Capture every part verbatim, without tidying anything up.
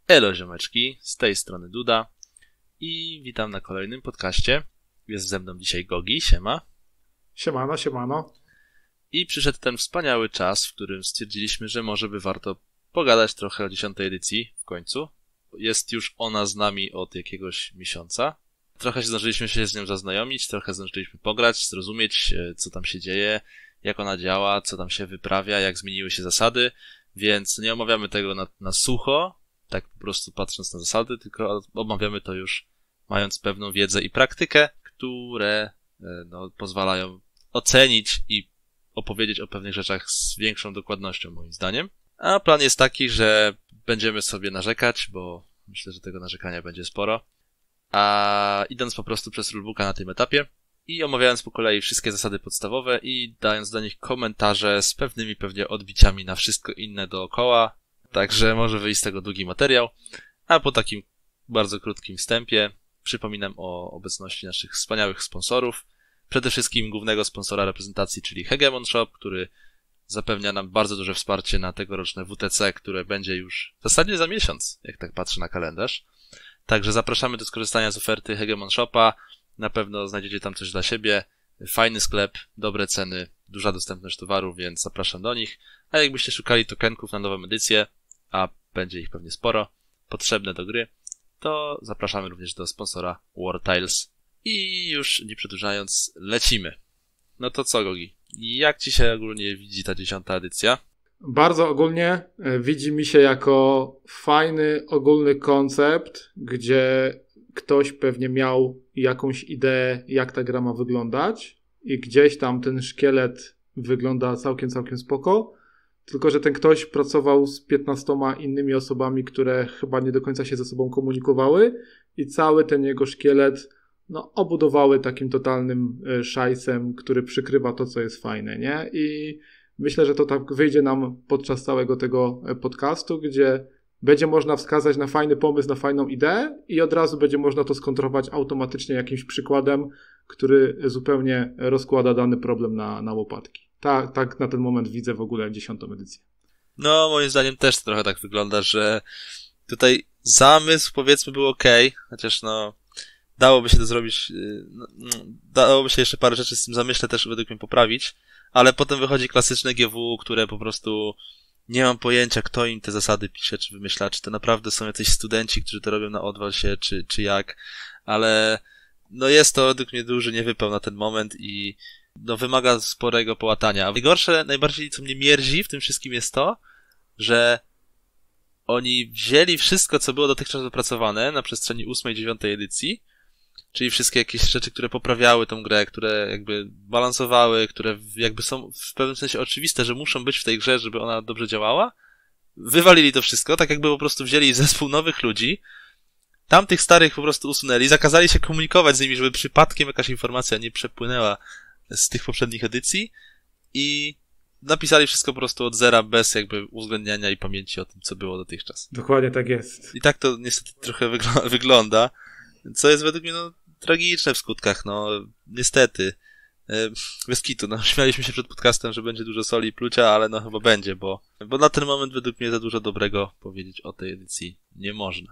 Elo ziomeczki, z tej strony Duda i witam na kolejnym podcaście. Jest ze mną dzisiaj Gogi, siema. Siemano, siemano. I przyszedł ten wspaniały czas, w którym stwierdziliśmy, że może by warto pogadać trochę o dziesiątej edycji w końcu. Jest już ona z nami od jakiegoś miesiąca. Trochę się zdążyliśmy się z nią zaznajomić, trochę zdążyliśmy pograć, zrozumieć, co tam się dzieje, jak ona działa, co tam się wyprawia, jak zmieniły się zasady, więc nie omawiamy tego na, na sucho, tak po prostu patrząc na zasady, tylko omawiamy to już mając pewną wiedzę i praktykę, które no, pozwalają ocenić i opowiedzieć o pewnych rzeczach z większą dokładnością, moim zdaniem. A plan jest taki, że będziemy sobie narzekać, bo myślę, że tego narzekania będzie sporo. A idąc po prostu przez rulebooka na tym etapie i omawiając po kolei wszystkie zasady podstawowe i dając do nich komentarze z pewnymi pewnie odbiciami na wszystko inne dookoła. Także może wyjść z tego długi materiał. A po takim bardzo krótkim wstępie przypominam o obecności naszych wspaniałych sponsorów. Przede wszystkim głównego sponsora reprezentacji, czyli Hegemon Shop, który zapewnia nam bardzo duże wsparcie na tegoroczne W T C, które będzie już w zasadzie za miesiąc, jak tak patrzę na kalendarz. Także zapraszamy do skorzystania z oferty Hegemon Shopa. Na pewno znajdziecie tam coś dla siebie. Fajny sklep, dobre ceny, duża dostępność towarów, więc zapraszam do nich. A jakbyście szukali tokenków na nową edycję, a będzie ich pewnie sporo, potrzebne do gry, to zapraszamy również do sponsora War Tiles. I już nie przedłużając, lecimy. No to co, Gogi? Jak ci się ogólnie widzi ta dziesiąta edycja? Bardzo ogólnie widzi mi się jako fajny, ogólny koncept, gdzie ktoś pewnie miał jakąś ideę, jak ta gra ma wyglądać i gdzieś tam ten szkielet wygląda całkiem, całkiem spoko, tylko że ten ktoś pracował z piętnastoma innymi osobami, które chyba nie do końca się ze sobą komunikowały i cały ten jego szkielet no, obudowały takim totalnym szajsem, który przykrywa to, co jest fajne, nie? I myślę, że to tak wyjdzie nam podczas całego tego podcastu, gdzie będzie można wskazać na fajny pomysł, na fajną ideę i od razu będzie można to skontrować automatycznie jakimś przykładem, który zupełnie rozkłada dany problem na, na łopatki. Tak, tak na ten moment widzę w ogóle dziesiątą edycję. No, moim zdaniem też trochę tak wygląda, że tutaj zamysł, powiedzmy, był okej, okay, chociaż no dałoby się to zrobić, no, dałoby się jeszcze parę rzeczy z tym zamyśle też według mnie poprawić, ale potem wychodzi klasyczne G W, które po prostu nie mam pojęcia, kto im te zasady pisze, czy wymyśla, czy to naprawdę są jacyś studenci, którzy to robią na odwal się, czy, czy jak, ale no jest to według mnie duży niewypeł na ten moment i no wymaga sporego połatania. A najgorsze, najbardziej co mnie mierzi w tym wszystkim jest to, że oni wzięli wszystko, co było dotychczas opracowane na przestrzeni ósmej, dziewiątej edycji, czyli wszystkie jakieś rzeczy, które poprawiały tą grę, które jakby balansowały, które jakby są w pewnym sensie oczywiste, że muszą być w tej grze, żeby ona dobrze działała. Wywalili to wszystko, tak jakby po prostu wzięli zespół nowych ludzi, tamtych starych po prostu usunęli, zakazali się komunikować z nimi, żeby przypadkiem jakaś informacja nie przepłynęła z tych poprzednich edycji i napisali wszystko po prostu od zera, bez jakby uwzględniania i pamięci o tym, co było dotychczas. Dokładnie tak jest. I tak to niestety trochę wygl- wygląda. Co jest według mnie no, tragiczne w skutkach, no niestety. E, bez kitu, no śmialiśmy się przed podcastem, że będzie dużo soli i plucia, ale no chyba będzie, bo, bo na ten moment według mnie za dużo dobrego powiedzieć o tej edycji nie można.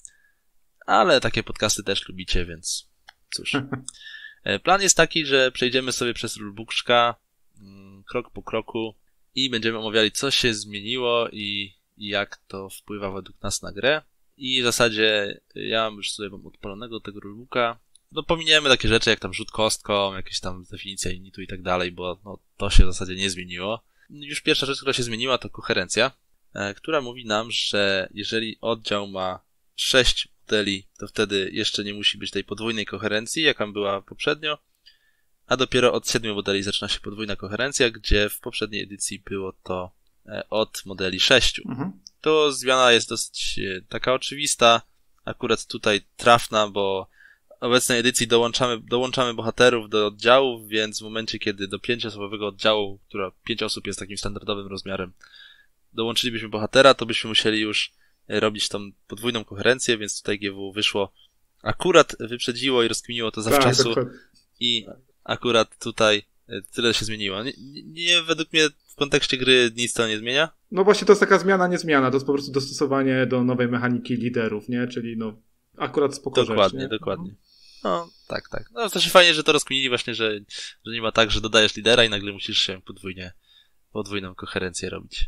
Ale takie podcasty też lubicie, więc cóż. E, plan jest taki, że przejdziemy sobie przez rulebookszka mm, krok po kroku i będziemy omawiali, co się zmieniło i, i jak to wpływa według nas na grę. I w zasadzie ja już sobie mam odpalonego tego rulebooka. No pominiemy takie rzeczy jak tam rzut kostką, jakieś tam definicja unitu i tak dalej, bo no, to się w zasadzie nie zmieniło. Już pierwsza rzecz, która się zmieniła, to koherencja, e, która mówi nam, że jeżeli oddział ma sześć modeli, to wtedy jeszcze nie musi być tej podwójnej koherencji, jaka była poprzednio, a dopiero od siedmiu modeli zaczyna się podwójna koherencja, gdzie w poprzedniej edycji było to e, od modeli sześciu. Mhm. To zmiana jest dosyć taka oczywista, akurat tutaj trafna, bo w obecnej edycji dołączamy, dołączamy bohaterów do oddziałów, więc w momencie, kiedy do pięcioosobowego oddziału, która pięć osób jest takim standardowym rozmiarem, dołączylibyśmy bohatera, to byśmy musieli już robić tą podwójną koherencję, więc tutaj G W wyszło, akurat wyprzedziło i rozkminiło to zawczasu i akurat tutaj tyle się zmieniło. Nie, nie, według mnie w kontekście gry nic to nie zmienia? No właśnie to jest taka zmiana, nie zmiana, to jest po prostu dostosowanie do nowej mechaniki liderów, nie? Czyli no akurat spoko Dokładnie, rzecz, dokładnie. No, tak, tak. No, to się fajnie, że to rozkminili właśnie, że, że nie ma tak, że dodajesz lidera i nagle musisz się podwójnie, podwójną koherencję robić.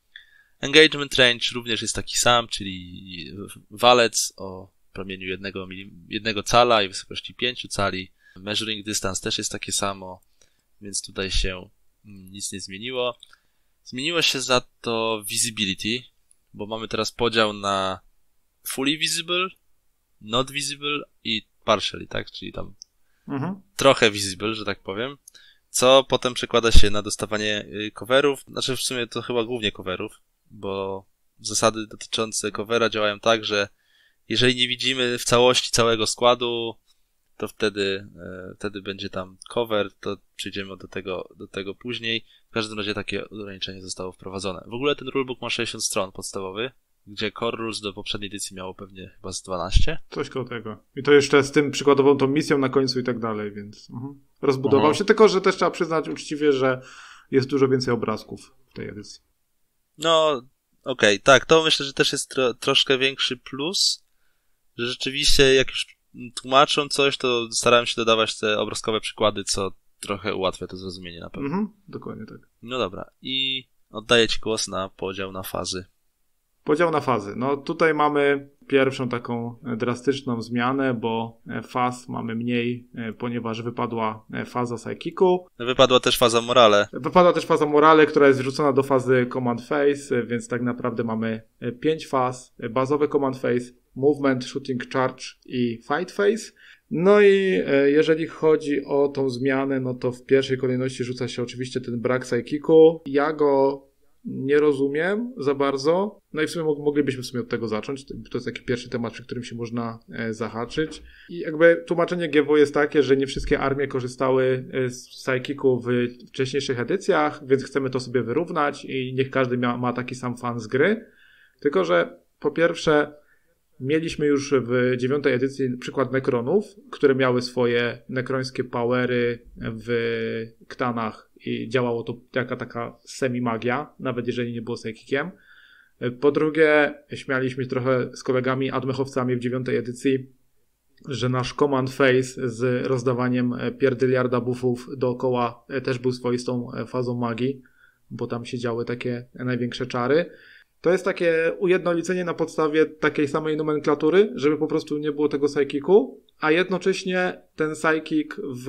Engagement range również jest taki sam, czyli walec o promieniu jednego, jednego cala i wysokości pięciu cali. Measuring distance też jest takie samo, więc tutaj się nic nie zmieniło. Zmieniło się za to visibility, bo mamy teraz podział na fully visible, not visible i partially, tak? Czyli tam mhm. trochę visible, że tak powiem, co potem przekłada się na dostawanie coverów, znaczy w sumie to chyba głównie coverów, bo zasady dotyczące covera działają tak, że jeżeli nie widzimy w całości całego składu, to wtedy, e, wtedy będzie tam cover, to przejdziemy do tego, do tego później. W każdym razie takie ograniczenie zostało wprowadzone. W ogóle ten rulebook ma sześćdziesiąt stron podstawowy, gdzie Core Rules do poprzedniej edycji miało pewnie chyba z dwanaście. Coś koło tego. I to jeszcze z tym przykładową tą misją na końcu i tak dalej, więc uh-huh. rozbudował uh-huh. się, tylko że też trzeba przyznać uczciwie, że jest dużo więcej obrazków w tej edycji. No, okej, okay, tak, to myślę, że też jest tro, troszkę większy plus, że rzeczywiście jak już tłumaczą coś, to starałem się dodawać te obrazkowe przykłady, co trochę ułatwia to zrozumienie na pewno. Mhm, dokładnie tak. No dobra, i oddaję Ci głos na podział na fazy. Podział na fazy. No tutaj mamy pierwszą taką drastyczną zmianę, bo faz mamy mniej, ponieważ wypadła faza Psychiku. Wypadła też faza Morale. Wypadła też faza Morale, która jest wrzucona do fazy Command Phase, więc tak naprawdę mamy pięć faz. Bazowe Command Phase, Movement, Shooting Charge i Fight Phase. No i jeżeli chodzi o tą zmianę, no to w pierwszej kolejności rzuca się oczywiście ten brak Psychiku. Ja go nie rozumiem za bardzo. No i w sumie moglibyśmy w sumie od tego zacząć. To jest taki pierwszy temat, przy którym się można zahaczyć. I jakby tłumaczenie G W jest takie, że nie wszystkie armie korzystały z Psychiku w wcześniejszych edycjach, więc chcemy to sobie wyrównać i niech każdy ma, ma taki sam fan z gry. Tylko że po pierwsze mieliśmy już w dziewiątej edycji przykład Nekronów, które miały swoje nekrońskie powery w Ktanach i działało to jaka taka semi-magia, nawet jeżeli nie było psychikiem. Po drugie, śmialiśmy się trochę z kolegami admechowcami w dziewiątej edycji, że nasz command phase z rozdawaniem pierdyliarda buffów dookoła też był swoistą fazą magii, bo tam się działy takie największe czary. To jest takie ujednolicenie na podstawie takiej samej nomenklatury, żeby po prostu nie było tego psychiku, a jednocześnie ten psychic w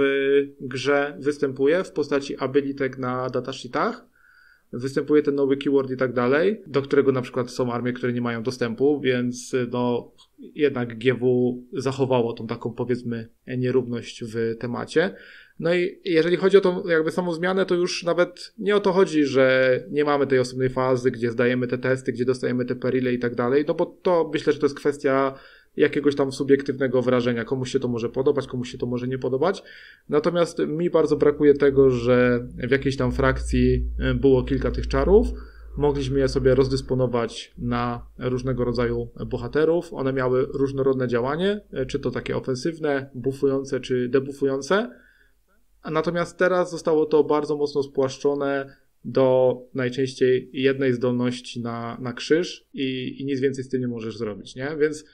grze występuje w postaci abilitek na datasheetach, występuje ten nowy keyword i tak dalej, do którego na przykład są armie, które nie mają dostępu, więc no jednak G W zachowało tą taką powiedzmy nierówność w temacie. No i jeżeli chodzi o tą jakby samą zmianę, to już nawet nie o to chodzi, że nie mamy tej osobnej fazy, gdzie zdajemy te testy, gdzie dostajemy te perile i tak dalej, no bo to myślę, że to jest kwestia jakiegoś tam subiektywnego wrażenia. Komuś się to może podobać, komuś się to może nie podobać. Natomiast mi bardzo brakuje tego, że w jakiejś tam frakcji było kilka tych czarów. Mogliśmy je sobie rozdysponować na różnego rodzaju bohaterów. One miały różnorodne działanie, czy to takie ofensywne, buffujące, czy debuffujące. Natomiast teraz zostało to bardzo mocno spłaszczone do najczęściej jednej zdolności na, na krzyż i, i nic więcej z tym nie możesz zrobić, nie? Więc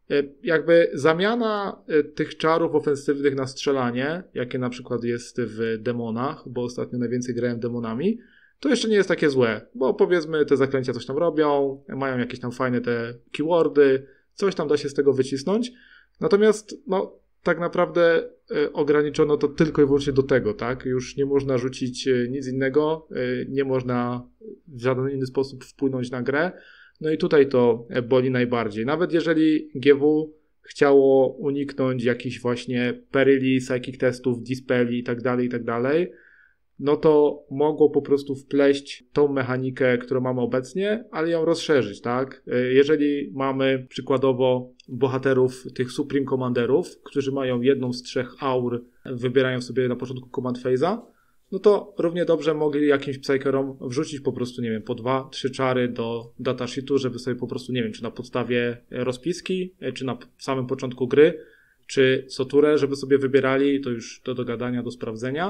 jakby zamiana tych czarów ofensywnych na strzelanie, jakie na przykład jest w demonach, bo ostatnio najwięcej grałem demonami, to jeszcze nie jest takie złe, bo powiedzmy te zaklęcia coś tam robią, mają jakieś tam fajne te keywordy, coś tam da się z tego wycisnąć. Natomiast no tak naprawdę ograniczono to tylko i wyłącznie do tego, tak? Już nie można rzucić nic innego, nie można w żaden inny sposób wpłynąć na grę. No i tutaj to boli najbardziej. Nawet jeżeli G W chciało uniknąć jakichś właśnie peryli, psychic testów, dispeli i tak dalej, i tak dalej, no to mogło po prostu wpleść tą mechanikę, którą mamy obecnie, ale ją rozszerzyć, tak? Jeżeli mamy przykładowo bohaterów, tych Supreme Commanderów, którzy mają jedną z trzech aur, wybierają sobie na początku Command Phase'a, no to równie dobrze mogli jakimś psykerom wrzucić po prostu, nie wiem, po dwa, trzy czary do datasheetu, żeby sobie po prostu, nie wiem, czy na podstawie rozpiski, czy na samym początku gry, czy soturę, żeby sobie wybierali, to już do dogadania, do sprawdzenia.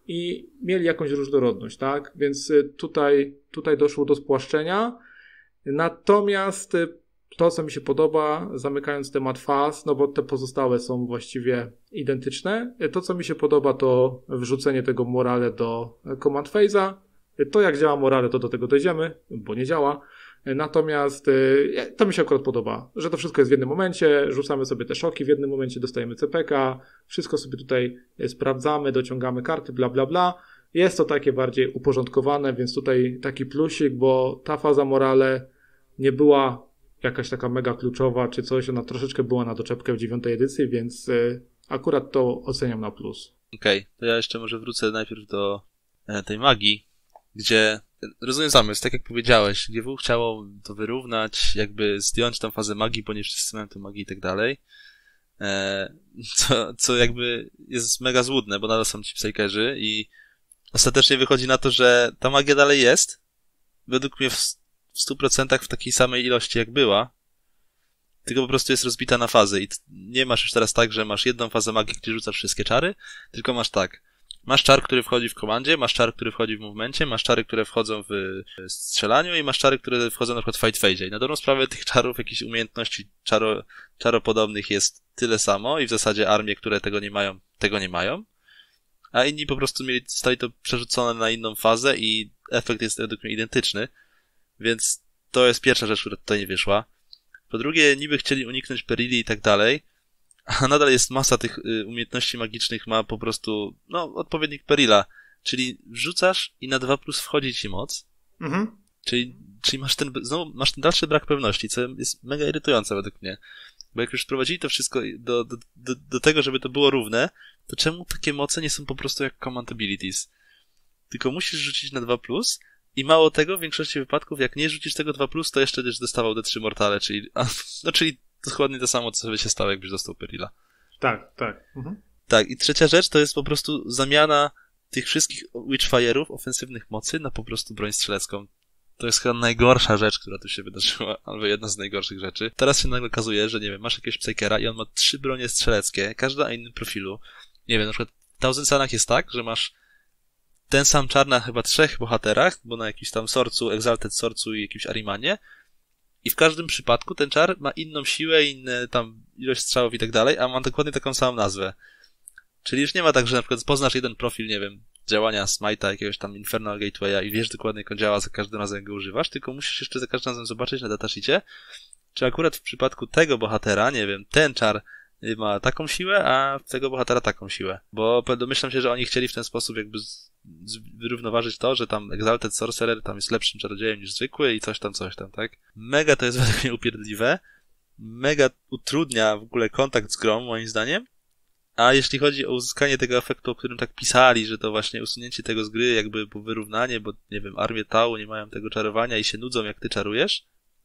i mieli jakąś różnorodność, tak? Więc tutaj, tutaj doszło do spłaszczenia. Natomiast to, co mi się podoba, zamykając temat faz, no bo te pozostałe są właściwie identyczne, to, co mi się podoba, to wrzucenie tego morale do command phase'a. To, jak działa morale, to do tego dojdziemy, bo nie działa. Natomiast to mi się akurat podoba, że to wszystko jest w jednym momencie, rzucamy sobie te szoki, w jednym momencie dostajemy C P K, wszystko sobie tutaj sprawdzamy, dociągamy karty, bla bla bla. Jest to takie bardziej uporządkowane, więc tutaj taki plusik, bo ta faza morale nie była jakaś taka mega kluczowa czy coś, ona troszeczkę była na doczepkę w dziewiątej edycji, więc akurat to oceniam na plus. Okej, okay, to ja jeszcze może wrócę najpierw do tej magii, gdzie rozumiem zamysł, tak jak powiedziałeś, G W chciało to wyrównać, jakby zdjąć tą fazę magii, bo nie wszyscy mają tę magię i tak dalej. Co, co jakby jest mega złudne, bo nadal są ci psykerzy i ostatecznie wychodzi na to, że ta magia dalej jest, według mnie w stu procentach w takiej samej ilości jak była, tylko po prostu jest rozbita na fazy i nie masz już teraz tak, że masz jedną fazę magii, gdzie rzucasz wszystkie czary, tylko masz tak, masz czar, który wchodzi w komandzie, masz czar, który wchodzi w movemencie, masz czary, które wchodzą w strzelaniu i masz czary, które wchodzą na przykład w fight phase. I na dobrą sprawę tych czarów, jakichś umiejętności czaro, czaropodobnych jest tyle samo i w zasadzie armie, które tego nie mają, tego nie mają, a inni po prostu mieli, zostali to przerzucone na inną fazę i efekt jest według mnie identyczny, więc to jest pierwsza rzecz, która tutaj nie wyszła. Po drugie, niby chcieli uniknąć perili i tak dalej, a nadal jest masa tych y, umiejętności magicznych, ma po prostu, no, odpowiednik perila. Czyli wrzucasz i na dwa plus wchodzi ci moc. Mhm. Czyli, czyli masz ten, znowu masz ten dalszy brak pewności, co jest mega irytujące według mnie. Bo jak już wprowadzili to wszystko do, do, do, do tego, żeby to było równe, to czemu takie moce nie są po prostu jak command abilities? Tylko musisz rzucić na dwa plus i mało tego, w większości wypadków, jak nie rzucisz tego dwa plus, to jeszcze będziesz dostawał D trzy mortale, czyli, a, no czyli dokładnie to samo, co by się stało, jakbyś dostał perila. Tak, tak. Mhm. Tak, i trzecia rzecz to jest po prostu zamiana tych wszystkich Witchfire'ów, ofensywnych mocy, na po prostu broń strzelecką. To jest chyba najgorsza rzecz, która tu się wydarzyła, albo jedna z najgorszych rzeczy. Teraz się nagle okazuje, że nie wiem, masz jakiegoś Psykera i on ma trzy bronie strzeleckie, każda o innym profilu. Nie wiem, na przykład w Thousand Sunach jest tak, że masz ten sam czar na chyba trzech bohaterach, bo na jakimś tam Sorcu, Exalted Sorcu i jakimś Arimanie. I w każdym przypadku ten czar ma inną siłę, inne tam ilość strzałów i tak dalej, a ma dokładnie taką samą nazwę. Czyli już nie ma tak, że na przykład poznasz jeden profil, nie wiem, działania Smite'a, jakiegoś tam Infernal Gatewaya i wiesz dokładnie, jak on działa za każdym razem, jak go używasz, tylko musisz jeszcze za każdym razem zobaczyć na datasheetie, czy akurat w przypadku tego bohatera, nie wiem, ten czar ma taką siłę, a tego bohatera taką siłę. Bo domyślam się, że oni chcieli w ten sposób jakby z, z, wyrównoważyć to, że tam Exalted Sorcerer tam jest lepszym czarodziejem niż zwykły i coś tam, coś tam, tak? Mega to jest według mnie upierdliwe. Mega utrudnia w ogóle kontakt z grą, moim zdaniem. A jeśli chodzi o uzyskanie tego efektu, o którym tak pisali, że to właśnie usunięcie tego z gry, jakby po wyrównanie, bo nie wiem, armie Tau nie mają tego czarowania i się nudzą, jak ty czarujesz,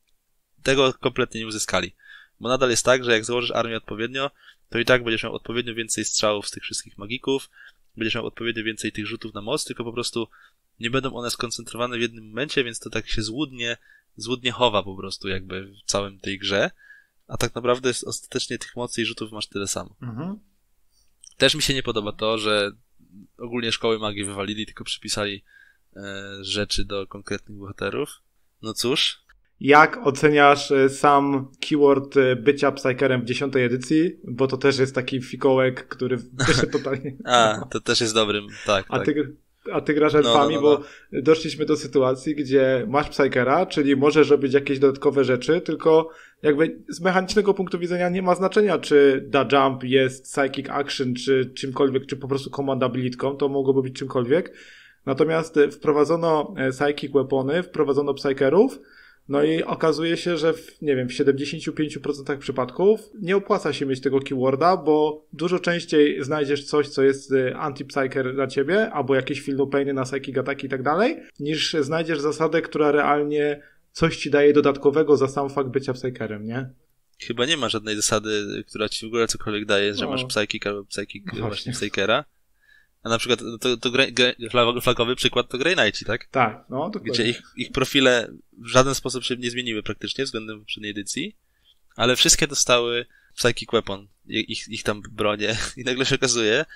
tego kompletnie nie uzyskali. Bo nadal jest tak, że jak założysz armię odpowiednio, to i tak będziesz miał odpowiednio więcej strzałów z tych wszystkich magików, będziesz miał odpowiednio więcej tych rzutów na moc, tylko po prostu nie będą one skoncentrowane w jednym momencie, więc to tak się złudnie, złudnie chowa po prostu jakby w całym tej grze, a tak naprawdę ostatecznie tych mocy i rzutów masz tyle samo. Mhm. Też mi się nie podoba to, że ogólnie szkoły magii wywalili, tylko przypisali e, rzeczy do konkretnych bohaterów. No cóż. Jak oceniasz sam keyword bycia Psykerem w dziesiątej edycji? Bo to też jest taki fikołek, który wyszedł totalnie... A, to też jest dobrym, tak. A tak. ty, a ty grasz elfami, no, no, no, no. Bo doszliśmy do sytuacji, gdzie masz Psykera, czyli możesz robić jakieś dodatkowe rzeczy, tylko jakby z mechanicznego punktu widzenia nie ma znaczenia, czy da jump jest psychic action, czy czymkolwiek, czy po prostu command abilitką, to mogłoby być czymkolwiek. Natomiast wprowadzono psychic weapony, wprowadzono Psykerów, no i okazuje się, że w, nie wiem, w siedemdziesiąt pięć procent przypadków nie opłaca się mieć tego keyworda, bo dużo częściej znajdziesz coś, co jest anti-psyker dla ciebie, albo jakieś filnopainy na psychic ataki i tak dalej, niż znajdziesz zasadę, która realnie coś ci daje dodatkowego za sam fakt bycia psykerem, nie? Chyba nie ma żadnej zasady, która ci w ogóle cokolwiek daje, że no. masz psychic albo psychic no właśnie psykera. A na przykład to, to grey, grey, flagowy przykład to Grey Knights, tak? Tak, no dokładnie. Gdzie ich, ich profile w żaden sposób się nie zmieniły praktycznie względem poprzedniej edycji, ale wszystkie dostały Psychic Weapon, ich, ich tam bronie i nagle się okazuje,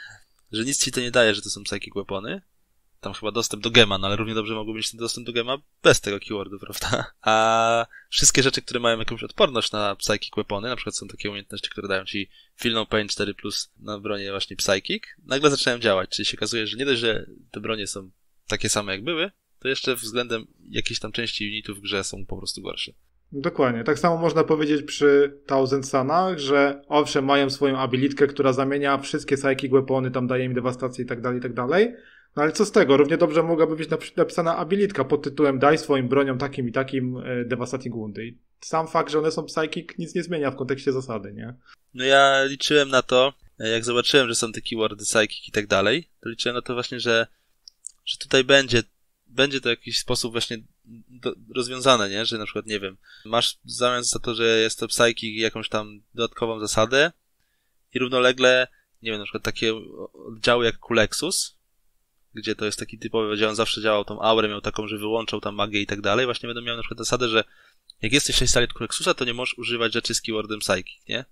że nic ci to nie daje, że to są psychic weapony. Tam chyba dostęp do gema, no ale równie dobrze mogły mieć ten dostęp do gema bez tego keywordu, prawda? A wszystkie rzeczy, które mają jakąś odporność na psychic weapony, na przykład są takie umiejętności, które dają ci Feel No Pain cztery plus na bronie właśnie psychic, nagle zaczynają działać, czyli się okazuje, że nie dość, że te bronie są takie same jak były, to jeszcze względem jakiejś tam części unitów w grze są po prostu gorsze. Dokładnie. Tak samo można powiedzieć przy Thousand Sunach, że owszem, mają swoją abilitkę, która zamienia wszystkie psychic weapony, tam daje im dewastację i tak dalej, i tak dalej. No ale co z tego? Równie dobrze mogłaby być napisana abilitka pod tytułem daj swoim broniom takim i takim e, devastating woundy. I sam fakt, że one są psychic, nic nie zmienia w kontekście zasady, nie? No ja liczyłem na to, jak zobaczyłem, że są te keywordy psychic i tak dalej, to liczyłem na to właśnie, że, że tutaj będzie będzie to w jakiś sposób właśnie do, rozwiązane, nie? Że na przykład, nie wiem, masz zamiast za to, że jest to psychic jakąś tam dodatkową zasadę i równolegle, nie wiem, na przykład takie oddziały jak Kulexus, gdzie to jest taki typowy oddział, on zawsze działał tą aurę, miał taką, że wyłączał tam magię i tak dalej, właśnie będą miał na przykład zasadę, że jak jesteś sześć sali od Kulexusa, to nie możesz używać rzeczy z keywordem psychic, nie?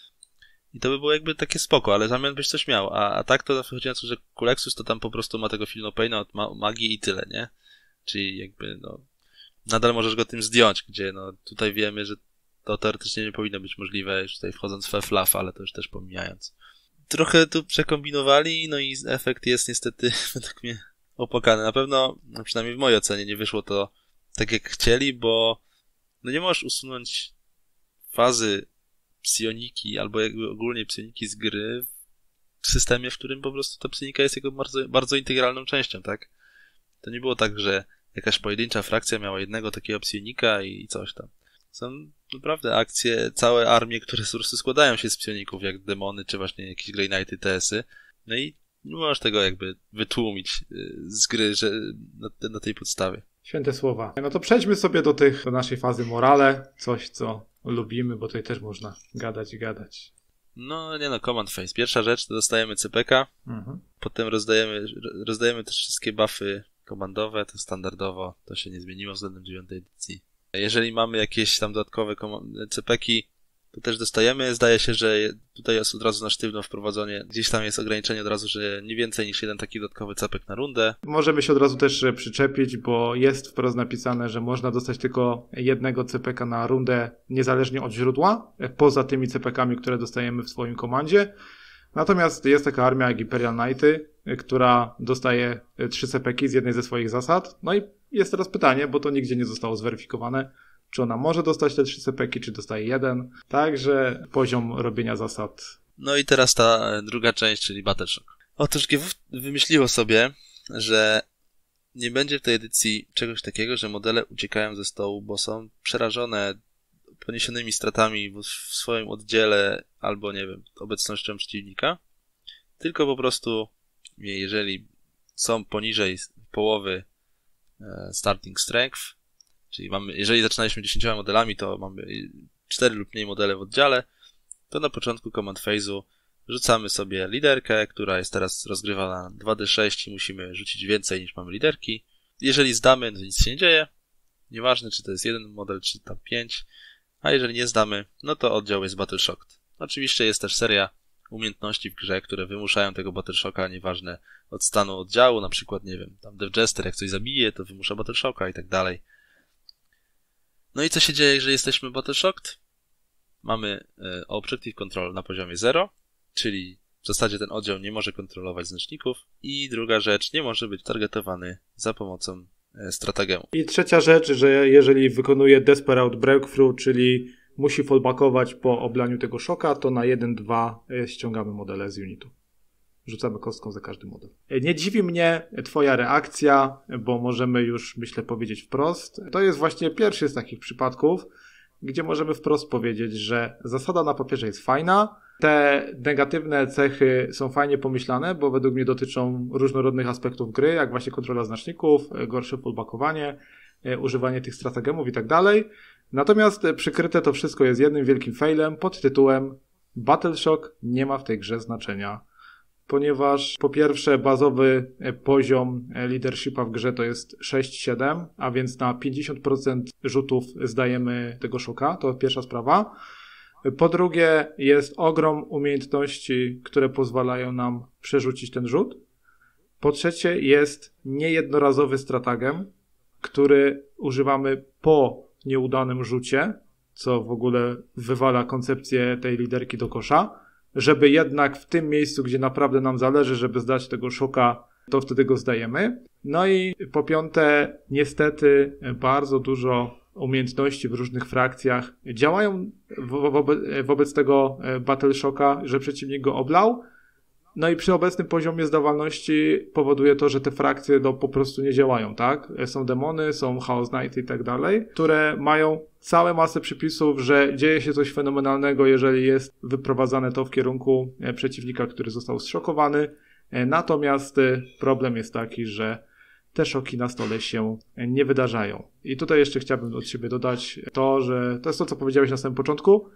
I to by było jakby takie spoko, ale zamian byś coś miał. A, a tak to wychodzi na to, że Kulexus to tam po prostu ma tego Feel No Paina od ma- magii i tyle, nie? Czyli jakby, no, nadal możesz go tym zdjąć, gdzie, no, tutaj wiemy, że to teoretycznie nie powinno być możliwe, już tutaj wchodząc w fluff, ale to już też pomijając. Trochę tu przekombinowali, no i efekt jest niestety, według mnie, opłakany. Na pewno, no przynajmniej w mojej ocenie, nie wyszło to tak jak chcieli, bo, no nie możesz usunąć fazy psioniki, albo jakby ogólnie psioniki z gry w systemie, w którym po prostu ta psionika jest jego bardzo, bardzo integralną częścią, tak? To nie było tak, że jakaś pojedyncza frakcja miała jednego takiego psionika i coś tam. Są naprawdę akcje, całe armie, które po prostu składają się z psioników, jak demony, czy właśnie jakieś Grey Knighty, T S y. No i nie możesz tego jakby wytłumić z gry, że na, na tej podstawie. Święte słowa. No to przejdźmy sobie do tych, do naszej fazy morale, coś co lubimy, bo tutaj też można gadać i gadać. No nie no, command phase. Pierwsza rzecz to dostajemy C P K, mhm. Potem rozdajemy, rozdajemy też wszystkie buffy komandowe, to standardowo, to się nie zmieniło względem dziewiątej edycji. Jeżeli mamy jakieś tam dodatkowe C P Ki, to też dostajemy. Zdaje się, że tutaj jest od razu na sztywno wprowadzenie. Gdzieś tam jest ograniczenie od razu, że nie więcej niż jeden taki dodatkowy cepek na rundę. Możemy się od razu też przyczepić, bo jest wprost napisane, że można dostać tylko jednego cepeka na rundę niezależnie od źródła, poza tymi cepekami, które dostajemy w swoim komandzie. Natomiast jest taka armia jak Imperial Knighty, która dostaje trzy cepeki z jednej ze swoich zasad. No i jest teraz pytanie, bo to nigdzie nie zostało zweryfikowane, czy ona może dostać te trzy cepeki, czy dostaje jeden. Także poziom robienia zasad. No i teraz ta druga część, czyli Battle Shock. Otóż G W wymyśliło sobie, że nie będzie w tej edycji czegoś takiego, że modele uciekają ze stołu, bo są przerażone poniesionymi stratami w swoim oddziale albo, nie wiem, obecnością przeciwnika. Tylko po prostu, jeżeli są poniżej połowy starting strength, czyli mamy, jeżeli zaczynaliśmy dziesięcioma modelami, to mamy cztery lub mniej modele w oddziale, to na początku command phase'u rzucamy sobie liderkę, która jest teraz rozgrywana na dwa d sześć i musimy rzucić więcej niż mamy liderki. Jeżeli zdamy, to nic się nie dzieje. Nieważne, czy to jest jeden model, czy tam pięć. A jeżeli nie zdamy, no to oddział jest Battle Shocked. Oczywiście jest też seria umiejętności w grze, które wymuszają tego Battle Shocka, nieważne od stanu oddziału, na przykład, nie wiem, tam Death Jester, jak coś zabije, to wymusza Battle Shocka i tak dalej. No i co się dzieje, jeżeli jesteśmy Battle Shocked? Mamy e, Objective Control na poziomie zero, czyli w zasadzie ten oddział nie może kontrolować znaczników. I druga rzecz, nie może być targetowany za pomocą e, stratagemu. I trzecia rzecz, że jeżeli wykonuje Desperate Breakthrough, czyli musi fallbackować po oblaniu tego szoka, to na jeden dwa ściągamy modele z unitu. Rzucamy kostką za każdy model. Nie dziwi mnie twoja reakcja, bo możemy już, myślę, powiedzieć wprost. To jest właśnie pierwszy z takich przypadków, gdzie możemy wprost powiedzieć, że zasada na papierze jest fajna. Te negatywne cechy są fajnie pomyślane, bo według mnie dotyczą różnorodnych aspektów gry, jak właśnie kontrola znaczników, gorsze fallbackowanie, używanie tych strategemów i tak dalej. Natomiast przykryte to wszystko jest jednym wielkim failem pod tytułem Battle Shock nie ma w tej grze znaczenia. Ponieważ po pierwsze bazowy poziom leadershipa w grze to jest sześć siedem, a więc na pięćdziesiąt procent rzutów zdajemy tego szoka, to pierwsza sprawa. Po drugie, jest ogrom umiejętności, które pozwalają nam przerzucić ten rzut. Po trzecie, jest niejednorazowy stratagem, który używamy po nieudanym rzucie, co w ogóle wywala koncepcję tej liderki do kosza, żeby jednak w tym miejscu, gdzie naprawdę nam zależy, żeby zdać tego szoka, to wtedy go zdajemy. No i po piąte, niestety bardzo dużo umiejętności w różnych frakcjach działają wo- wobe- wobec tego Battle Shocka, że przeciwnik go oblał. No i przy obecnym poziomie zdawalności powoduje to, że te frakcje no, po prostu nie działają, tak? Są demony, są Chaos Knighty i tak dalej, które mają całe masę przypisów, że dzieje się coś fenomenalnego, jeżeli jest wyprowadzane to w kierunku przeciwnika, który został zszokowany. Natomiast problem jest taki, że te szoki na stole się nie wydarzają. I tutaj jeszcze chciałbym od siebie dodać to, że to jest to, co powiedziałeś na samym początku.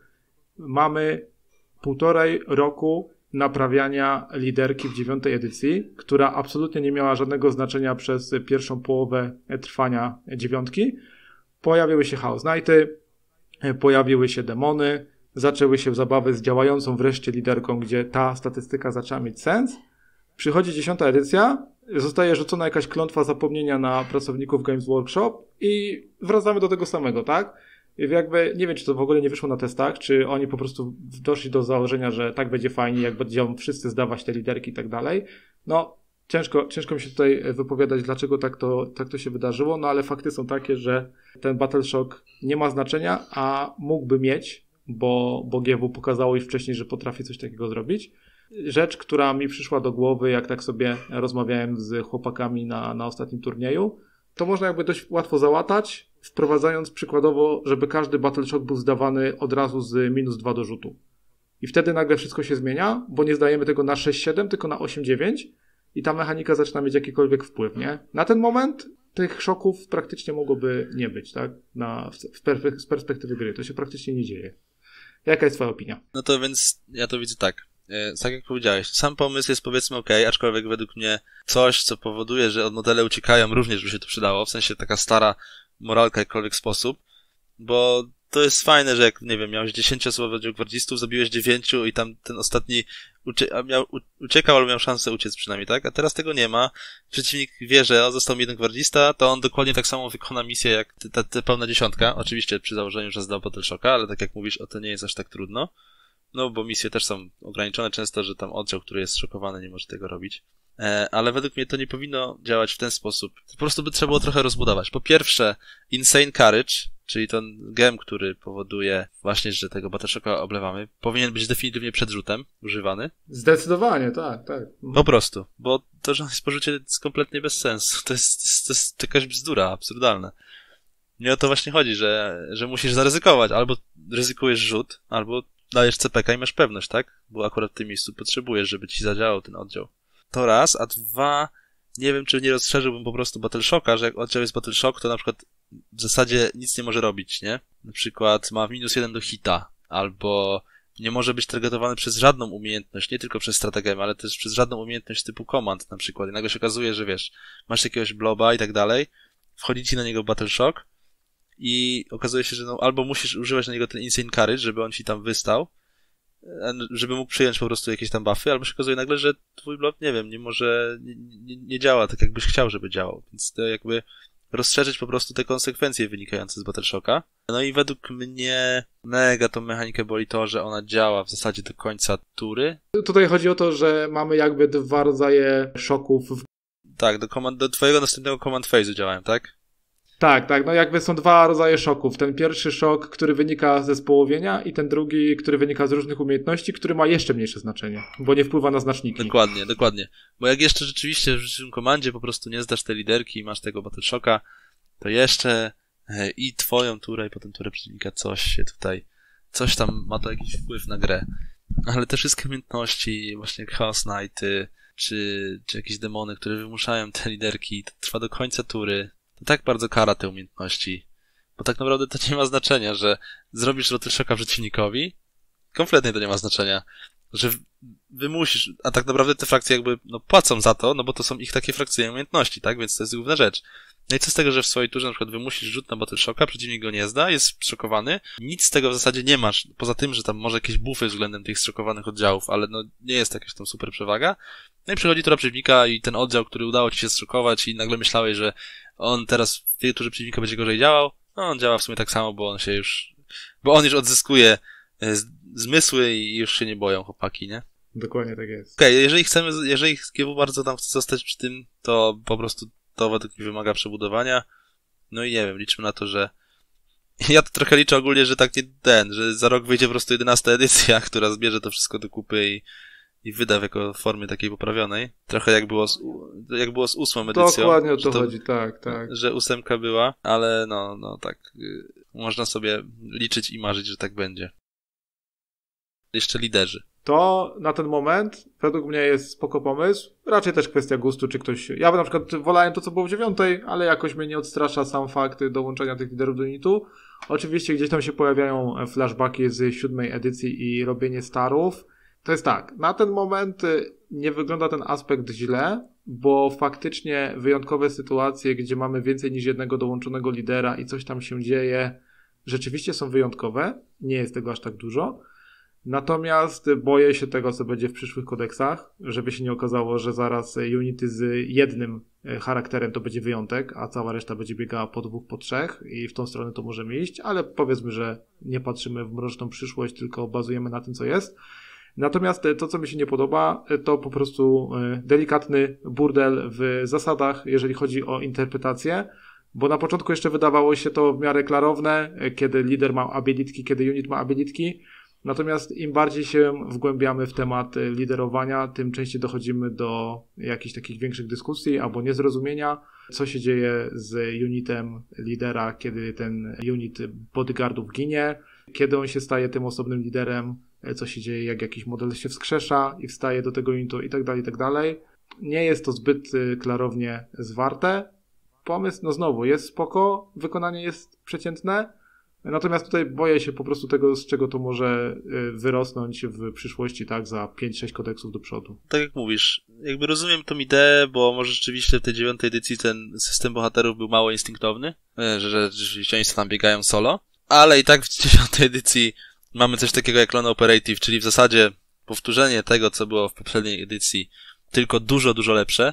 Mamy półtorej roku naprawiania liderki w dziewiątej edycji, która absolutnie nie miała żadnego znaczenia przez pierwszą połowę trwania dziewiątki. Pojawiły się Chaos Knighty, pojawiły się demony, zaczęły się zabawy z działającą wreszcie liderką, gdzie ta statystyka zaczęła mieć sens. Przychodzi dziesiąta edycja, zostaje rzucona jakaś klątwa zapomnienia na pracowników Games Workshop i wracamy do tego samego, tak? I jakby nie wiem, czy to w ogóle nie wyszło na testach, czy oni po prostu doszli do założenia, że tak będzie fajnie, jak będą wszyscy zdawać te liderki i tak dalej. No, ciężko, ciężko mi się tutaj wypowiadać, dlaczego tak to, tak to się wydarzyło, no ale fakty są takie, że ten Battle Shock nie ma znaczenia, a mógłby mieć, bo, bo G W pokazało już wcześniej, że potrafi coś takiego zrobić. Rzecz, która mi przyszła do głowy, jak tak sobie rozmawiałem z chłopakami na, na ostatnim turnieju, to można jakby dość łatwo załatać, wprowadzając przykładowo, żeby każdy Battle Shock był zdawany od razu z minus dwa do rzutu. I wtedy nagle wszystko się zmienia, bo nie zdajemy tego na sześć siedem, tylko na osiem dziewięć i ta mechanika zaczyna mieć jakikolwiek wpływ, nie? Na ten moment tych szoków praktycznie mogłoby nie być, tak? Na, w perspek- z perspektywy gry. To się praktycznie nie dzieje. Jaka jest twoja opinia? No to więc ja to widzę tak. Tak jak powiedziałeś, sam pomysł jest powiedzmy ok, aczkolwiek według mnie coś, co powoduje, że od modele uciekają, również by się to przydało, w sensie taka stara moralka w jakikolwiek sposób, bo to jest fajne, że jak, nie wiem, miałeś dziesięcioosobowy oddział gwardzistów, zabiłeś dziewięciu i tam ten ostatni ucie- miał, uciekał, albo miał szansę uciec przynajmniej, tak? A teraz tego nie ma. Przeciwnik wie, że o, został mi jeden gwardzista, to on dokładnie tak samo wykona misję jak ta, ta pełna dziesiątka, oczywiście przy założeniu, że zdał Battle Shocka, ale tak jak mówisz, o to nie jest aż tak trudno. No, bo misje też są ograniczone często, że tam oddział, który jest szokowany, nie może tego robić. E, ale według mnie to nie powinno działać w ten sposób. Po prostu by trzeba było trochę rozbudować. Po pierwsze, Insane Courage, czyli ten gem, który powoduje właśnie, że tego Battle Shocka oblewamy, powinien być definitywnie przed rzutem używany. Zdecydowanie, tak, tak. Po prostu, bo to, że on jest po rzucie, jest kompletnie bez sensu. To jest, to jest jakaś bzdura absurdalna. Nie o to właśnie chodzi, że, że musisz zaryzykować. Albo ryzykujesz rzut, albo dajesz C P K i masz pewność, tak? Bo akurat w tym miejscu potrzebujesz, żeby ci zadziałał ten oddział. To raz, a dwa, nie wiem, czy nie rozszerzyłbym po prostu Battle Shocka, że jak oddział jest Battle Shock, to na przykład w zasadzie nic nie może robić, nie? Na przykład ma minus jeden do hita, albo nie może być targetowany przez żadną umiejętność, nie tylko przez strategię, ale też przez żadną umiejętność typu command na przykład. I nagle się okazuje, że wiesz, masz jakiegoś bloba i tak dalej, wchodzi ci na niego Battle Shock, i okazuje się, że no, albo musisz używać na niego ten Insane Courage, żeby on ci tam wystał, żeby mógł przyjąć po prostu jakieś tam buffy, albo się okazuje nagle, że twój blok, nie wiem, nie może, nie, nie, nie działa tak, jakbyś chciał, żeby działał. Więc to jakby rozszerzyć po prostu te konsekwencje wynikające z Battle Shocka. No i według mnie mega tą mechanikę boli to, że ona działa w zasadzie do końca tury. Tutaj chodzi o to, że mamy jakby dwa rodzaje szoków. Tak, do, command, do twojego następnego command phase'u działają, tak? Tak, tak, no jakby są dwa rodzaje szoków. Ten pierwszy szok, który wynika ze społowienia i ten drugi, który wynika z różnych umiejętności, który ma jeszcze mniejsze znaczenie, bo nie wpływa na znaczniki. Dokładnie, dokładnie. Bo jak jeszcze rzeczywiście w życzym komandzie po prostu nie zdasz tej liderki i masz tego Battle Shocka, to jeszcze e, i twoją turę i potem turę przeciwnika coś się tutaj, coś tam ma to jakiś wpływ na grę. Ale te wszystkie umiejętności, właśnie jak Chaos Knighty, czy, czy jakieś demony, które wymuszają te liderki, to trwa do końca tury. To tak bardzo kara te umiejętności, bo tak naprawdę to nie ma znaczenia, że zrobisz Battle Shocka przeciwnikowi, kompletnie to nie ma znaczenia, że wymusisz, a tak naprawdę te frakcje jakby no płacą za to, no bo to są ich takie frakcyjne umiejętności, tak, więc to jest główna rzecz. No i co z tego, że w swojej turze na przykład wymusisz rzut na Battle Shocka, przeciwnik go nie zda, jest szokowany, nic z tego w zasadzie nie masz, poza tym, że tam może jakieś buffy względem tych zszokowanych oddziałów, ale no nie jest jakaś tam super przewaga. No i przychodzi tura przeciwnika i ten oddział, który udało ci się zszokować i nagle myślałeś, że on teraz w tej turze przeciwnika będzie gorzej działał, no on działa w sumie tak samo, bo on się już, bo on już odzyskuje z, zmysły i już się nie boją chłopaki, nie? Dokładnie tak jest. Okej, okay, jeżeli chcemy, jeżeli G W bardzo tam chce zostać przy tym, to po prostu to według mnie wymaga przebudowania. No i nie wiem, liczmy na to, że ja to trochę liczę ogólnie, że tak nie ten, że za rok wyjdzie po prostu jedenasta edycja, która zbierze to wszystko do kupy i, i wyda w jako formie takiej poprawionej. Trochę jak było z, jak było z ósmą edycją. Dokładnie o to, to chodzi, tak, tak. Że ósemka była, ale no, no tak, yy, można sobie liczyć i marzyć, że tak będzie. Jeszcze liderzy. To na ten moment według mnie jest spoko pomysł. Raczej też kwestia gustu, czy ktoś... Ja na przykład wolałem to, co było w dziewiątej, ale jakoś mnie nie odstrasza sam fakt dołączenia tych liderów do unitu. Oczywiście gdzieś tam się pojawiają flashbacki z siódmej edycji i robienie starów. To jest tak, na ten moment nie wygląda ten aspekt źle, bo faktycznie wyjątkowe sytuacje, gdzie mamy więcej niż jednego dołączonego lidera i coś tam się dzieje, rzeczywiście są wyjątkowe. Nie jest tego aż tak dużo. Natomiast boję się tego, co będzie w przyszłych kodeksach, żeby się nie okazało, że zaraz unity z jednym charakterem to będzie wyjątek, a cała reszta będzie biegała po dwóch, po trzech i w tą stronę to możemy iść, ale powiedzmy, że nie patrzymy w mroczną przyszłość, tylko bazujemy na tym, co jest. Natomiast to, co mi się nie podoba, to po prostu delikatny burdel w zasadach, jeżeli chodzi o interpretację, bo na początku jeszcze wydawało się to w miarę klarowne, kiedy lider ma abilitki, kiedy unit ma abilitki. Natomiast im bardziej się wgłębiamy w temat liderowania, tym częściej dochodzimy do jakichś takich większych dyskusji albo niezrozumienia, co się dzieje z unitem lidera, kiedy ten unit bodyguardów ginie, kiedy on się staje tym osobnym liderem, co się dzieje, jak jakiś model się wskrzesza i wstaje do tego unitu i tak dalej, i tak dalej. Nie jest to zbyt klarownie zwarte. Pomysł, no znowu, jest spoko, wykonanie jest przeciętne. Natomiast tutaj boję się po prostu tego, z czego to może wyrosnąć w przyszłości, tak, za pięć sześć kodeksów do przodu. Tak jak mówisz, jakby rozumiem tą ideę, bo może rzeczywiście w tej dziewiątej edycji ten system bohaterów był mało instynktowny, że, że rzeczywiście oni tam biegają solo, ale i tak w dziesiątej edycji mamy coś takiego jak Lone Operative, czyli w zasadzie powtórzenie tego, co było w poprzedniej edycji, tylko dużo, dużo lepsze,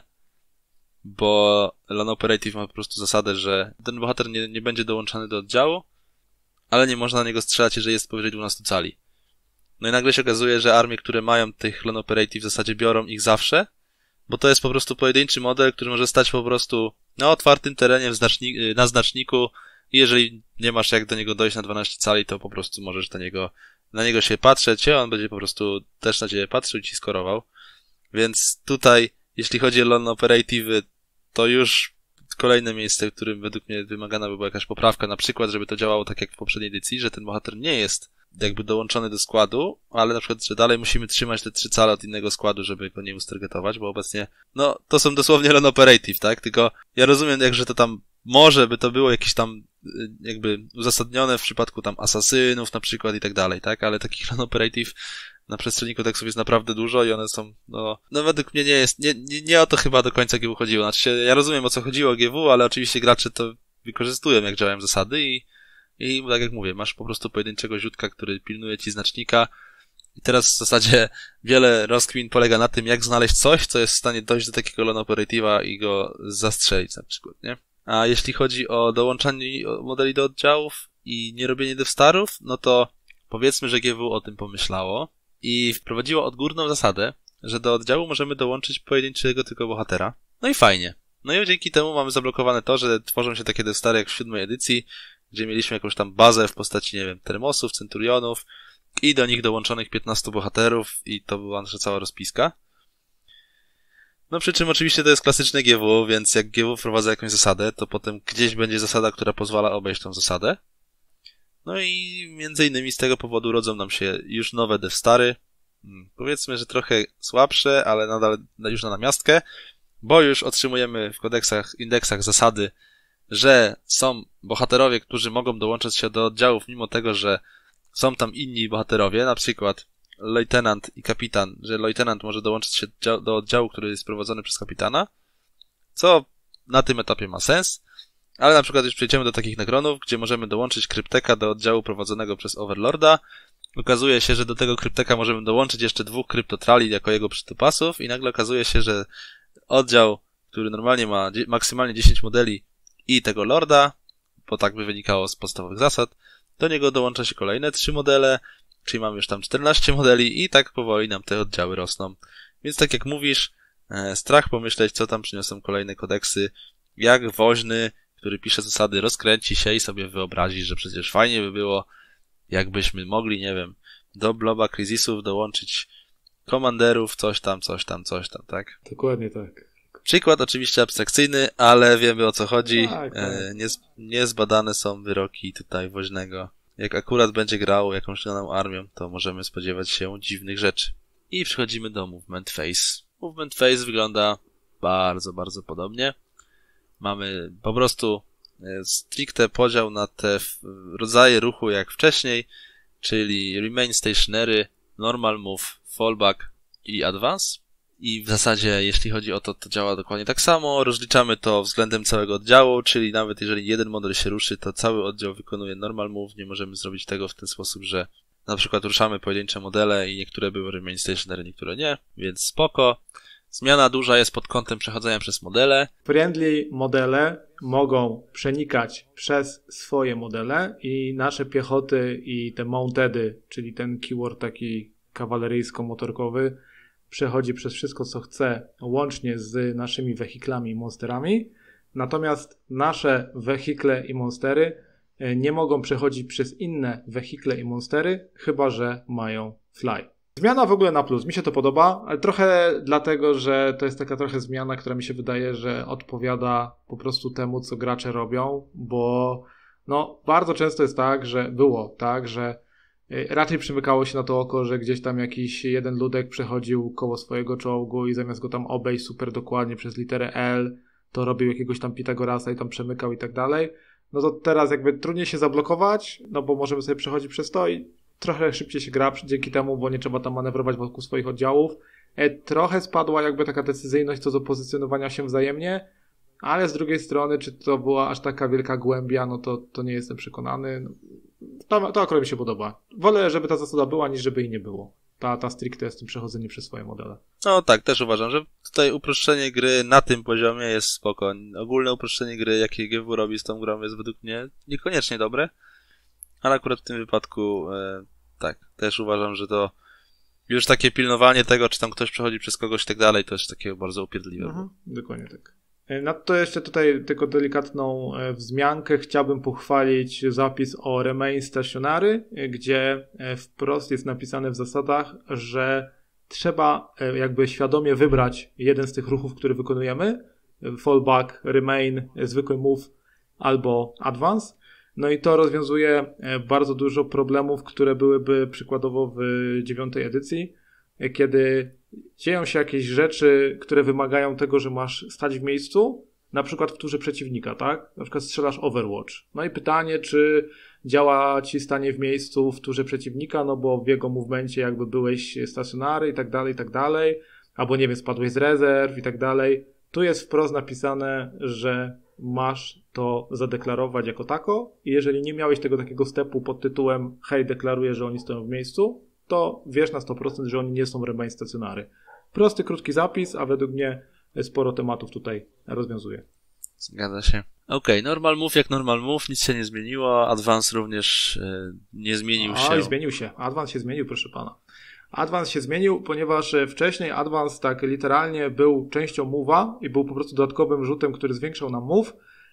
bo Lone Operative ma po prostu zasadę, że ten bohater nie, nie będzie dołączany do oddziału, ale nie można na niego strzelać, jeżeli jest powyżej dwunastu cali. No i nagle się okazuje, że armie, które mają tych Lone Operative w zasadzie biorą ich zawsze, bo to jest po prostu pojedynczy model, który może stać po prostu na otwartym terenie w znaczni- na znaczniku i jeżeli nie masz jak do niego dojść na dwanaście cali, to po prostu możesz na niego, na niego się patrzeć, a on będzie po prostu też na ciebie patrzył i ci skorował. Więc tutaj, jeśli chodzi o Lone Operative, to już kolejne miejsce, w którym według mnie wymagana by była jakaś poprawka, na przykład, żeby to działało tak jak w poprzedniej edycji, że ten bohater nie jest jakby dołączony do składu, ale na przykład, że dalej musimy trzymać te trzy cale od innego składu, żeby go nie ustergetować, bo obecnie, no, to są dosłownie Lone Operative, tak? Tylko ja rozumiem, jak, że to tam może by to było jakieś tam jakby uzasadnione w przypadku tam asasynów na przykład i tak dalej, tak? Ale takich Lone Operative na przestrzeni kodeksów jest naprawdę dużo i one są, no, no według mnie nie jest, nie, nie, nie o to chyba do końca G W chodziło. Znaczy się, ja rozumiem, o co chodziło G W, ale oczywiście gracze to wykorzystują, jak działają zasady i, i tak jak mówię, masz po prostu pojedynczego ziutka, który pilnuje ci znacznika i teraz w zasadzie wiele rozkmin polega na tym, jak znaleźć coś, co jest w stanie dojść do takiego Lone Operative'a i go zastrzelić na przykład, nie? A jeśli chodzi o dołączanie modeli do oddziałów i nie robienie devstarów, no to powiedzmy, że G W o tym pomyślało i wprowadziło odgórną zasadę, że do oddziału możemy dołączyć pojedynczego tylko bohatera. No i fajnie. No i dzięki temu mamy zablokowane to, że tworzą się takie devstary jak w siódmej edycji, gdzie mieliśmy jakąś tam bazę w postaci, nie wiem, termosów, centurionów i do nich dołączonych piętnastu bohaterów i to była nasza cała rozpiska. No przy czym oczywiście to jest klasyczne G W, więc jak G W wprowadza jakąś zasadę, to potem gdzieś będzie zasada, która pozwala obejść tą zasadę. No i między innymi z tego powodu rodzą nam się już nowe devstary. Hmm, powiedzmy, że trochę słabsze, ale nadal już na namiastkę, bo już otrzymujemy w kodeksach, indeksach zasady, że są bohaterowie, którzy mogą dołączać się do oddziałów, mimo tego, że są tam inni bohaterowie, na przykład lejtenant i kapitan, że lejtenant może dołączyć się do oddziału, który jest prowadzony przez kapitana, co na tym etapie ma sens. Ale na przykład już przejdziemy do takich nekronów, gdzie możemy dołączyć krypteka do oddziału prowadzonego przez Overlorda. Okazuje się, że do tego krypteka możemy dołączyć jeszcze dwóch kryptotrali jako jego przytupasów i nagle okazuje się, że oddział, który normalnie ma maksymalnie dziesięć modeli i tego lorda, bo tak by wynikało z podstawowych zasad, do niego dołącza się kolejne trzy modele, czyli mamy już tam czternaście modeli i tak powoli nam te oddziały rosną. Więc tak jak mówisz, e, strach pomyśleć, co tam przyniosą kolejne kodeksy, jak woźny, który pisze zasady, rozkręci się i sobie wyobrazi, że przecież fajnie by było, jakbyśmy mogli, nie wiem, do bloba Crisisów dołączyć komanderów, coś tam, coś tam, coś tam, tak? Dokładnie tak. Przykład oczywiście abstrakcyjny, ale wiemy o co chodzi. Tak, tak. E, niez, niezbadane są wyroki tutaj woźnego. Jak akurat będzie grał jakąś daną armią, to możemy spodziewać się dziwnych rzeczy. I przechodzimy do Movement Phase. Movement Phase wygląda bardzo, bardzo podobnie. Mamy po prostu stricte podział na te rodzaje ruchu jak wcześniej, czyli Remain Stationary, Normal Move, Fallback i Advance. I w zasadzie, jeśli chodzi o to, to działa dokładnie tak samo. Rozliczamy to względem całego oddziału, czyli nawet jeżeli jeden model się ruszy, to cały oddział wykonuje Normal Move. Nie możemy zrobić tego w ten sposób, że na przykład ruszamy pojedyncze modele i niektóre były Remain Stationary, niektóre nie, więc spoko. Zmiana duża jest pod kątem przechodzenia przez modele. Friendly modele mogą przenikać przez swoje modele i nasze piechoty i te mountedy, czyli ten keyword taki kawaleryjsko-motorkowy, przechodzi przez wszystko, co chce, łącznie z naszymi wehiklami i monsterami. Natomiast nasze wehikle i monstery nie mogą przechodzić przez inne wehikle i monstery, chyba że mają fly. Zmiana w ogóle na plus. Mi się to podoba, ale trochę dlatego, że to jest taka trochę zmiana, która mi się wydaje, że odpowiada po prostu temu, co gracze robią, bo no bardzo często jest tak, że było tak, że raczej przymykało się na to oko, że gdzieś tam jakiś jeden ludek przechodził koło swojego czołgu i zamiast go tam obejść super dokładnie przez literę L, to robił jakiegoś tam Pitagorasa i tam przemykał i tak dalej. No to teraz jakby trudniej się zablokować, no bo możemy sobie przechodzić przez to i trochę szybciej się gra dzięki temu, bo nie trzeba tam manewrować wokół swoich oddziałów. E, trochę spadła jakby taka decyzyjność co do pozycjonowania się wzajemnie, ale z drugiej strony, czy to była aż taka wielka głębia, no to, to nie jestem przekonany. No, to, to akurat mi się podoba. Wolę, żeby ta zasada była, niż żeby jej nie było. Ta, ta stricte jest tym przechodzenie przez swoje modele. No tak, też uważam, że tutaj uproszczenie gry na tym poziomie jest spoko. Ogólne uproszczenie gry, jakie G W robi z tą grą, jest według mnie niekoniecznie dobre. Ale akurat w tym wypadku e, tak, też uważam, że to już takie pilnowanie tego, czy tam ktoś przechodzi przez kogoś i tak dalej, to jest takie bardzo upierdliwe. Mhm, dokładnie tak. No to jeszcze tutaj tylko delikatną wzmiankę. Chciałbym pochwalić zapis o Remain Stationary, gdzie wprost jest napisane w zasadach, że trzeba jakby świadomie wybrać jeden z tych ruchów, który wykonujemy. Fallback, Remain, zwykły Move albo Advance. No i to rozwiązuje bardzo dużo problemów, które byłyby przykładowo w dziewiątej edycji, kiedy dzieją się jakieś rzeczy, które wymagają tego, że masz stać w miejscu, na przykład w turze przeciwnika, tak? Na przykład strzelasz Overwatch. No i pytanie, czy działa ci stanie w miejscu w turze przeciwnika, no bo w jego movemencie jakby byłeś stacjonary i tak dalej, i tak dalej, albo nie wiem, spadłeś z rezerw i tak dalej. Tu jest wprost napisane, że masz to zadeklarować jako tako i jeżeli nie miałeś tego takiego stepu pod tytułem hej, deklaruję, że oni stoją w miejscu, to wiesz na sto procent, że oni nie są remain stacjonary. Prosty, krótki zapis, a według mnie sporo tematów tutaj rozwiązuje. Zgadza się. Okej, okay, normal move jak normal move, nic się nie zmieniło, advance również yy, nie zmienił się. Oj, zmienił się. Advance się zmienił, proszę pana. Advance się zmienił, ponieważ wcześniej Advance tak literalnie był częścią move'a i był po prostu dodatkowym rzutem, który zwiększał nam move.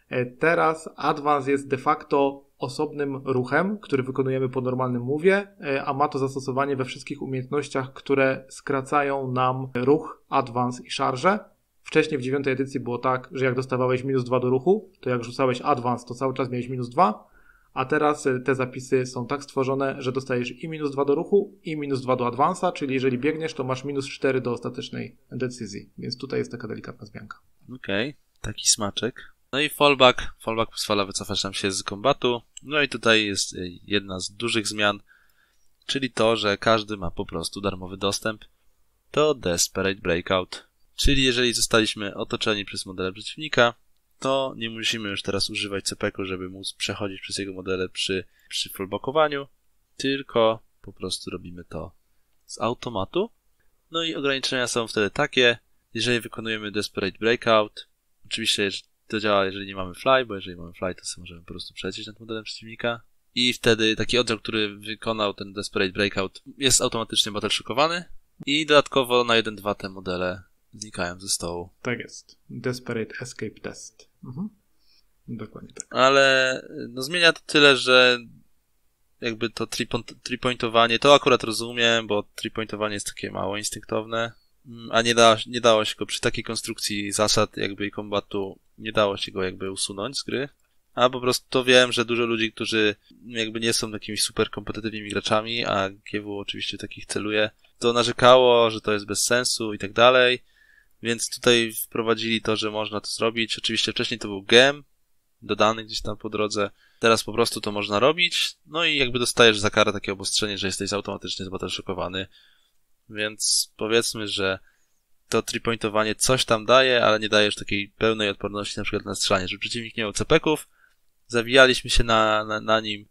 Teraz Advance jest de facto osobnym ruchem, który wykonujemy po normalnym move'ie, a ma to zastosowanie we wszystkich umiejętnościach, które skracają nam ruch, Advance i szarże. Wcześniej w dziewiątej edycji było tak, że jak dostawałeś minus dwa do ruchu, to jak rzucałeś Advance, to cały czas miałeś minus dwa, a teraz te zapisy są tak stworzone, że dostajesz i minus dwa do ruchu, i minus dwa do Advance'a, czyli jeżeli biegniesz, to masz minus cztery do ostatecznej decyzji. Więc tutaj jest taka delikatna zmianka. Okej, okay, taki smaczek. No i fallback. Fallback pozwala wycofać nam się z kombatu. No i tutaj jest jedna z dużych zmian, czyli to, że każdy ma po prostu darmowy dostęp do Desperate Breakout. Czyli jeżeli zostaliśmy otoczeni przez modele przeciwnika, to nie musimy już teraz używać C P K u, żeby móc przechodzić przez jego modele przy, przy fallbackowaniu, tylko po prostu robimy to z automatu. No i ograniczenia są wtedy takie, jeżeli wykonujemy Desperate Breakout, oczywiście to działa, jeżeli nie mamy fly, bo jeżeli mamy fly, to sobie możemy po prostu przelecieć nad modelem przeciwnika i wtedy taki oddział, który wykonał ten Desperate Breakout, jest automatycznie battle shockowany i dodatkowo na jeden dwa te modele znikają ze stołu. Tak jest. Desperate Escape Test. Mhm. Dokładnie tak. Ale no zmienia to tyle, że jakby to three-pointowanie, to akurat rozumiem, bo three-pointowanie jest takie mało instynktowne, a nie, da, nie dało się go przy takiej konstrukcji zasad jakby i kombatu, nie dało się go jakby usunąć z gry. A po prostu to wiem, że dużo ludzi, którzy jakby nie są jakimiś super kompetytywnymi graczami, a G W oczywiście takich celuje, to narzekało, że to jest bez sensu i tak dalej, więc tutaj wprowadzili to, że można to zrobić. Oczywiście wcześniej to był gem dodany gdzieś tam po drodze, teraz po prostu to można robić, no i jakby dostajesz za karę takie obostrzenie, że jesteś automatycznie zbattleshockowany, więc powiedzmy, że to three-pointowanie coś tam daje, ale nie daje już takiej pełnej odporności na przykład na strzelanie, żeby przeciwnik nie miał C P K ów, zawijaliśmy się na, na, na nim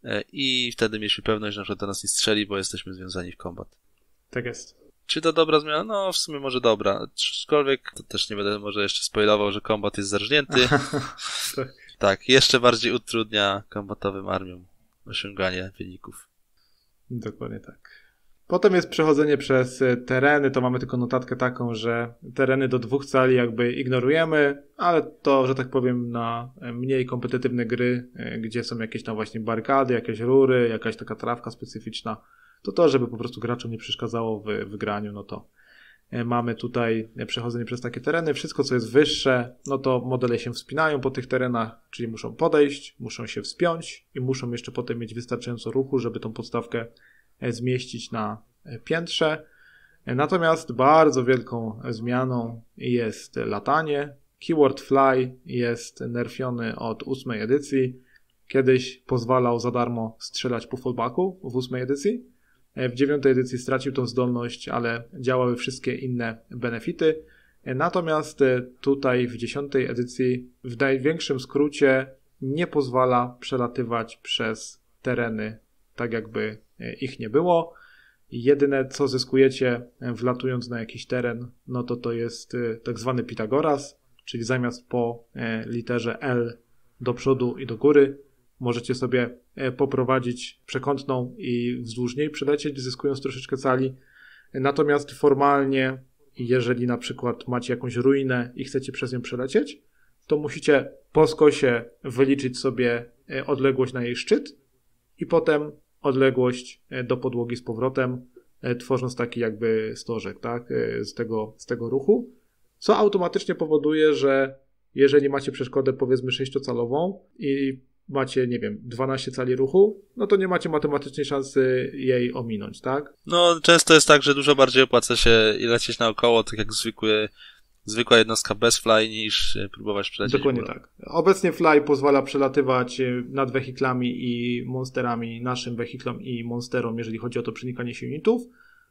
i wtedy mieliśmy pewność, że na przykład do nas nie strzeli, bo jesteśmy związani w kombat. Tak jest. Czy to dobra zmiana? No w sumie może dobra, aczkolwiek to też nie będę może jeszcze spoilował, że kombat jest zarżnięty. tak. Tak, jeszcze bardziej utrudnia kombatowym armiom osiąganie wyników. Dokładnie tak. Potem jest przechodzenie przez tereny, to mamy tylko notatkę taką, że tereny do dwóch cali jakby ignorujemy, ale to, że tak powiem, na mniej kompetytywne gry, gdzie są jakieś tam właśnie barykady, jakieś rury, jakaś taka trawka specyficzna, to to, żeby po prostu graczom nie przeszkadzało w, w graniu, no to mamy tutaj przechodzenie przez takie tereny. Wszystko, co jest wyższe, no to modele się wspinają po tych terenach, czyli muszą podejść, muszą się wspiąć i muszą jeszcze potem mieć wystarczająco ruchu, żeby tą podstawkę zmieścić na piętrze. Natomiast bardzo wielką zmianą jest latanie. Keyword Fly jest nerfiony od ósmej edycji. Kiedyś pozwalał za darmo strzelać po fallbacku w ósmej edycji. W dziewiątej edycji stracił tą zdolność, ale działały wszystkie inne benefity. Natomiast tutaj w dziesiątej edycji w największym skrócie nie pozwala przelatywać przez tereny tak jakby ich nie było. Jedyne co zyskujecie wlatując na jakiś teren, no to to jest tak zwany Pitagoras, czyli zamiast po literze L do przodu i do góry możecie sobie poprowadzić przekątną i wzdłuż niej przelecieć, zyskując troszeczkę cali. Natomiast formalnie, jeżeli na przykład macie jakąś ruinę i chcecie przez nią przelecieć, to musicie po skosie wyliczyć sobie odległość na jej szczyt i potem odległość do podłogi z powrotem, tworząc taki jakby stożek, tak, z tego, z tego ruchu, co automatycznie powoduje, że jeżeli macie przeszkodę powiedzmy sześciocalową i macie, nie wiem, dwanaście cali ruchu, no to nie macie matematycznej szansy jej ominąć, tak? No, często jest tak, że dużo bardziej opłaca się lecieć naokoło, tak jak zwykły, zwykła jednostka bez fly, niż próbować przelecieć. Dokładnie tak. Obecnie fly pozwala przelatywać nad wehiklami i monsterami, naszym wehiklom i monsterom, jeżeli chodzi o to przenikanie się unitów.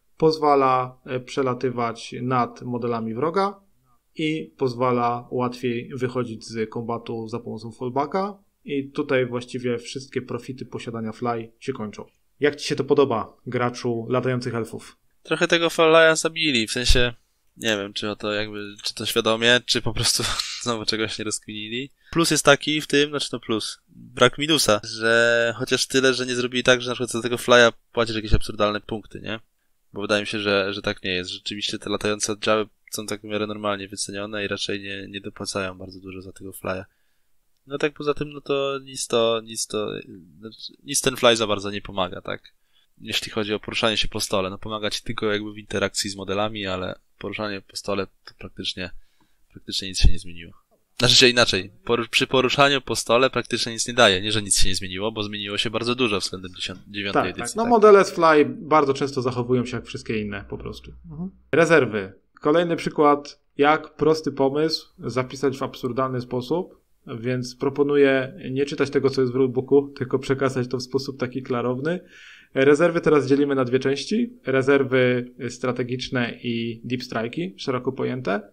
Pozwala przelatywać nad modelami wroga i pozwala łatwiej wychodzić z kombatu za pomocą fallbacka. I tutaj właściwie wszystkie profity posiadania fly się kończą. Jak ci się to podoba, graczu latających elfów? Trochę tego fly'a zabili, w sensie nie wiem, czy o to jakby, czy to świadomie, czy po prostu znowu czegoś nie rozkminili. Plus jest taki w tym, znaczy to plus, brak minusa, że chociaż tyle, że nie zrobili tak, że na przykład za tego fly'a płacisz jakieś absurdalne punkty, nie? Bo wydaje mi się, że, że tak nie jest. Rzeczywiście te latające oddziały są tak w miarę normalnie wycenione i raczej nie, nie dopłacają bardzo dużo za tego fly'a. No tak poza tym, no to nic to, nic to, nic ten fly za bardzo nie pomaga, tak? Jeśli chodzi o poruszanie się po stole, no pomaga ci tylko jakby w interakcji z modelami, ale poruszanie po stole to praktycznie, praktycznie nic się nie zmieniło. Znaczy się inaczej, poru- przy poruszaniu po stole praktycznie nic nie daje, nie, że nic się nie zmieniło, bo zmieniło się bardzo dużo względem dziewiątej tak, edycji. Tak. No tak. modele z fly bardzo często zachowują się jak wszystkie inne po prostu. Mhm. Rezerwy. Kolejny przykład, jak prosty pomysł zapisać w absurdalny sposób. Więc proponuję nie czytać tego, co jest w rulebooku, tylko przekazać to w sposób taki klarowny. Rezerwy teraz dzielimy na dwie części. Rezerwy strategiczne i deep strike'i, szeroko pojęte.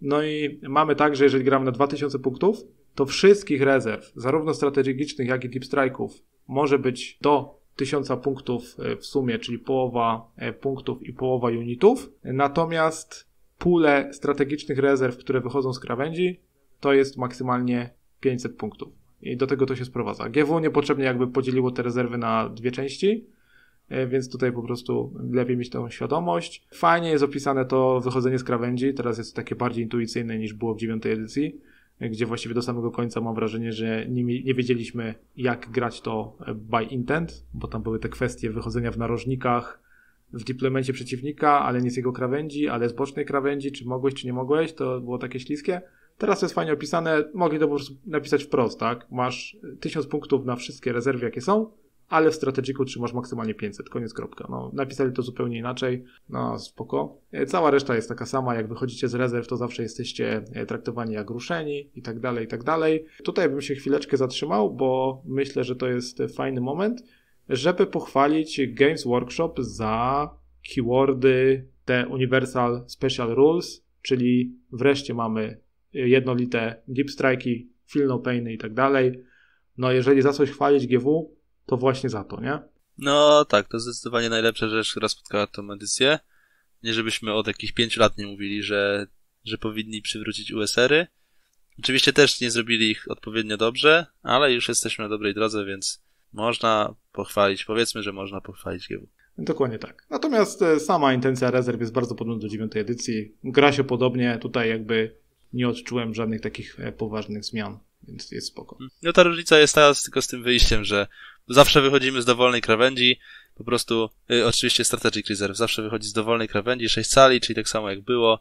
No i mamy tak, że jeżeli gramy na dwa tysiące punktów, to wszystkich rezerw, zarówno strategicznych, jak i deep strike'ów, może być do tysiąca punktów w sumie, czyli połowa punktów i połowa unitów. Natomiast pule strategicznych rezerw, które wychodzą z krawędzi, to jest maksymalnie pięćset punktów. I do tego to się sprowadza. G W niepotrzebnie jakby podzieliło te rezerwy na dwie części, więc tutaj po prostu lepiej mieć tą świadomość. Fajnie jest opisane to wychodzenie z krawędzi, teraz jest takie bardziej intuicyjne niż było w dziewiątej edycji, gdzie właściwie do samego końca mam wrażenie, że nie, nie wiedzieliśmy, jak grać to by intent, bo tam były te kwestie wychodzenia w narożnikach, w deploymencie przeciwnika, ale nie z jego krawędzi, ale z bocznej krawędzi, czy mogłeś, czy nie mogłeś, to było takie śliskie. Teraz to jest fajnie opisane, mogli to po prostu napisać wprost, tak? Masz tysiąc punktów na wszystkie rezerwy, jakie są, ale w strategiku trzymasz maksymalnie pięćset, koniec, kropka. No, napisali to zupełnie inaczej, no spoko. Cała reszta jest taka sama, jak wychodzicie z rezerw, to zawsze jesteście traktowani jak ruszeni i tak dalej, i tak dalej. Tutaj bym się chwileczkę zatrzymał, bo myślę, że to jest fajny moment, żeby pochwalić Games Workshop za keywordy, te Universal Special Rules, czyli wreszcie mamy jednolite deep strike'i, feel no painy i tak dalej. No jeżeli za coś chwalić G W, to właśnie za to, nie? No tak, to zdecydowanie najlepsza rzecz, która spotkała tą edycję. Nie żebyśmy od jakichś pięciu lat nie mówili, że, że powinni przywrócić U S R-y. Oczywiście też nie zrobili ich odpowiednio dobrze, ale już jesteśmy na dobrej drodze, więc można pochwalić, powiedzmy, że można pochwalić G W. Dokładnie tak. Natomiast sama intencja rezerw jest bardzo podobna do dziewiątej edycji. Gra się podobnie, tutaj jakby nie odczułem żadnych takich poważnych zmian, więc jest spoko. No ta różnica jest teraz tylko z tym wyjściem, że zawsze wychodzimy z dowolnej krawędzi, po prostu, y, oczywiście Strategic Reserve zawsze wychodzi z dowolnej krawędzi, sześć cali, czyli tak samo jak było.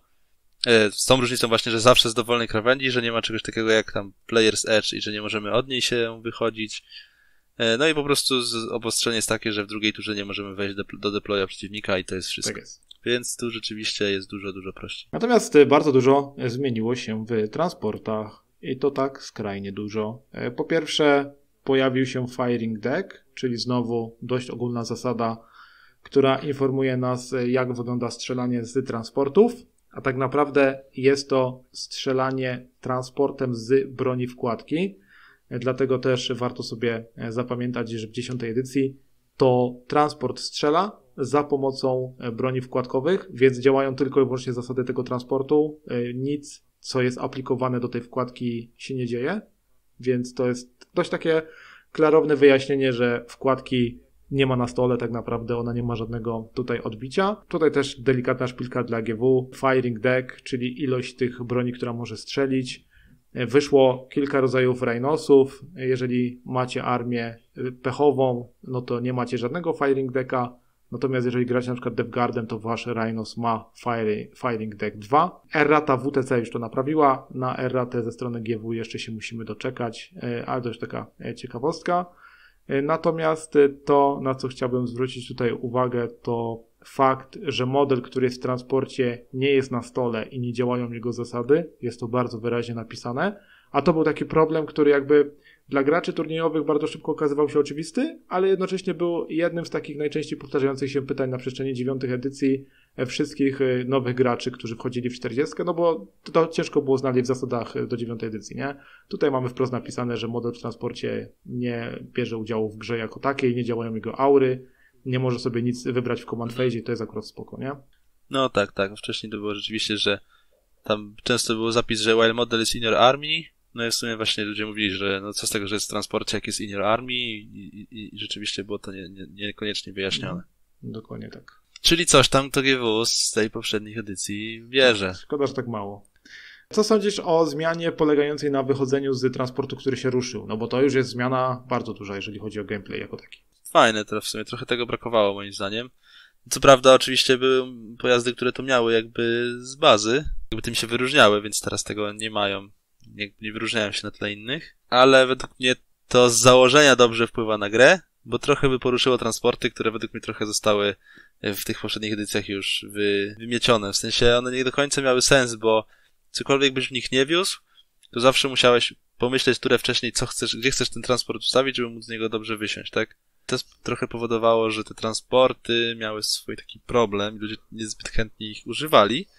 Y, z tą różnicą właśnie, że zawsze z dowolnej krawędzi, że nie ma czegoś takiego jak tam Player's Edge i że nie możemy od niej się wychodzić. Y, no i po prostu z, obostrzenie jest takie, że w drugiej turze nie możemy wejść do, do deploya przeciwnika i to jest wszystko. Tak jest. Więc tu rzeczywiście jest dużo, dużo prościej. Natomiast bardzo dużo zmieniło się w transportach i to tak skrajnie dużo. Po pierwsze pojawił się Firing Deck, czyli znowu dość ogólna zasada, która informuje nas, jak wygląda strzelanie z transportów, a tak naprawdę jest to strzelanie transportem z broni wkładki. Dlatego też warto sobie zapamiętać, że w dziesiątej edycji to transport strzela za pomocą broni wkładkowych, więc działają tylko i wyłącznie zasady tego transportu. Nic, co jest aplikowane do tej wkładki, się nie dzieje, więc to jest dość takie klarowne wyjaśnienie, że wkładki nie ma na stole, tak naprawdę ona nie ma żadnego tutaj odbicia. Tutaj też delikatna szpilka dla G W, Firing Deck, czyli ilość tych broni, która może strzelić. Wyszło kilka rodzajów Rhinosów. Jeżeli macie armię pechową, no to nie macie żadnego Firing Decka. Natomiast jeżeli gracie na przykład Death Guardem, to wasz Rhinos ma Fire, Firing Deck dwa. Errata W T C już to naprawiła. Na erratę ze strony G W jeszcze się musimy doczekać, ale to już taka ciekawostka. Natomiast to, na co chciałbym zwrócić tutaj uwagę, to fakt, że model, który jest w transporcie, nie jest na stole i nie działają jego zasady. Jest to bardzo wyraźnie napisane. A to był taki problem, który jakby dla graczy turniejowych bardzo szybko okazywał się oczywisty, ale jednocześnie był jednym z takich najczęściej powtarzających się pytań na przestrzeni dziewiątych edycji wszystkich nowych graczy, którzy wchodzili w czterdziestkę, no bo to, to ciężko było znaleźć w zasadach do dziewiątej edycji, nie? Tutaj mamy wprost napisane, że model w transporcie nie bierze udziału w grze jako takiej, nie działają jego aury, nie może sobie nic wybrać w command phase i to jest akurat spoko, nie? No tak, tak. Wcześniej to było rzeczywiście, że tam często był zapis, że while model is in your army, no i w sumie właśnie ludzie mówili, że no co z tego, że jest w transporcie, jak jest in your army i, i, i rzeczywiście było to nie, nie, niekoniecznie wyjaśnione. No, dokładnie tak. Czyli coś tam to G W z tej poprzednich edycji bierze. Szkoda, że tak mało. Co sądzisz o zmianie polegającej na wychodzeniu z transportu, który się ruszył? No bo to już jest zmiana bardzo duża, jeżeli chodzi o gameplay jako taki. Fajne, to w sumie trochę tego brakowało moim zdaniem. Co prawda oczywiście były pojazdy, które to miały jakby z bazy, jakby tym się wyróżniały, więc teraz tego nie mają, nie, nie wyróżniają się na tle innych, ale według mnie to z założenia dobrze wpływa na grę, bo trochę by poruszyło transporty, które według mnie trochę zostały w tych poprzednich edycjach już wy, wymiecione. W sensie one nie do końca miały sens, bo cokolwiek byś w nich nie wiózł, to zawsze musiałeś pomyśleć turę wcześniej, co chcesz, gdzie chcesz ten transport ustawić, żeby móc z niego dobrze wysiąść, tak? To trochę powodowało, że te transporty miały swój taki problem, ludzie niezbyt chętnie ich używali,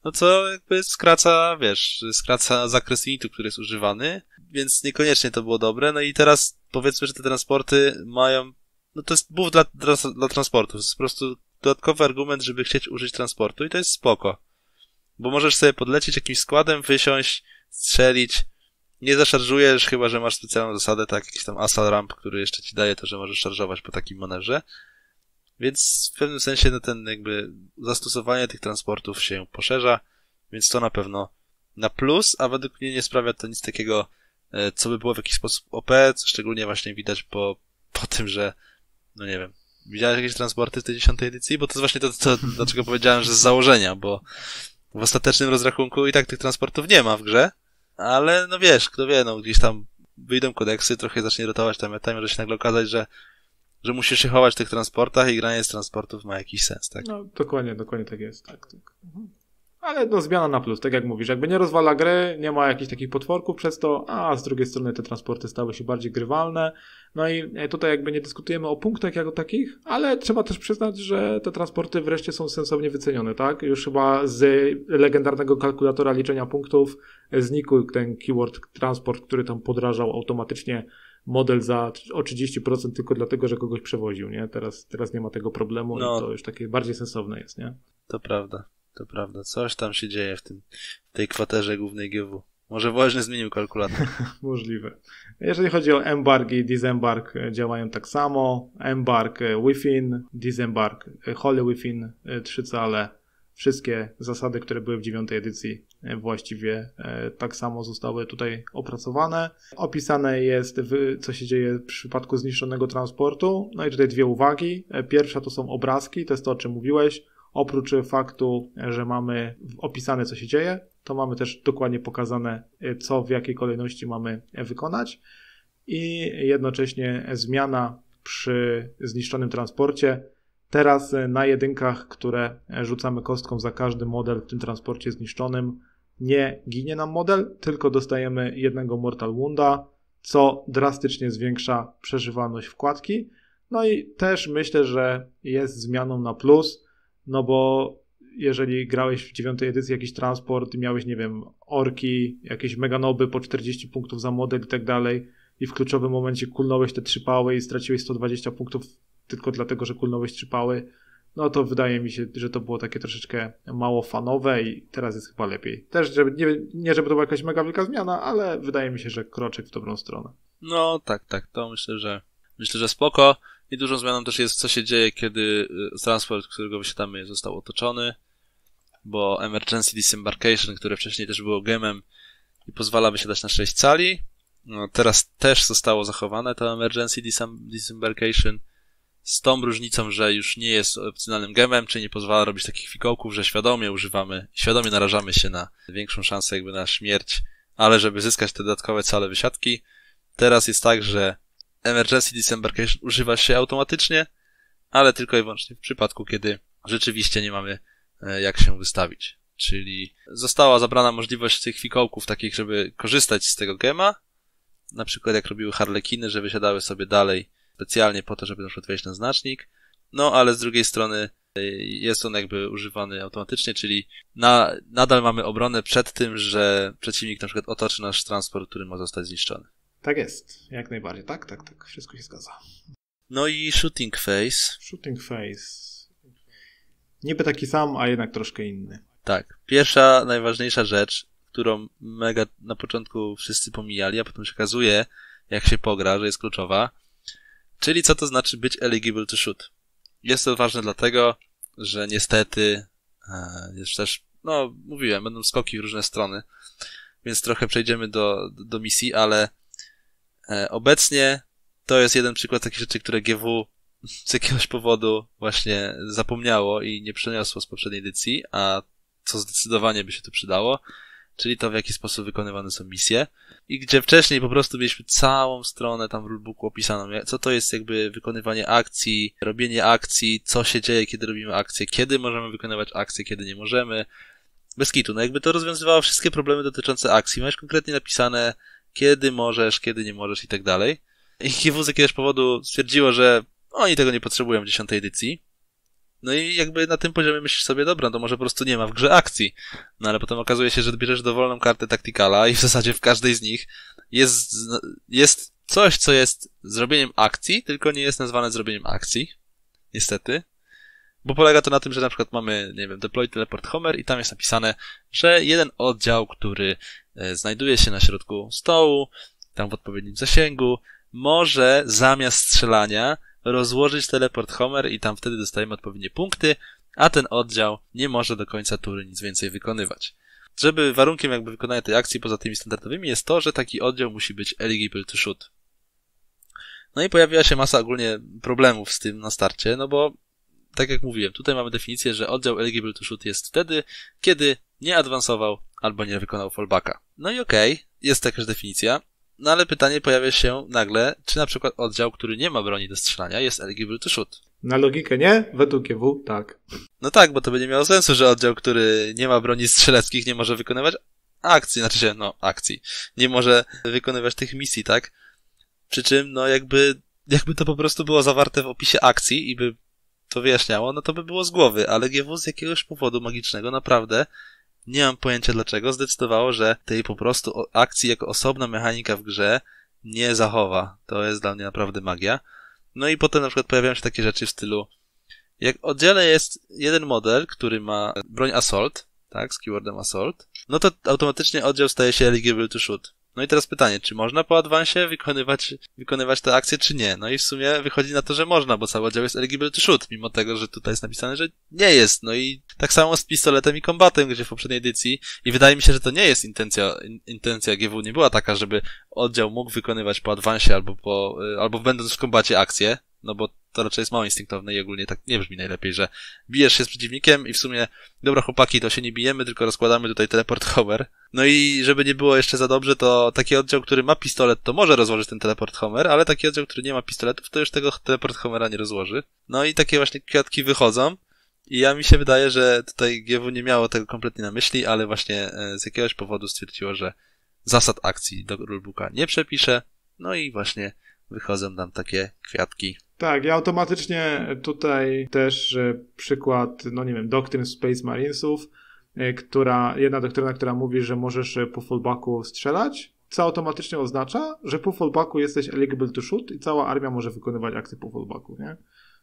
no co jakby skraca, wiesz, skraca zakres limitu, który jest używany, więc niekoniecznie to było dobre. No i teraz powiedzmy, że te transporty mają, no to jest buf dla, dla, dla transportu, to jest po prostu dodatkowy argument, żeby chcieć użyć transportu i to jest spoko. Bo możesz sobie podlecieć jakimś składem, wysiąść, strzelić, nie zaszarżujesz, chyba że masz specjalną zasadę, tak, jakiś tam asal ramp, który jeszcze ci daje to, że możesz szarżować po takim manevrze. Więc w pewnym sensie no ten jakby zastosowanie tych transportów się poszerza, więc to na pewno na plus, a według mnie nie sprawia to nic takiego, co by było w jakiś sposób O P, co szczególnie właśnie widać po, po tym, że no nie wiem, widziałeś jakieś transporty w tej dziesiątej edycji? Bo to jest właśnie to, to, dlaczego powiedziałem, że z założenia, bo w ostatecznym rozrachunku i tak tych transportów nie ma w grze, ale no wiesz, kto wie, no gdzieś tam wyjdą kodeksy, trochę zacznie rotować ta meta i może się nagle okazać, że że musisz się chować w tych transportach i granie z transportów ma jakiś sens, tak? No, dokładnie, dokładnie tak jest, tak, tak. Mhm. Ale no zmiana na plus, tak jak mówisz, jakby nie rozwala gry, nie ma jakichś takich potworków przez to, a z drugiej strony te transporty stały się bardziej grywalne, no i tutaj jakby nie dyskutujemy o punktach jako takich, ale trzeba też przyznać, że te transporty wreszcie są sensownie wycenione, tak? Już chyba z legendarnego kalkulatora liczenia punktów znikł ten keyword transport, który tam podrażał automatycznie model za o trzydzieści procent tylko dlatego, że kogoś przewoził, nie? Teraz, teraz nie ma tego problemu no, i to już takie bardziej sensowne jest, nie? To prawda, to prawda. Coś tam się dzieje w tym, w tej kwaterze głównej G W. Może Woźny zmienił kalkulator. Możliwe. Jeżeli chodzi o embark i disembark, działają tak samo. Embark within, disembark wholly within, trzy cale. Wszystkie zasady, które były w dziewiątej edycji właściwie tak samo zostały tutaj opracowane. Opisane jest, w, co się dzieje w przypadku zniszczonego transportu. No i tutaj dwie uwagi. Pierwsza to są obrazki, to jest to, o czym mówiłeś. Oprócz faktu, że mamy opisane, co się dzieje, to mamy też dokładnie pokazane, co w jakiej kolejności mamy wykonać. I jednocześnie zmiana przy zniszczonym transporcie. Teraz na jedynkach, które rzucamy kostką za każdy model w tym transporcie zniszczonym, nie ginie nam model, tylko dostajemy jednego Mortal Wounda, co drastycznie zwiększa przeżywalność wkładki. No i też myślę, że jest zmianą na plus, no bo jeżeli grałeś w dziewiątej edycji jakiś transport i miałeś, nie wiem, orki, jakieś meganoby po czterdzieści punktów za model i tak dalej i w kluczowym momencie kulnąłeś te trzy pały i straciłeś sto dwadzieścia punktów tylko dlatego, że kulnąłeś trzy pały, no to wydaje mi się, że to było takie troszeczkę mało fanowe i teraz jest chyba lepiej. Też, żeby, nie, nie żeby to była jakaś mega wielka zmiana, ale wydaje mi się, że kroczek w dobrą stronę. No tak, tak, to myślę, że myślę, że spoko i dużą zmianą też jest, co się dzieje, kiedy transport, którego wysiadamy, został otoczony, bo Emergency Disembarkation, które wcześniej też było gemem i pozwala wysiadać na sześć cali, no teraz też zostało zachowane to Emergency Disembarkation, z tą różnicą, że już nie jest opcjonalnym gemem, czyli nie pozwala robić takich fikołków, że świadomie używamy, świadomie narażamy się na większą szansę jakby na śmierć, ale żeby zyskać te dodatkowe cale wysiadki. Teraz jest tak, że Emergency Disembarkation używa się automatycznie, ale tylko i wyłącznie w przypadku, kiedy rzeczywiście nie mamy jak się wystawić. Czyli została zabrana możliwość tych fikołków takich, żeby korzystać z tego gema, na przykład jak robiły harlekiny, że wysiadały sobie dalej specjalnie po to, żeby na przykład wejść na znacznik, no ale z drugiej strony jest on jakby używany automatycznie, czyli na, nadal mamy obronę przed tym, że przeciwnik na przykład otoczy nasz transport, który ma zostać zniszczony. Tak jest, jak najbardziej, tak, tak, tak, wszystko się zgadza. No i Shooting Phase. Shooting Phase. Niby taki sam, a jednak troszkę inny. Tak, pierwsza, najważniejsza rzecz, którą mega na początku wszyscy pomijali, a potem się okazuje, jak się pogra, że jest kluczowa. Czyli co to znaczy być eligible to shoot? Jest to ważne dlatego, że niestety jest też, no mówiłem, będą skoki w różne strony, więc trochę przejdziemy do, do, do misji, ale obecnie to jest jeden przykład takich rzeczy, które G W z jakiegoś powodu właśnie zapomniało i nie przeniosło z poprzedniej edycji, a co zdecydowanie by się tu przydało, czyli to w jaki sposób wykonywane są misje i gdzie wcześniej po prostu mieliśmy całą stronę tam w rulebooku opisaną, co to jest jakby wykonywanie akcji, robienie akcji, co się dzieje, kiedy robimy akcje, kiedy możemy wykonywać akcje, kiedy nie możemy. Bez kitu, no jakby to rozwiązywało wszystkie problemy dotyczące akcji. Masz konkretnie napisane, kiedy możesz, kiedy nie możesz i tak dalej. I G W z jakiegoś powodu stwierdziło, że oni tego nie potrzebują w dziesiątej edycji. No i jakby na tym poziomie myślisz sobie, dobra, to może po prostu nie ma w grze akcji. No ale potem okazuje się, że bierzesz dowolną kartę Tacticala i w zasadzie w każdej z nich jest, jest coś, co jest zrobieniem akcji, tylko nie jest nazwane zrobieniem akcji. Niestety. Bo polega to na tym, że na przykład mamy, nie wiem, deploy teleport Homer i tam jest napisane, że jeden oddział, który znajduje się na środku stołu, tam w odpowiednim zasięgu, może zamiast strzelania rozłożyć teleport Homer i tam wtedy dostajemy odpowiednie punkty, a ten oddział nie może do końca tury nic więcej wykonywać. Żeby warunkiem jakby wykonania tej akcji poza tymi standardowymi jest to, że taki oddział musi być eligible to shoot. No i pojawiła się masa ogólnie problemów z tym na starcie, no bo tak jak mówiłem, tutaj mamy definicję, że oddział eligible to shoot jest wtedy, kiedy nie awansował albo nie wykonał fallbacka. No i okej, okay, jest jakaś definicja, no ale pytanie pojawia się nagle, czy na przykład oddział, który nie ma broni do strzelania, jest eligible to shoot. Na logikę nie, według G W tak. No tak, bo to by nie miało sensu, że oddział, który nie ma broni strzeleckich, nie może wykonywać akcji, znaczy się, no, akcji. Nie może wykonywać tych misji, tak? Przy czym, no jakby, jakby to po prostu było zawarte w opisie akcji i by to wyjaśniało, no to by było z głowy, ale G W z jakiegoś powodu magicznego naprawdę, nie mam pojęcia dlaczego, zdecydowało, że tej po prostu akcji jako osobna mechanika w grze nie zachowa. To jest dla mnie naprawdę magia. No i potem na przykład pojawiają się takie rzeczy w stylu, jak w oddziale jest jeden model, który ma broń Assault, tak, z keywordem Assault, no to automatycznie oddział staje się eligible to shoot. No i teraz pytanie, czy można po advansie wykonywać, wykonywać te akcje, czy nie? No i w sumie wychodzi na to, że można, bo cały oddział jest eligible to shoot, mimo tego, że tutaj jest napisane, że nie jest. No i tak samo z pistoletem i kombatem, gdzie w poprzedniej edycji, i wydaje mi się, że to nie jest intencja, in, intencja G W nie była taka, żeby oddział mógł wykonywać po advansie albo po, albo będąc w kombacie akcje, no bo to raczej jest mało instynktowne i ogólnie tak nie brzmi najlepiej, że bijesz się z przeciwnikiem i w sumie, dobra chłopaki, to się nie bijemy, tylko rozkładamy tutaj teleport Homer. No i żeby nie było jeszcze za dobrze, to taki oddział, który ma pistolet, to może rozłożyć ten teleport Homer, ale taki oddział, który nie ma pistoletów, to już tego teleport Homera nie rozłoży. No i takie właśnie kwiatki wychodzą i ja mi się wydaje, że tutaj G W nie miało tego kompletnie na myśli, ale właśnie z jakiegoś powodu stwierdziło, że zasad akcji do rulebooka nie przepisze, no i właśnie wychodzą nam takie kwiatki. Tak, ja automatycznie tutaj też przykład, no nie wiem, doktryn Space Marinesów, która, jedna doktryna, która mówi, że możesz po fallbacku strzelać, co automatycznie oznacza, że po fallbacku jesteś eligible to shoot i cała armia może wykonywać akcje po fallbacku, nie?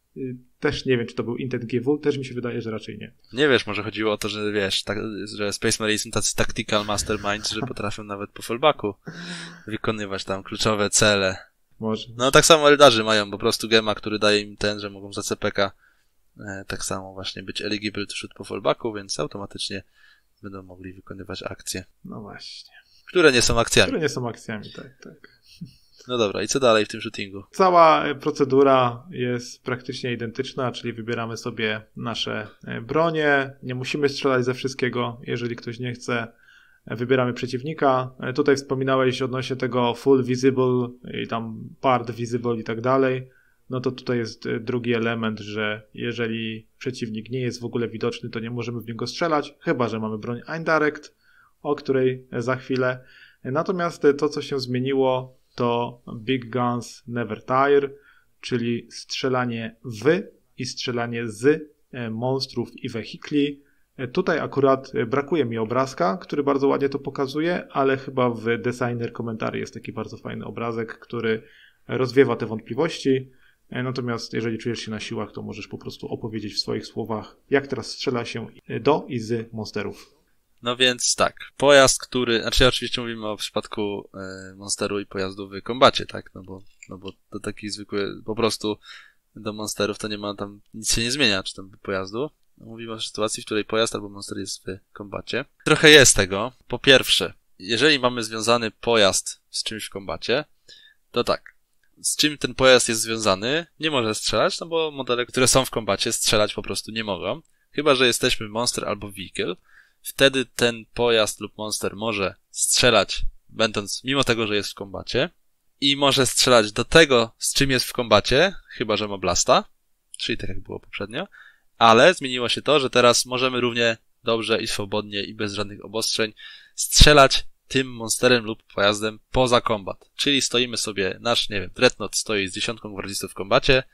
Też nie wiem, czy to był intent G W, też mi się wydaje, że raczej nie. Nie wiesz, może chodziło o to, że wiesz, tak, że Space Marines są tacy tactical masterminds, że potrafią nawet po fallbacku wykonywać tam kluczowe cele. Może. No tak samo Eldarzy mają po prostu gema, który daje im ten, że mogą za C P K e, tak samo właśnie być eligible to shoot po fallbacku, więc automatycznie będą mogli wykonywać akcje. No właśnie. Które nie są akcjami. Które nie są akcjami, tak, tak. No dobra, i co dalej w tym shootingu? Cała procedura jest praktycznie identyczna, czyli wybieramy sobie nasze bronie, nie musimy strzelać ze wszystkiego, jeżeli ktoś nie chce. Wybieramy przeciwnika. Tutaj wspominałeś odnośnie tego full visible i tam part visible i tak dalej. No to tutaj jest drugi element, że jeżeli przeciwnik nie jest w ogóle widoczny, to nie możemy w niego strzelać, chyba że mamy broń indirect, o której za chwilę. Natomiast to, co się zmieniło, to Big Guns Never Tire, czyli strzelanie w i strzelanie z monstrów i wehikli. Tutaj akurat brakuje mi obrazka, który bardzo ładnie to pokazuje, ale chyba w Designer Commentary jest taki bardzo fajny obrazek, który rozwiewa te wątpliwości. Natomiast jeżeli czujesz się na siłach, to możesz po prostu opowiedzieć w swoich słowach, jak teraz strzela się do i z monsterów. No więc tak, pojazd, który, znaczy oczywiście mówimy o przypadku e, monsteru i pojazdu w kombacie, tak, no bo, no bo to taki zwykły, po prostu do monsterów to nie ma tam, nic się nie zmienia, czy tam pojazdu. Mówimy o sytuacji, w której pojazd albo monster jest w kombacie. Trochę jest tego. Po pierwsze, jeżeli mamy związany pojazd z czymś w kombacie, to tak, z czym ten pojazd jest związany, nie może strzelać, no bo modele, które są w kombacie, strzelać po prostu nie mogą. Chyba że jesteśmy monster albo vehicle, wtedy ten pojazd lub monster może strzelać, będąc, mimo tego, że jest w kombacie, i może strzelać do tego, z czym jest w kombacie, chyba że ma blasta, czyli tak jak było poprzednio, ale zmieniło się to, że teraz możemy równie dobrze i swobodnie i bez żadnych obostrzeń strzelać tym monsterem lub pojazdem poza kombat. Czyli stoimy sobie, nasz, nie wiem, Dreadnought stoi z dziesiątką gwardzistów w kombacie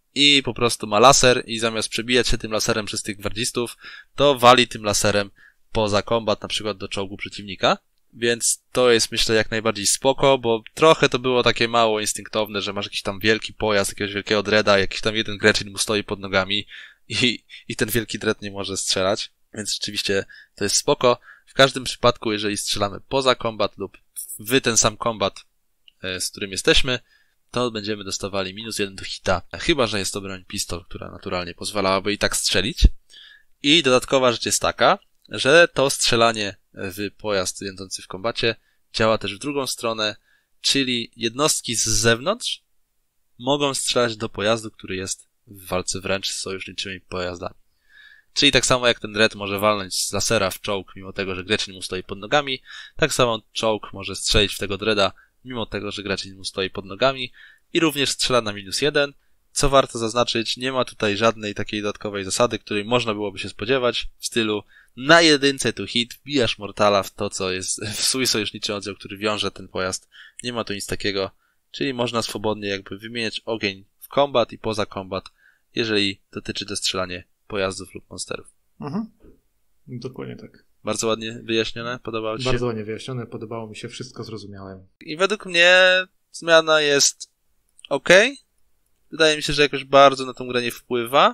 i po prostu ma laser i zamiast przebijać się tym laserem przez tych gwardzistów, to wali tym laserem poza kombat, na przykład do czołgu przeciwnika. Więc to jest, myślę, jak najbardziej spoko, bo trochę to było takie mało instynktowne, że masz jakiś tam wielki pojazd, jakiegoś wielkiego dreada, jakiś tam jeden Gretchin mu stoi pod nogami i, i ten wielki dread nie może strzelać. Więc rzeczywiście to jest spoko. W każdym przypadku, jeżeli strzelamy poza kombat lub w ten sam kombat, z którym jesteśmy, to będziemy dostawali minus jeden do hita. Chyba że jest to broń pistol, która naturalnie pozwalałaby i tak strzelić. I dodatkowa rzecz jest taka, że to strzelanie w pojazd jędzący w kombacie działa też w drugą stronę, czyli jednostki z zewnątrz mogą strzelać do pojazdu, który jest w walce wręcz z sojuszniczymi pojazdami. Czyli tak samo jak ten Dread może walnąć z lasera w czołg, mimo tego, że Gretchin mu stoi pod nogami, tak samo czołg może strzelić w tego Dreada, mimo tego, że Gretchin mu stoi pod nogami i również strzela na minus jeden. Co warto zaznaczyć, nie ma tutaj żadnej takiej dodatkowej zasady, której można byłoby się spodziewać w stylu na jedynce to hit, wbijasz Mortala w to, co jest w swój sojuszniczy oddział, który wiąże ten pojazd. Nie ma tu nic takiego, czyli można swobodnie jakby wymieniać ogień w kombat i poza kombat, jeżeli dotyczy to strzelanie pojazdów lub monsterów. Mhm. Dokładnie tak. Bardzo ładnie wyjaśnione, podobało Ci się? Bardzo ładnie wyjaśnione, podobało mi się, wszystko zrozumiałem. I według mnie zmiana jest okej. Okay. Wydaje mi się, że jakoś bardzo na tą grę nie wpływa.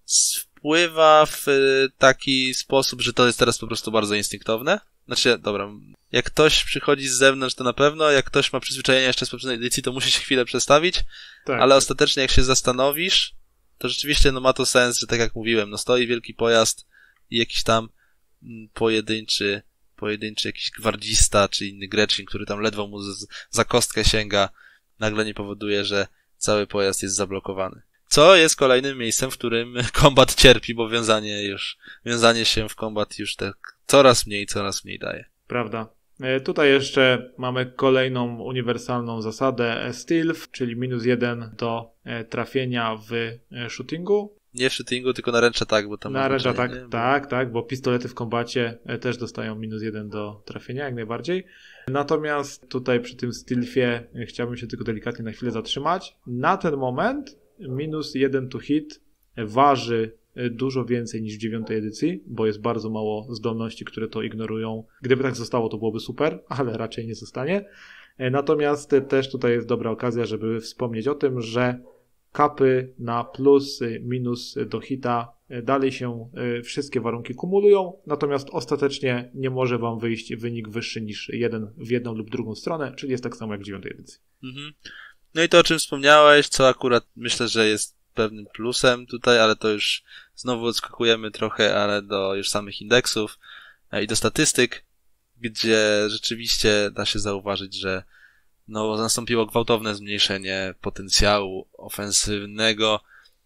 Wpływa w taki sposób, że to jest teraz po prostu bardzo instynktowne. Znaczy, dobra, jak ktoś przychodzi z zewnątrz, to na pewno, jak ktoś ma przyzwyczajenia jeszcze z poprzedniej edycji, to musi się chwilę przestawić, tak, ale tak. Ostatecznie jak się zastanowisz, to rzeczywiście no ma to sens, że tak jak mówiłem, no stoi wielki pojazd i jakiś tam pojedynczy, pojedynczy jakiś gwardzista, czy inny Gretchin, który tam ledwo mu z, za kostkę sięga, nagle nie powoduje, że cały pojazd jest zablokowany. Co jest kolejnym miejscem, w którym kombat cierpi, bo wiązanie już, wiązanie się w kombat już tak coraz mniej, coraz mniej daje. Prawda. Tutaj jeszcze mamy kolejną uniwersalną zasadę stealth, czyli minus jeden do trafienia w shootingu. Nie w shootingu, tylko na ręcz attack, bo tam na ręcz attack, tak, tak, bo pistolety w kombacie też dostają minus jeden do trafienia, jak najbardziej. Natomiast tutaj przy tym stealthie chciałbym się tylko delikatnie na chwilę zatrzymać. Na ten moment minus jeden to hit waży dużo więcej niż w dziewiątej edycji, bo jest bardzo mało zdolności, które to ignorują. Gdyby tak zostało, to byłoby super, ale raczej nie zostanie. Natomiast też tutaj jest dobra okazja, żeby wspomnieć o tym, że kapy na plus, minus do hita dalej się wszystkie warunki kumulują, natomiast ostatecznie nie może wam wyjść wynik wyższy niż jeden w jedną lub drugą stronę, czyli jest tak samo jak w dziewiątej edycji. Mhm. No i to, o czym wspomniałeś, co akurat myślę, że jest pewnym plusem tutaj, ale to już znowu odskakujemy trochę, ale do już samych indeksów i do statystyk, gdzie rzeczywiście da się zauważyć, że no nastąpiło gwałtowne zmniejszenie potencjału ofensywnego,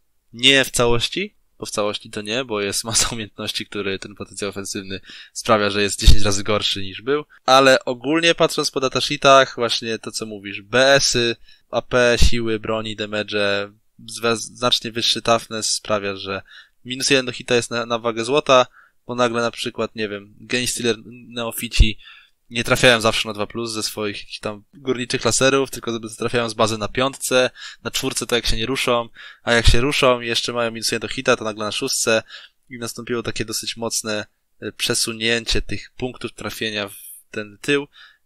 nie w całości, bo w całości to nie, bo jest masa umiejętności, które ten potencjał ofensywny sprawia, że jest dziesięć razy gorszy niż był, ale ogólnie patrząc po datasheetach, właśnie to co mówisz, B S-y, A P, siły, broni, damage, znacznie wyższy toughness sprawia, że minus jeden do hita jest na, na wagę złota, bo nagle na przykład, nie wiem, Genestealer neofici nie trafiają zawsze na dwa plus ze swoich jakichś tam górniczych laserów, tylko trafiają z bazy na piątce, na czwórce to jak się nie ruszą, a jak się ruszą i jeszcze mają minus jeden do hita, to nagle na szóstce i nastąpiło takie dosyć mocne przesunięcie tych punktów trafienia w ten tył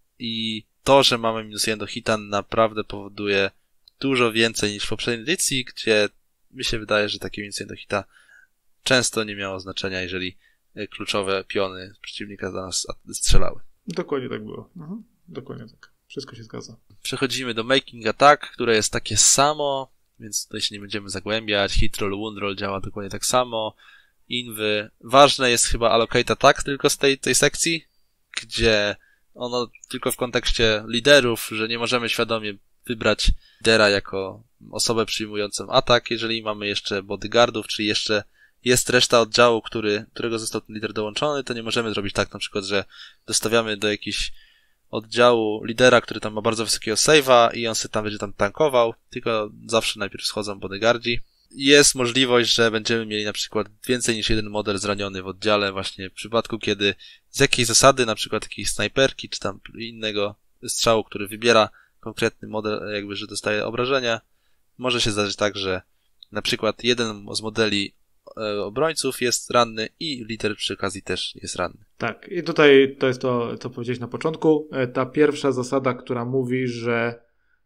i to, że mamy minus jeden do hita naprawdę powoduje dużo więcej niż w poprzedniej edycji, gdzie mi się wydaje, że takie minus jeden do hita często nie miało znaczenia, jeżeli kluczowe piony przeciwnika do nas strzelały. Dokładnie tak było. Mhm. Dokładnie tak. Wszystko się zgadza. Przechodzimy do Making Attack, które jest takie samo, więc tutaj się nie będziemy zagłębiać. Hit roll, wound roll działa dokładnie tak samo. Inwy. Ważne jest chyba allocate attack tylko z tej, tej sekcji, gdzie ono tylko w kontekście liderów, że nie możemy świadomie wybrać lidera jako osobę przyjmującą atak, jeżeli mamy jeszcze bodyguardów, czy jeszcze jest reszta oddziału, który, którego został ten lider dołączony, to nie możemy zrobić tak na przykład, że dostawiamy do jakiegoś oddziału lidera, który tam ma bardzo wysokiego save'a i on sobie tam będzie tam tankował, tylko zawsze najpierw schodzą bodyguardzi. Jest możliwość, że będziemy mieli na przykład więcej niż jeden model zraniony w oddziale właśnie w przypadku, kiedy z jakiejś zasady, na przykład jakiejś snajperki, czy tam innego strzału, który wybiera konkretny model, jakby, że dostaje obrażenia, może się zdarzyć tak, że na przykład jeden z modeli obrońców jest ranny i lider przy okazji też jest ranny. Tak, i tutaj to jest to, co powiedziałeś na początku. Ta pierwsza zasada, która mówi, że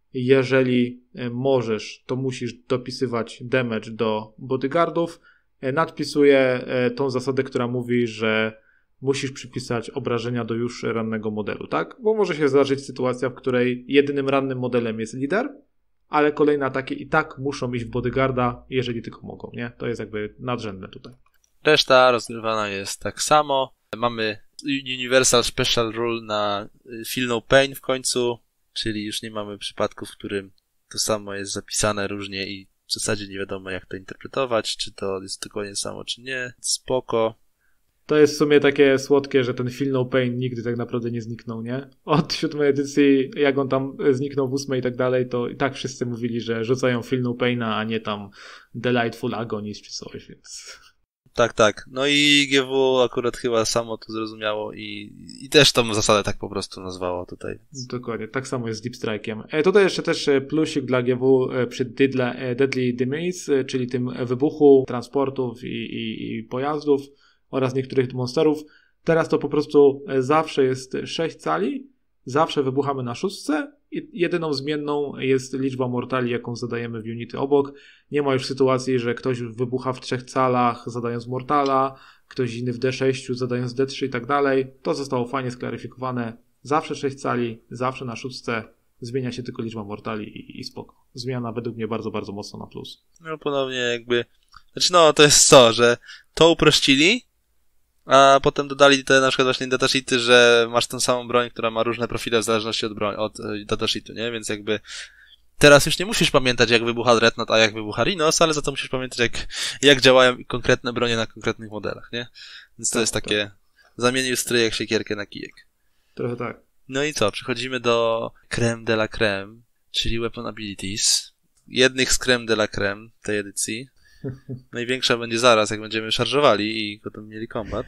jeżeli możesz, to musisz dopisywać damage do bodyguardów, nadpisuje tą zasadę, która mówi, że musisz przypisać obrażenia do już rannego modelu, tak? Bo może się zdarzyć sytuacja, w której jedynym rannym modelem jest lider, ale kolejne ataki i tak muszą iść w bodyguarda, jeżeli tylko mogą, nie? To jest jakby nadrzędne tutaj. Reszta rozgrywana jest tak samo. Mamy Universal Special Rule na Feel No Pain w końcu, czyli już nie mamy przypadku, w którym to samo jest zapisane różnie i w zasadzie nie wiadomo jak to interpretować, czy to jest dokładnie samo, czy nie. Spoko. To jest w sumie takie słodkie, że ten Feel No Pain nigdy tak naprawdę nie zniknął, nie? Od siódmej edycji, jak on tam zniknął w ósmej i tak dalej, to i tak wszyscy mówili, że rzucają Feel No Paina, a nie tam Delightful Agonies czy coś, więc... Tak, tak. No i G W akurat chyba samo to zrozumiało i, i też tą zasadę tak po prostu nazwało tutaj. Dokładnie, tak samo jest z Deep Strike'iem. E, tutaj jeszcze też plusik dla G W przy Deadly, Deadly Demise, czyli tym wybuchu transportów i, i, i pojazdów oraz niektórych monsterów. Teraz to po prostu zawsze jest sześć cali, zawsze wybuchamy na szóstce i jedyną zmienną jest liczba mortali, jaką zadajemy w unity obok. Nie ma już sytuacji, że ktoś wybucha w trzech calach zadając mortala, ktoś inny w D sześć zadając D trzy i tak dalej. To zostało fajnie sklaryfikowane. Zawsze sześć cali, zawsze na szóstce, zmienia się tylko liczba mortali i, i spoko. Zmiana według mnie bardzo, bardzo mocno na plus. No ponownie jakby, znaczy no to jest co, że to uprościli, a potem dodali te na przykład właśnie datasheety, że masz tę samą broń, która ma różne profile w zależności od broń, od datasheetu, nie? Więc jakby teraz już nie musisz pamiętać jak wybucha Dreadnought, a jak wybucha Rhinos, ale za to musisz pamiętać jak, jak działają konkretne bronie na konkretnych modelach, nie? Więc to tak, jest takie, tak. Zamienił stryjek siekierkę na kijek. Trochę tak. No i co? Przechodzimy do creme de la creme, czyli weapon abilities. Jednych z creme de la creme tej edycji. Największa będzie zaraz, jak będziemy szarżowali i potem mieli kombat.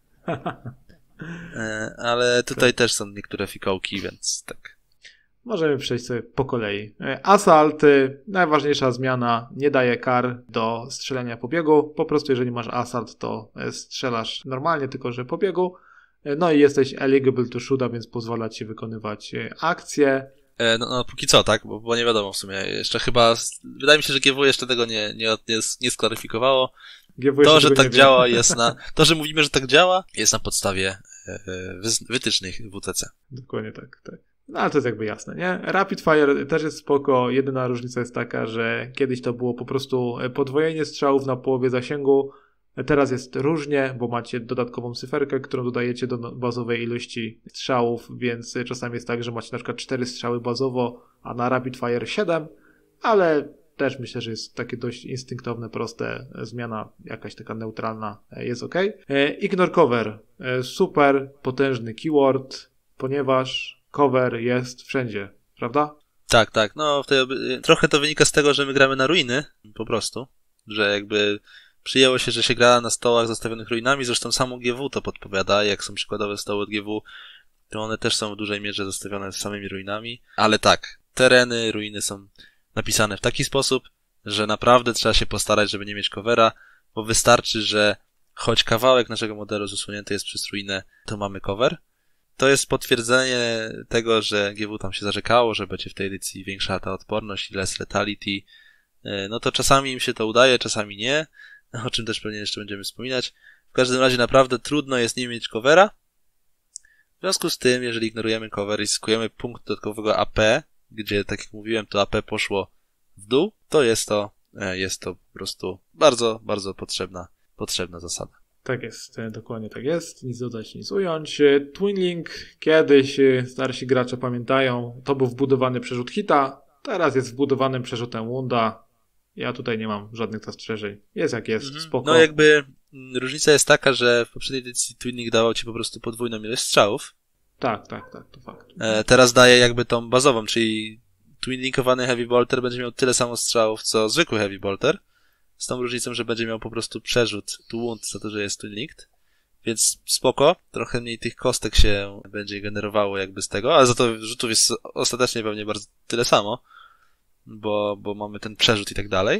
E, ale tutaj też są niektóre fikołki, więc tak. Możemy przejść sobie po kolei. Assault, najważniejsza zmiana, nie daje kar do strzelania po biegu. Po prostu jeżeli masz Assault, to strzelasz normalnie, tylko że po biegu. No i jesteś eligible to shoot, więc pozwala ci wykonywać akcje. E, no, no póki co, tak? Bo, bo nie wiadomo w sumie. Jeszcze chyba, wydaje mi się, że G W jeszcze tego nie, nie, nie, nie sklaryfikowało. G W to, że tak działa jest na, to, że mówimy, że tak działa, jest na podstawie e, wytycznych W T C. Dokładnie tak, tak. No ale to jest jakby jasne, nie? Rapid Fire też jest spoko. Jedyna różnica jest taka, że kiedyś to było po prostu podwojenie strzałów na połowie zasięgu. Teraz jest różnie, bo macie dodatkową cyferkę, którą dodajecie do bazowej ilości strzałów, więc czasami jest tak, że macie na przykład cztery strzały bazowo, a na Rapid Fire siedem, ale też myślę, że jest takie dość instynktowne, proste, zmiana jakaś taka neutralna jest ok. Ignore Cover, super potężny keyword, ponieważ cover jest wszędzie, prawda? Tak, tak, no w tej, trochę to wynika z tego, że my gramy na ruiny, po prostu, że jakby przyjęło się, że się gra na stołach zastawionych ruinami, zresztą samo G W to podpowiada, jak są przykładowe stoły od G W, to one też są w dużej mierze zastawione z samymi ruinami, ale tak, tereny, ruiny są napisane w taki sposób, że naprawdę trzeba się postarać, żeby nie mieć covera, bo wystarczy, że choć kawałek naszego modelu zasłonięty jest przez ruinę, to mamy cover. To jest potwierdzenie tego, że G W tam się zarzekało, że będzie w tej edycji większa ta odporność i less lethality. No to czasami im się to udaje, czasami nie, o czym też pewnie jeszcze będziemy wspominać. W każdym razie naprawdę trudno jest nie mieć covera. W związku z tym, jeżeli ignorujemy cover i zyskujemy punkt dodatkowego A P, gdzie, tak jak mówiłem, to A P poszło w dół, to jest to, jest to po prostu bardzo, bardzo potrzebna, potrzebna zasada. Tak jest, dokładnie tak jest. Nic dodać, nic ująć. Twin Link, kiedyś starsi gracze pamiętają, to był wbudowany przerzut hita, teraz jest wbudowanym przerzutem Wunda. Ja tutaj nie mam żadnych zastrzeżeń. Jest jak jest, mhm. Spoko. No jakby różnica jest taka, że w poprzedniej edycji Twin Link dawał ci po prostu podwójną ilość strzałów. Tak, tak, tak, to fakt. E, teraz daje jakby tą bazową, czyli Twin Linkowany Heavy Bolter będzie miał tyle samo strzałów, co zwykły Heavy Bolter. Z tą różnicą, że będzie miał po prostu przerzut to wound za to, że jest Twin Linked. Więc spoko, trochę mniej tych kostek się będzie generowało jakby z tego, ale za to rzutów jest ostatecznie pewnie bardzo tyle samo, bo, bo mamy ten przerzut i tak dalej.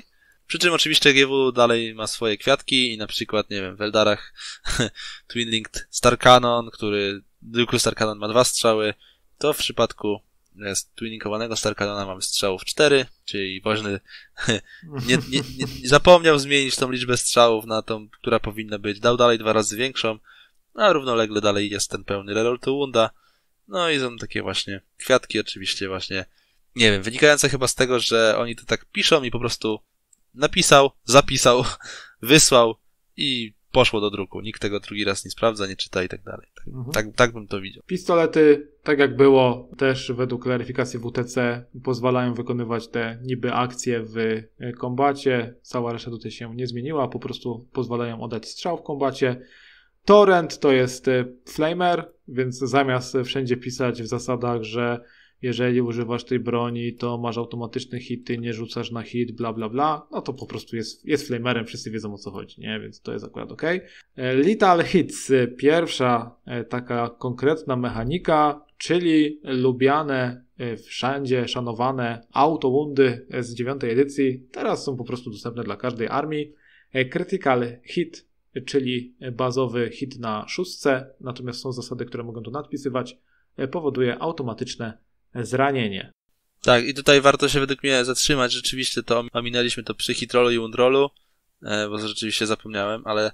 Przy czym oczywiście G W dalej ma swoje kwiatki i na przykład, nie wiem, w Eldarach Twin Linked Star Cannon, który, zwykły Star Cannon ma dwa strzały, to w przypadku twinningowanego Star Cannona mamy strzałów cztery, czyli woźny nie, nie, nie, nie zapomniał zmienić tą liczbę strzałów na tą, która powinna być, dał dalej dwa razy większą, a równolegle dalej jest ten pełny reroll to wounda. No i są takie właśnie kwiatki oczywiście właśnie, nie wiem, wynikające chyba z tego, że oni to tak piszą i po prostu napisał, zapisał, wysłał i poszło do druku. Nikt tego drugi raz nie sprawdza, nie czyta i tak dalej. Tak, mhm. tak, tak bym to widział. Pistolety, tak jak było, też według klaryfikacji W T C pozwalają wykonywać te niby akcje w kombacie. Cała reszta tutaj się nie zmieniła, po prostu pozwalają oddać strzał w kombacie. Torrent to jest flamer, więc zamiast wszędzie pisać w zasadach, że jeżeli używasz tej broni, to masz automatyczne hity, nie rzucasz na hit, bla bla bla, no to po prostu jest, jest flamerem, wszyscy wiedzą o co chodzi, nie? Więc to jest akurat ok. Lethal Hits, pierwsza taka konkretna mechanika, czyli lubiane, wszędzie szanowane autowundy z dziewiątej edycji, teraz są po prostu dostępne dla każdej armii. Critical Hit, czyli bazowy hit na szóstce, natomiast są zasady, które mogą to nadpisywać, powoduje automatyczne zranienie. Tak, i tutaj warto się według mnie zatrzymać, rzeczywiście to ominęliśmy to przy hitrollu i woundrollu, bo rzeczywiście zapomniałem, ale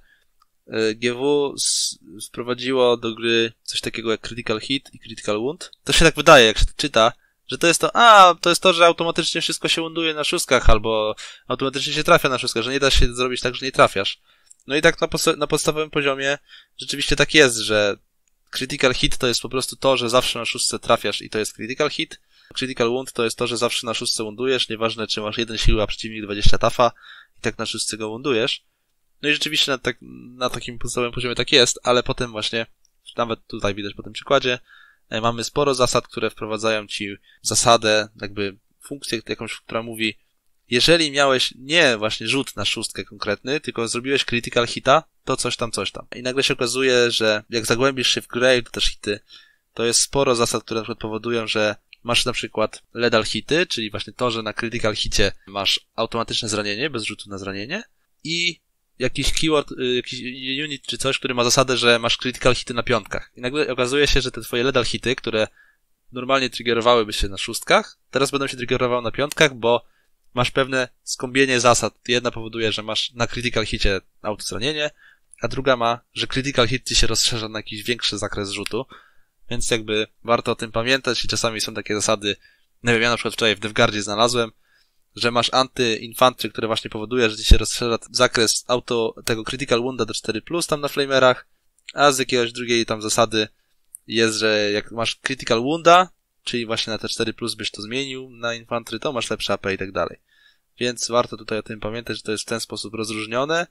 G W wprowadziło do gry coś takiego jak critical hit i critical wound. To się tak wydaje, jak się to czyta, że to jest to, a, to jest to, że automatycznie wszystko się wounduje na szóstkach, albo automatycznie się trafia na szóstkach, że nie da się zrobić tak, że nie trafiasz. No i tak na, podsta- na podstawowym poziomie rzeczywiście tak jest, że critical hit to jest po prostu to, że zawsze na szóstce trafiasz i to jest critical hit. Critical wound to jest to, że zawsze na szóstce woundujesz, nieważne czy masz jeden siły, a przeciwnik dwadzieścia tafa i tak na szóstce go woundujesz. No i rzeczywiście na, tak, na takim podstawowym poziomie tak jest, ale potem właśnie, nawet tutaj widać po tym przykładzie, mamy sporo zasad, które wprowadzają ci zasadę, jakby funkcję jakąś, która mówi, jeżeli miałeś nie właśnie rzut na szóstkę konkretny, tylko zrobiłeś critical hita, to coś tam, coś tam. I nagle się okazuje, że jak zagłębisz się w grę i to też hity, to jest sporo zasad, które na przykład powodują, że masz na przykład lethal hity, czyli właśnie to, że na critical hicie masz automatyczne zranienie, bez rzutu na zranienie i jakiś keyword, jakiś unit czy coś, który ma zasadę, że masz critical hity na piątkach. I nagle okazuje się, że te twoje lethal hity, które normalnie triggerowałyby się na szóstkach, teraz będą się triggerowały na piątkach, bo masz pewne skąpienie zasad. Jedna powoduje, że masz na critical hicie autozranienie, a druga ma, że critical hit ci się rozszerza na jakiś większy zakres rzutu, więc jakby warto o tym pamiętać i czasami są takie zasady, nie wiem, ja na przykład wczoraj w DevGuardzie znalazłem, że masz anty-infantry, które właśnie powoduje, że ci się rozszerza zakres auto tego critical wounda do cztery plus tam na flamerach, a z jakiegoś drugiej tam zasady jest, że jak masz critical wounda, czyli właśnie na te cztery plus byś to zmienił na infantry, to masz lepsze A P i tak dalej. Więc warto tutaj o tym pamiętać, że to jest w ten sposób rozróżnione.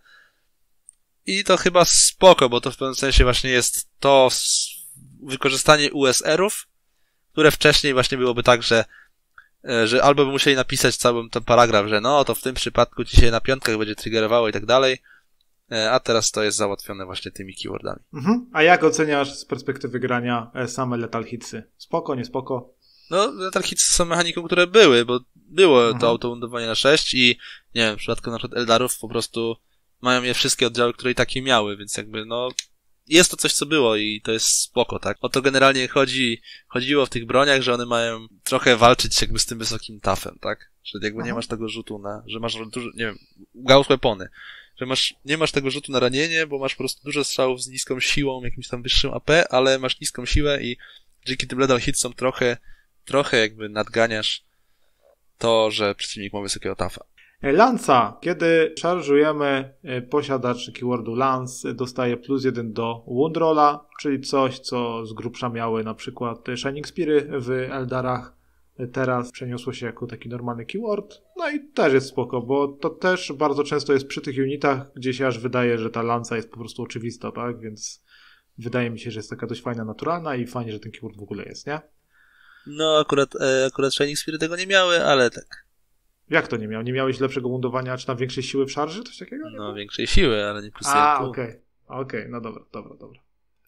I to chyba spoko, bo to w pewnym sensie właśnie jest to wykorzystanie U S R-ów, które wcześniej właśnie byłoby tak, że że albo by musieli napisać cały ten paragraf, że no, to w tym przypadku ci się na piątkach będzie triggerowało i tak dalej, a teraz to jest załatwione właśnie tymi keywordami. Mhm. A jak oceniasz z perspektywy grania same Lethal Hitsy? Spoko, nie spoko? No, Lethal Hitsy są mechaniką, które były, bo było mhm. to autowundowanie na sześć i nie wiem, w przypadku na przykład Eldarów po prostu mają je wszystkie oddziały, które i takie miały, więc jakby no jest to coś, co było i to jest spoko, tak? O to generalnie chodzi, chodziło w tych broniach, że one mają trochę walczyć jakby z tym wysokim tafem, tak? Że jakby nie masz tego rzutu na, że masz dużo, nie wiem, gauss weapony, że masz, nie masz tego rzutu na ranienie, bo masz po prostu dużo strzałów z niską siłą, jakimś tam wyższym A P, ale masz niską siłę i dzięki tym lethal hitsom trochę, trochę jakby nadganiasz to, że przeciwnik ma wysokiego tafa. Lanca. Kiedy szarżujemy, posiadacz keywordu Lance dostaje plus jeden do Woundrolla, czyli coś, co z grubsza miały na przykład Shining Speary w Eldarach. Teraz przeniosło się jako taki normalny keyword. No i też jest spoko, bo to też bardzo często jest przy tych unitach, gdzie się aż wydaje, że ta lanca jest po prostu oczywista, tak? Więc wydaje mi się, że jest taka dość fajna, naturalna i fajnie, że ten keyword w ogóle jest, nie? No akurat, e, akurat Shining Speary tego nie miały, ale tak. Jak to nie miał? Nie miałeś lepszego bundowania, czy tam większej siły w szarży? Coś takiego? Nie no, było? większej siły, ale nie plus A, jeden. okej. Okay. Okej, okay. No dobra, dobra, dobra.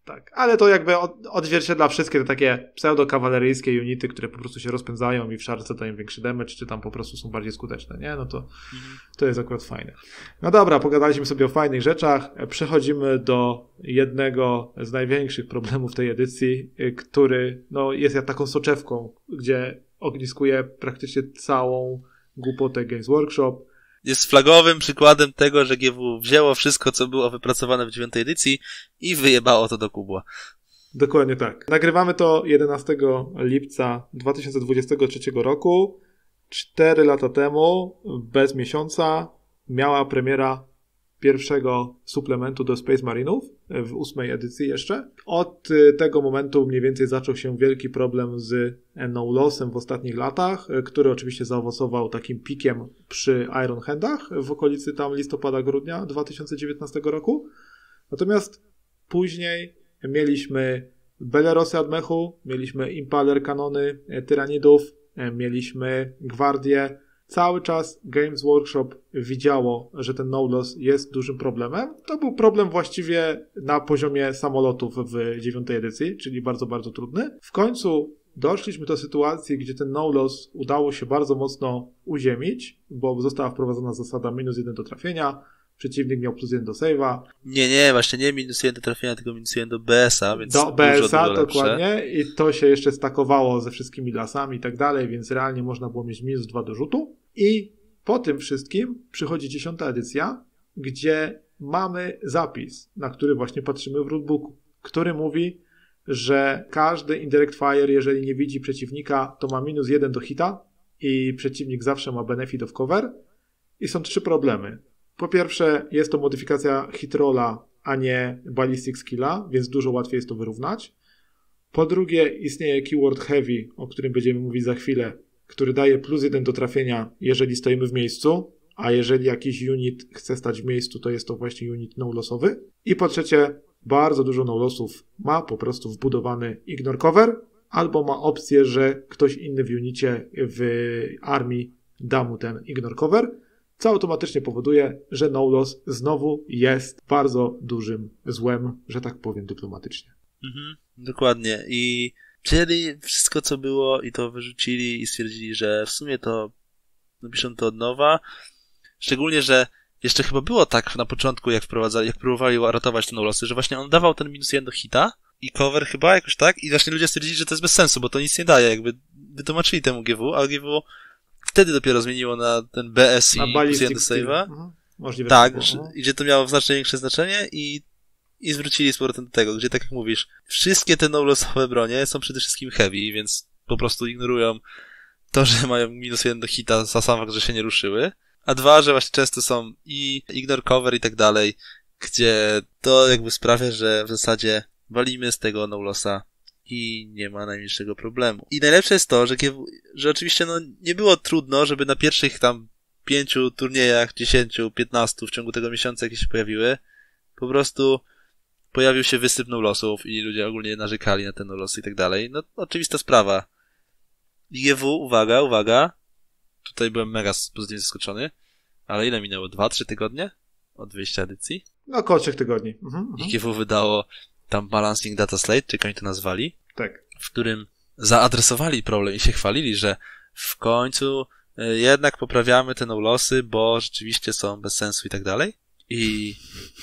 Tak, ale to jakby od, odzwierciedla wszystkie te takie pseudo-kawaleryjskie unity, które po prostu się rozpędzają i w szarce dają większy damage, czy tam po prostu są bardziej skuteczne, nie? No to, mhm. to jest akurat fajne. No dobra, pogadaliśmy sobie o fajnych rzeczach, przechodzimy do jednego z największych problemów tej edycji, który no, jest jak taką soczewką, gdzie ogniskuje praktycznie całą głupotę Games Workshop. Jest flagowym przykładem tego, że G W wzięło wszystko, co było wypracowane w dziewiątej edycji i wyjebało to do kubła. Dokładnie tak. Nagrywamy to jedenastego lipca dwa tysiące dwudziestego trzeciego roku. Cztery lata temu, bez miesiąca, miała premiera pierwszego suplementu do Space Marinów w ósmej edycji jeszcze. Od tego momentu mniej więcej zaczął się wielki problem z no-lossem w ostatnich latach, który oczywiście zaowocował takim pikiem przy Iron Handach w okolicy tam listopada, grudnia dwa tysiące dziewiętnastego roku. Natomiast później mieliśmy Belerosy Admechu, mieliśmy Impaler kanony Tyranidów, mieliśmy Gwardię. Cały czas Games Workshop widziało, że ten no-loss jest dużym problemem. To był problem właściwie na poziomie samolotów w dziewiątej edycji, czyli bardzo, bardzo trudny. W końcu doszliśmy do sytuacji, gdzie ten no-loss udało się bardzo mocno uziemić, bo została wprowadzona zasada minus jeden do trafienia, przeciwnik miał plus jeden do save'a. Nie, nie, właśnie nie minus jeden do trafienia, tylko minus jeden do B S a, więc do B S a, dużo, dużo dokładnie. I to się jeszcze stakowało ze wszystkimi lasami i tak dalej, więc realnie można było mieć minus dwa do rzutu. I po tym wszystkim przychodzi dziesiąta edycja, gdzie mamy zapis, na który właśnie patrzymy w rulebooku, który mówi, że każdy indirect fire, jeżeli nie widzi przeciwnika, to ma minus jeden do hita i przeciwnik zawsze ma benefit of cover. I są trzy problemy. Po pierwsze, jest to modyfikacja hitrolla, a nie ballistic skilla, więc dużo łatwiej jest to wyrównać. Po drugie, istnieje keyword heavy, o którym będziemy mówić za chwilę, który daje plus jeden do trafienia, jeżeli stoimy w miejscu, a jeżeli jakiś unit chce stać w miejscu, to jest to właśnie unit no-lossowy. I po trzecie, bardzo dużo no-lossów ma po prostu wbudowany ignore cover, albo ma opcję, że ktoś inny w unicie w armii da mu ten ignore cover, co automatycznie powoduje, że no-loss znowu jest bardzo dużym złem, że tak powiem dyplomatycznie. Mhm, dokładnie. I czyli wszystko, co było i to wyrzucili i stwierdzili, że w sumie to napiszą to od nowa. Szczególnie, że jeszcze chyba było tak na początku, jak wprowadzali, jak próbowali ratować te no-lossy, że właśnie on dawał ten minus jeden do hita i cover chyba jakoś tak i właśnie ludzie stwierdzili, że to jest bez sensu, bo to nic nie daje. Jakby wytłumaczyli temu G W, a G W wtedy dopiero zmieniło na ten B S i plus jeden do save'a. Mhm. Tak, że, gdzie to miało znacznie większe znaczenie i I zwrócili z powrotem do tego, gdzie tak jak mówisz, wszystkie te no-lossowe bronie są przede wszystkim heavy, więc po prostu ignorują to, że mają minus jeden do hita za sam fakt, że się nie ruszyły. A dwa, że właśnie często są i ignore cover i tak dalej, gdzie to jakby sprawia, że w zasadzie walimy z tego no-lossa i nie ma najmniejszego problemu. I najlepsze jest to, że, że oczywiście no nie było trudno, żeby na pierwszych tam pięciu turniejach, dziesięciu, piętnastu w ciągu tego miesiąca, jakie się pojawiły, po prostu pojawił się wysyp no-lossów i ludzie ogólnie narzekali na te no-lossy i tak dalej. No, oczywista sprawa. G W, uwaga, uwaga. Tutaj byłem mega pozytywnie zaskoczony. Ale ile minęło? Dwa, trzy tygodnie? Od wyjścia edycji? No, około trzech tygodni. Mhm, I G W wydało tam Balancing Data Slate, czy jak oni to nazwali? Tak. W którym zaadresowali problem i się chwalili, że w końcu y, jednak poprawiamy te no-lossy, bo rzeczywiście są bez sensu i tak dalej. I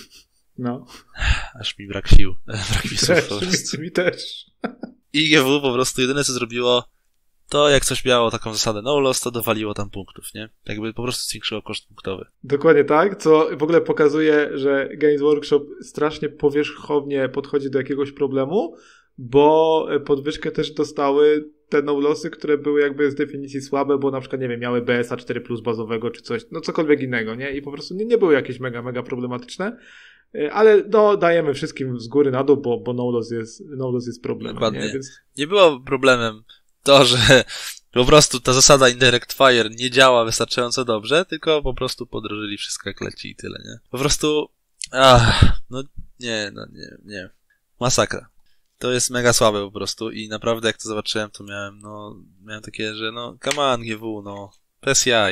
no. Aż mi brak sił. Brak mi słów po prostu. Mi też. I G W po prostu jedyne co zrobiło, to jak coś miało taką zasadę no loss, to dowaliło tam punktów, nie? Jakby po prostu zwiększyło koszt punktowy. Dokładnie tak, co w ogóle pokazuje, że Games Workshop strasznie powierzchownie podchodzi do jakiegoś problemu, bo podwyżkę też dostały te no-lossy, które były jakby z definicji słabe, bo na przykład, nie wiem, miały B S a cztery plus bazowego, czy coś, no cokolwiek innego, nie? I po prostu nie, nie były jakieś mega, mega problematyczne. Ale no, dajemy wszystkim z góry na dół, bo, bo no-loss jest, no-loss jest problemem. Dokładnie. Nie? Więc... nie było problemem to, że po prostu ta zasada Indirect Fire nie działa wystarczająco dobrze, tylko po prostu podrożyli wszystko jak leci i tyle, nie? Po prostu, ach, no nie, no nie, nie. Masakra. To jest mega słabe po prostu i naprawdę jak to zobaczyłem, to miałem, no, miałem takie, że no, come on G W, no, bez jaj.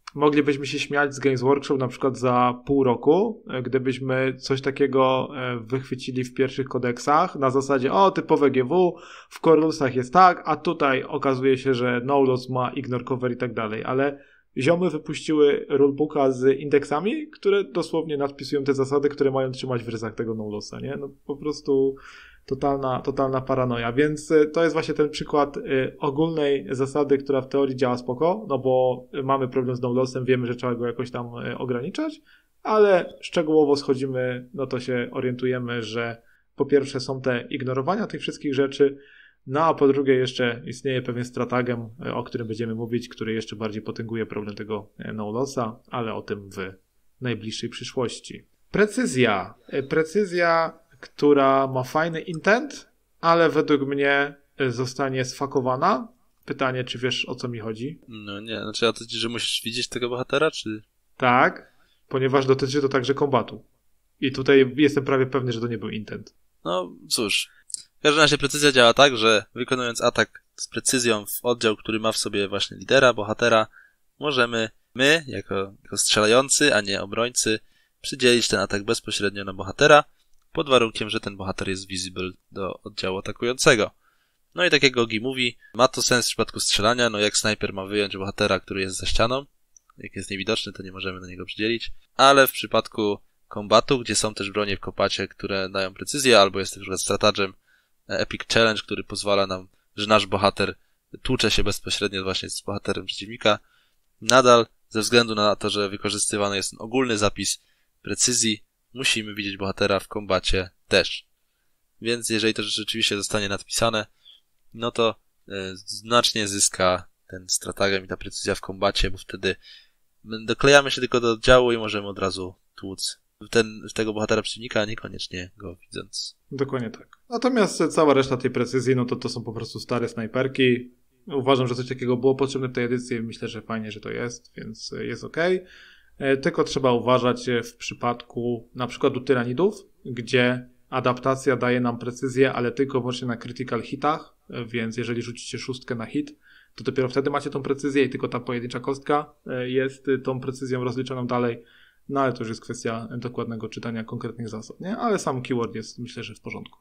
moglibyśmy się śmiać z Games Workshop na przykład za pół roku, gdybyśmy coś takiego wychwycili w pierwszych kodeksach na zasadzie, o, typowe G W, w core rulesach jest tak, a tutaj okazuje się, że no loss ma ignore cover i tak dalej, ale ziomy wypuściły rulebooka z indeksami, które dosłownie nadpisują te zasady, które mają trzymać w ryzach tego no lossa, nie? No po prostu totalna, totalna paranoja, więc to jest właśnie ten przykład y, ogólnej zasady, która w teorii działa spoko, no bo mamy problem z no lossem, wiemy, że trzeba go jakoś tam y, ograniczać, ale szczegółowo schodzimy, no to się orientujemy, że po pierwsze są te ignorowania tych wszystkich rzeczy, no a po drugie jeszcze istnieje pewien stratagem, o którym będziemy mówić, który jeszcze bardziej potęguje problem tego no lossa, ale o tym w najbliższej przyszłości. Precyzja. Precyzja, która ma fajny intent, ale według mnie zostanie sfakowana. Pytanie, czy wiesz, o co mi chodzi? No nie, znaczy a to ci, że musisz widzieć tego bohatera, czy... Tak, ponieważ dotyczy to także kombatu. I tutaj jestem prawie pewny, że to nie był intent. No cóż, w każdym razie precyzja działa tak, że wykonując atak z precyzją w oddział, który ma w sobie właśnie lidera, bohatera, możemy my, jako, jako strzelający, a nie obrońcy, przydzielić ten atak bezpośrednio na bohatera, pod warunkiem, że ten bohater jest visible do oddziału atakującego. No i tak jak Gogi mówi, ma to sens w przypadku strzelania, no jak snajper ma wyjąć bohatera, który jest za ścianą, jak jest niewidoczny, to nie możemy na niego przydzielić, ale w przypadku kombatu, gdzie są też bronie w kompacie, które dają precyzję, albo jest na przykład stratagem Epic Challenge, który pozwala nam, że nasz bohater tłucze się bezpośrednio właśnie z bohaterem przeciwnika, nadal ze względu na to, że wykorzystywany jest ten ogólny zapis precyzji, musimy widzieć bohatera w kombacie też. Więc jeżeli to rzeczywiście zostanie nadpisane, no to y, znacznie zyska ten stratagem i ta precyzja w kombacie, bo wtedy doklejamy się tylko do oddziału i możemy od razu tłuc ten, tego bohatera przeciwnika, a niekoniecznie go widząc. Dokładnie tak. Natomiast cała reszta tej precyzji, no to to są po prostu stare snajperki. Uważam, że coś takiego było potrzebne w tej edycji. Myślę, że fajnie, że to jest, więc jest okej. Tylko trzeba uważać w przypadku na przykład u tyranidów, gdzie adaptacja daje nam precyzję, ale tylko właśnie na critical hitach, więc jeżeli rzucicie szóstkę na hit, to dopiero wtedy macie tą precyzję i tylko ta pojedyncza kostka jest tą precyzją rozliczoną dalej. No ale to już jest kwestia dokładnego czytania konkretnych zasad, nie? Ale sam keyword jest, myślę, że w porządku.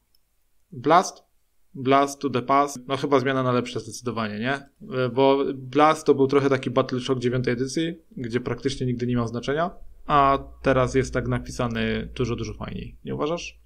Blast. Blast to the pass. No chyba zmiana na lepsze zdecydowanie, nie? Bo Blast to był trochę taki Battle Shock dziewiątej edycji, gdzie praktycznie nigdy nie miał znaczenia, a teraz jest tak napisany dużo, dużo fajniej. Nie uważasz?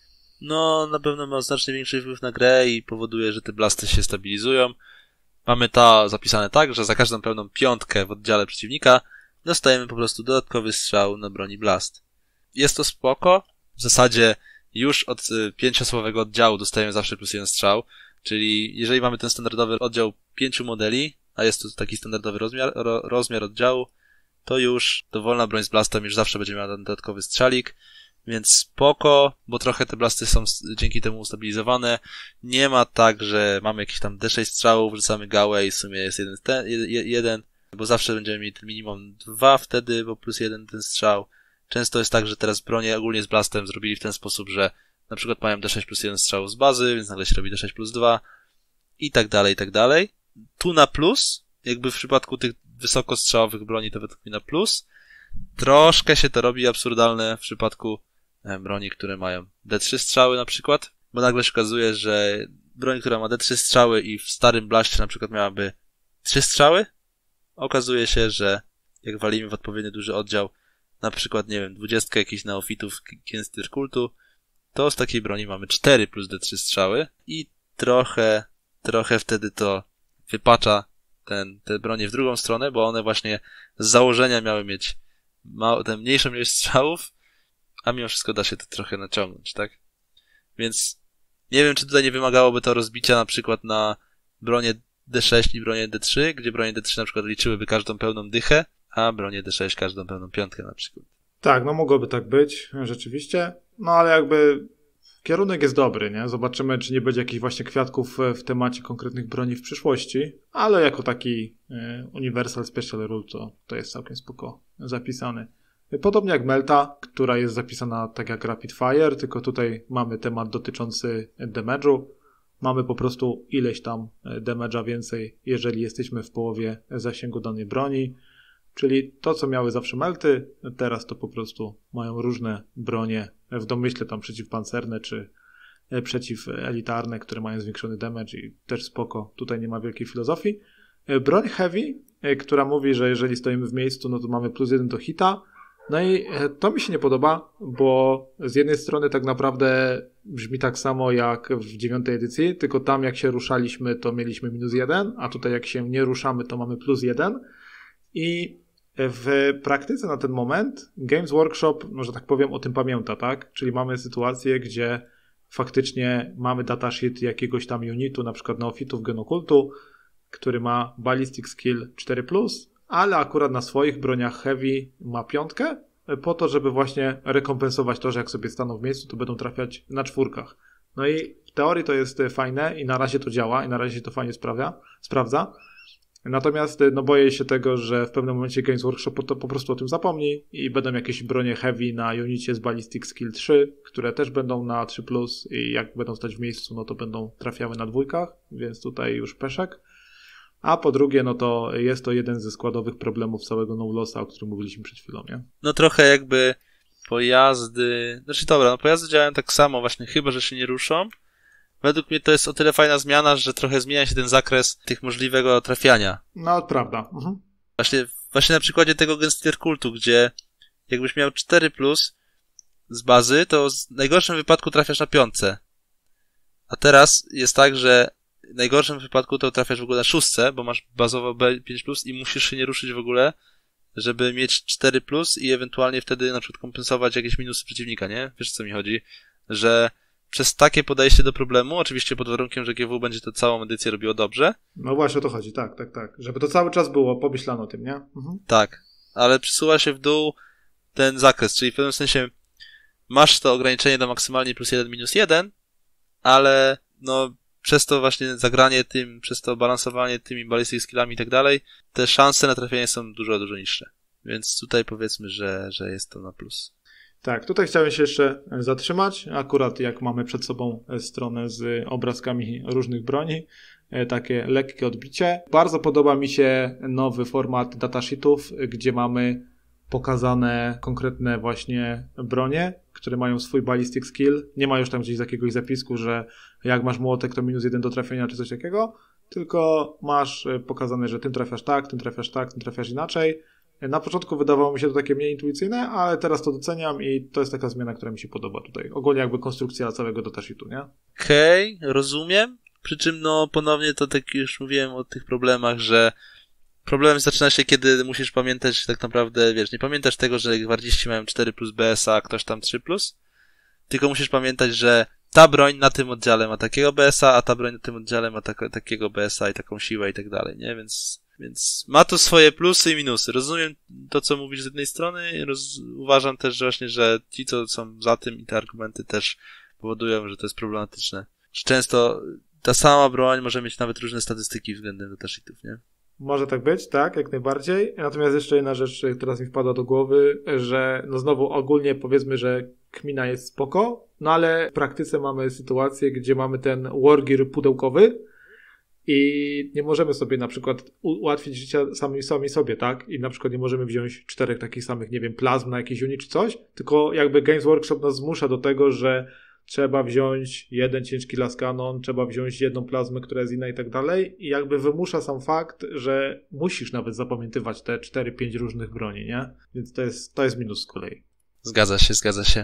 No, na pewno ma znacznie większy wpływ na grę i powoduje, że te blasty się stabilizują. Mamy to zapisane tak, że za każdą pełną piątkę w oddziale przeciwnika dostajemy po prostu dodatkowy strzał na broni blast. Jest to spoko. W zasadzie już od y, pięciosłowego oddziału dostajemy zawsze plus jeden strzał, czyli jeżeli mamy ten standardowy oddział pięciu modeli, a jest to taki standardowy rozmiar, ro, rozmiar oddziału, to już dowolna broń z blastem już zawsze będzie miała ten dodatkowy strzalik, więc spoko, bo trochę te blasty są dzięki temu ustabilizowane. Nie ma tak, że mamy jakieś tam D sześć strzałów, wrzucamy gałę i w sumie jest jeden, ten, jeden, bo zawsze będziemy mieć minimum dwa wtedy, bo plus jeden ten strzał. Często jest tak, że teraz bronie ogólnie z blastem zrobili w ten sposób, że na przykład mają D sześć plus jeden strzał z bazy, więc nagle się robi D sześć plus dwa i tak dalej, i tak dalej. Tu na plus, jakby w przypadku tych wysokostrzałowych broni to według mnie na plus. Troszkę się to robi absurdalne w przypadku broni, które mają D trzy strzały na przykład, bo nagle się okazuje, że broń, która ma D trzy strzały i w starym blaście na przykład miałaby trzy strzały, okazuje się, że jak walimy w odpowiednio duży oddział, na przykład, nie wiem, dwudziestkę jakichś neofitów Kienstyr kultu, to z takiej broni mamy cztery plus D trzy strzały i trochę, trochę wtedy to wypacza ten, te bronie w drugą stronę, bo one właśnie z założenia miały mieć małą, tę mniejszą ilość strzałów, a mimo wszystko da się to trochę naciągnąć, tak? Więc nie wiem, czy tutaj nie wymagałoby to rozbicia na przykład na bronie D sześć i bronie D trzy, gdzie bronie D trzy na przykład liczyłyby każdą pełną dychę, a bronie D sześć każdą pełną piątkę na przykład. Tak, no mogłoby tak być, rzeczywiście. No ale jakby kierunek jest dobry, nie? Zobaczymy, czy nie będzie jakichś właśnie kwiatków w temacie konkretnych broni w przyszłości, ale jako taki y, Universal Special Rule to, to jest całkiem spoko zapisany. Podobnie jak Melta, która jest zapisana tak jak Rapid Fire, tylko tutaj mamy temat dotyczący damage'u. Mamy po prostu ileś tam damage'a więcej, jeżeli jesteśmy w połowie zasięgu danej broni. Czyli to, co miały zawsze melty, teraz to po prostu mają różne bronie, w domyśle tam przeciwpancerne, czy przeciwelitarne, które mają zwiększony damage i też spoko. Tutaj nie ma wielkiej filozofii. Broń heavy, która mówi, że jeżeli stoimy w miejscu, no to mamy plus jeden do hita. No i to mi się nie podoba, bo z jednej strony tak naprawdę brzmi tak samo jak w dziewiątej edycji, tylko tam jak się ruszaliśmy, to mieliśmy minus jeden, a tutaj jak się nie ruszamy, to mamy plus jeden. I w praktyce na ten moment Games Workshop, no że tak powiem, o tym pamięta, tak? Czyli mamy sytuację, gdzie faktycznie mamy datasheet jakiegoś tam unitu, na przykład neofitów Genokultu, który ma Ballistic Skill cztery plus, ale akurat na swoich broniach heavy ma piątkę, po to, żeby właśnie rekompensować to, że jak sobie staną w miejscu, to będą trafiać na czwórkach. No i w teorii to jest fajne i na razie to działa i na razie się to fajnie sprawia, sprawdza. Natomiast no boję się tego, że w pewnym momencie Games Workshop to po prostu o tym zapomni i będą jakieś bronie heavy na unicie z Ballistic Skill trzy, które też będą na trzy plus i jak będą stać w miejscu, no to będą trafiały na dwójkach, więc tutaj już peszek. A po drugie, no to jest to jeden ze składowych problemów całego no-lossa, o którym mówiliśmy przed chwilą, nie? No trochę jakby pojazdy... Znaczy dobra, no pojazdy działają tak samo właśnie, chyba że się nie ruszą. Według mnie to jest o tyle fajna zmiana, że trochę zmienia się ten zakres tych możliwego trafiania. No, prawda. Mhm. Właśnie, właśnie na przykładzie tego Genstealer Kultu, gdzie jakbyś miał cztery plus z bazy, to w najgorszym wypadku trafiasz na piątce. A teraz jest tak, że w najgorszym wypadku to trafiasz w ogóle na szóstce, bo masz bazowo B pięć plus i musisz się nie ruszyć w ogóle, żeby mieć cztery plus i ewentualnie wtedy na przykład kompensować jakieś minusy przeciwnika, nie? Wiesz, o co mi chodzi? Że przez takie podejście do problemu, oczywiście pod warunkiem, że G W będzie to całą edycję robiło dobrze. No właśnie o to chodzi, tak, tak, tak. Żeby to cały czas było, pomyślano o tym, nie? Mhm. Tak, ale przesuwa się w dół ten zakres, czyli w pewnym sensie masz to ograniczenie do maksymalnie plus jeden, minus jeden, ale no przez to właśnie zagranie tym, przez to balansowanie tymi ballistic skillami i tak dalej, te szanse na trafienie są dużo, dużo niższe. Więc tutaj powiedzmy, że, że jest to na plus. Tak, tutaj chciałem się jeszcze zatrzymać. Akurat jak mamy przed sobą stronę z obrazkami różnych broni, takie lekkie odbicie. Bardzo podoba mi się nowy format datasheetów, gdzie mamy pokazane konkretne właśnie bronie, które mają swój ballistic skill. Nie ma już tam gdzieś jakiegoś zapisku, że jak masz młotek, to minus jeden do trafienia, czy coś takiego, tylko masz pokazane, że tym trafiasz tak, tym trafiasz tak, tym trafiasz inaczej. Na początku wydawało mi się to takie mniej intuicyjne, ale teraz to doceniam i to jest taka zmiana, która mi się podoba tutaj. Ogólnie jakby konstrukcja całego datasheetu, nie? Okej, okay, rozumiem. Przy czym no ponownie to tak już mówiłem o tych problemach, że problem zaczyna się, kiedy musisz pamiętać, że tak naprawdę, wiesz, nie pamiętasz tego, że gwardziści mają cztery plus B S A, a ktoś tam trzy plus, tylko musisz pamiętać, że ta broń na tym oddziale ma takiego B S A, a ta broń na tym oddziale ma tak, takiego B S A i taką siłę i tak dalej, nie? Więc, więc ma to swoje plusy i minusy. Rozumiem to, co mówisz z jednej strony, roz... uważam też, że właśnie, że ci, co są za tym i te argumenty też powodują, że to jest problematyczne. Że często ta sama broń może mieć nawet różne statystyki względem datasheetów, nie? Może tak być, tak, jak najbardziej. Natomiast jeszcze jedna rzecz teraz mi wpada do głowy, że no znowu ogólnie powiedzmy, że kmina jest spoko, no ale w praktyce mamy sytuację, gdzie mamy ten wargear pudełkowy i nie możemy sobie na przykład ułatwić życia sami, sami sobie, tak? I na przykład nie możemy wziąć czterech takich samych, nie wiem, plazm na jakiś unit czy coś, tylko jakby Games Workshop nas zmusza do tego, że trzeba wziąć jeden ciężki las cannon, trzeba wziąć jedną plazmę, która jest inna i tak dalej i jakby wymusza sam fakt, że musisz nawet zapamiętywać te cztery pięć różnych broni, nie? Więc to jest, to jest minus z kolei. Zgadza się, zgadza się.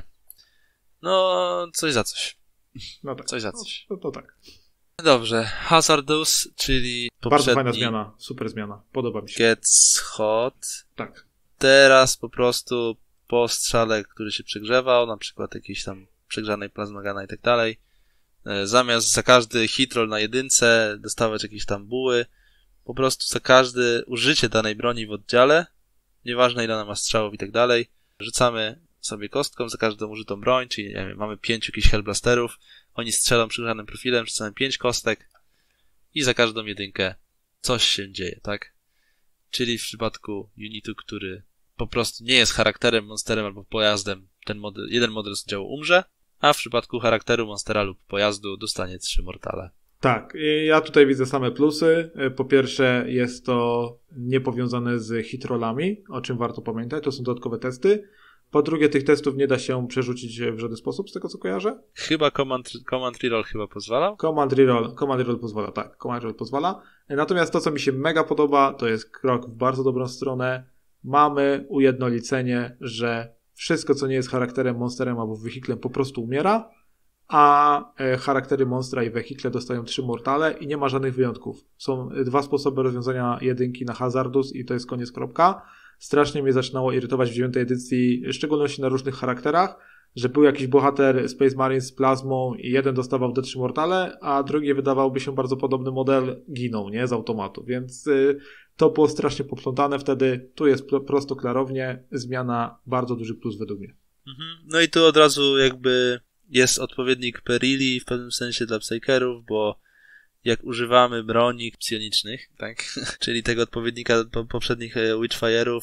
No, coś za coś. No tak. Coś za coś. No, to, to tak. Dobrze. Hazardous, czyli bardzo fajna zmiana, super zmiana. Podoba mi się. Gets hot. Tak. Teraz po prostu po strzale, który się przegrzewał, na przykład jakiejś tam przegrzanej plazmagana i tak dalej, zamiast za każdy hitroll na jedynce dostawać jakieś tam buły, po prostu za każde użycie danej broni w oddziale, nieważne ile ona ma strzałów i tak dalej, rzucamy sobie kostką za każdą użytą broń, czyli nie wiem, mamy pięciu jakichś Hellblasterów, oni strzelą przegrzanym profilem, rzucamy pięć kostek i za każdą jedynkę coś się dzieje, tak? Czyli w przypadku unitu, który po prostu nie jest charakterem, monsterem albo pojazdem, ten model, jeden model z oddziału umrze, a w przypadku charakteru monstera lub pojazdu dostanie trzy mortale. Tak, ja tutaj widzę same plusy. Po pierwsze jest to niepowiązane z hitrollami, o czym warto pamiętać, to są dodatkowe testy. Po drugie, tych testów nie da się przerzucić w żaden sposób, z tego co kojarzę. Chyba Command, command Reroll chyba pozwalał? Command Reroll, Command Reroll pozwala, tak, Command Reroll pozwala. Natomiast to, co mi się mega podoba, to jest krok w bardzo dobrą stronę. Mamy ujednolicenie, że wszystko, co nie jest charakterem, monsterem albo wehiklem, po prostu umiera, a charaktery monstra i wehikle dostają trzy mortale i nie ma żadnych wyjątków. Są dwa sposoby rozwiązania jedynki na Hazardus i to jest koniec, kropka. Strasznie mnie zaczynało irytować w dziewiątej edycji, w szczególności na różnych charakterach, że był jakiś bohater Space Marine z plazmą i jeden dostawał D trzy mortale, a drugi wydawałby się bardzo podobny model, ginął, nie, z automatu, więc y, to było strasznie poplątane wtedy. Tu jest pro, prosto, klarownie, zmiana, bardzo duży plus według mnie. Mhm. No i tu od razu jakby jest odpowiednik Perili w pewnym sensie dla Psykerów, bo jak używamy broni psionicznych, tak, czyli tego odpowiednika poprzednich Witchfire'ów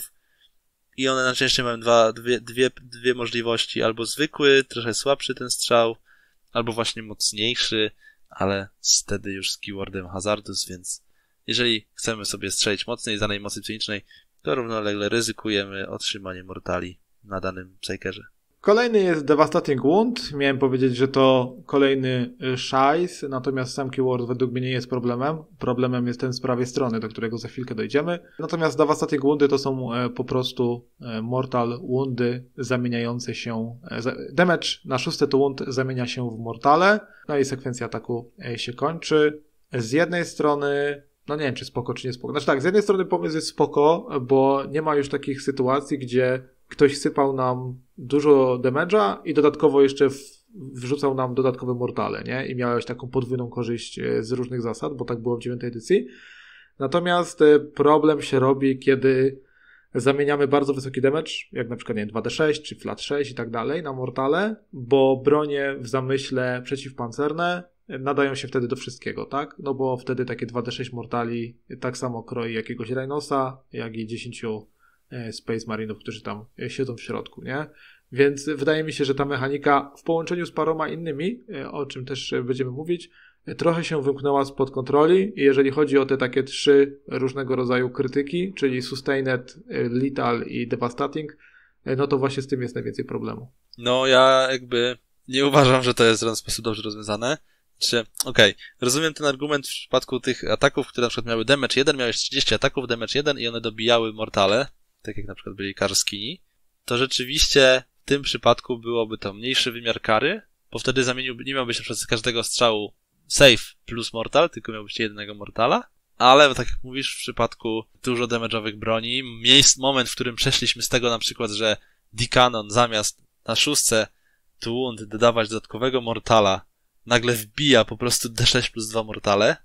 i one najczęściej mają dwa, dwie, dwie, dwie możliwości, albo zwykły, trochę słabszy ten strzał, albo właśnie mocniejszy, ale wtedy już z keywordem Hazardus, więc jeżeli chcemy sobie strzelić mocniej z danej mocy psionicznej, to równolegle ryzykujemy otrzymanie mortali na danym Psykerze. Kolejny jest Devastating Wound. Miałem powiedzieć, że to kolejny szajs, natomiast sam keyword według mnie nie jest problemem. Problemem jest ten z prawej strony, do którego za chwilkę dojdziemy. Natomiast Devastating Woundy to są po prostu mortal woundy zamieniające się... Damage na szósty to wound zamienia się w mortale, no i sekwencja ataku się kończy. Z jednej strony... No nie wiem, czy spoko, czy nie spoko. Znaczy tak, z jednej strony pomysł jest spoko, bo nie ma już takich sytuacji, gdzie ktoś sypał nam dużo damage'a i dodatkowo jeszcze w, wrzucał nam dodatkowe mortale, nie? I miałeś taką podwójną korzyść z różnych zasad, bo tak było w dziewiątej edycji. Natomiast problem się robi, kiedy zamieniamy bardzo wysoki damage, jak na przykład nie wiem, dwa D sześć czy flat sześć i tak dalej na mortale, bo bronie w zamyśle przeciwpancerne nadają się wtedy do wszystkiego, tak? No bo wtedy takie dwa D sześć mortali tak samo kroi jakiegoś Rhinosa, jak i dziesięć Space Marinów, którzy tam siedzą w środku, nie? Więc wydaje mi się, że ta mechanika w połączeniu z paroma innymi, o czym też będziemy mówić, trochę się wymknęła spod kontroli i jeżeli chodzi o te takie trzy różnego rodzaju krytyki, czyli Sustained, Lethal i Devastating, no to właśnie z tym jest najwięcej problemu. No ja jakby nie uważam, że to jest w żaden sposób dobrze rozwiązane. Czy, okej, okay. Rozumiem ten argument w przypadku tych ataków, które na przykład miały damage jeden, miałeś trzydzieści ataków, damage jeden i one dobijały mortale, tak jak na przykład byli Karskini, to rzeczywiście w tym przypadku byłoby to mniejszy wymiar kary, bo wtedy zamieniłby, nie miałbyś na przykład z każdego strzału save plus mortal, tylko miałbyś jednego mortala, ale tak jak mówisz, w przypadku dużo damage'owych broni, miejsc, moment, w którym przeszliśmy z tego na przykład, że D-Cannon zamiast na szóstce to wound dodawać dodatkowego mortala, nagle wbija po prostu D sześć plus dwa mortale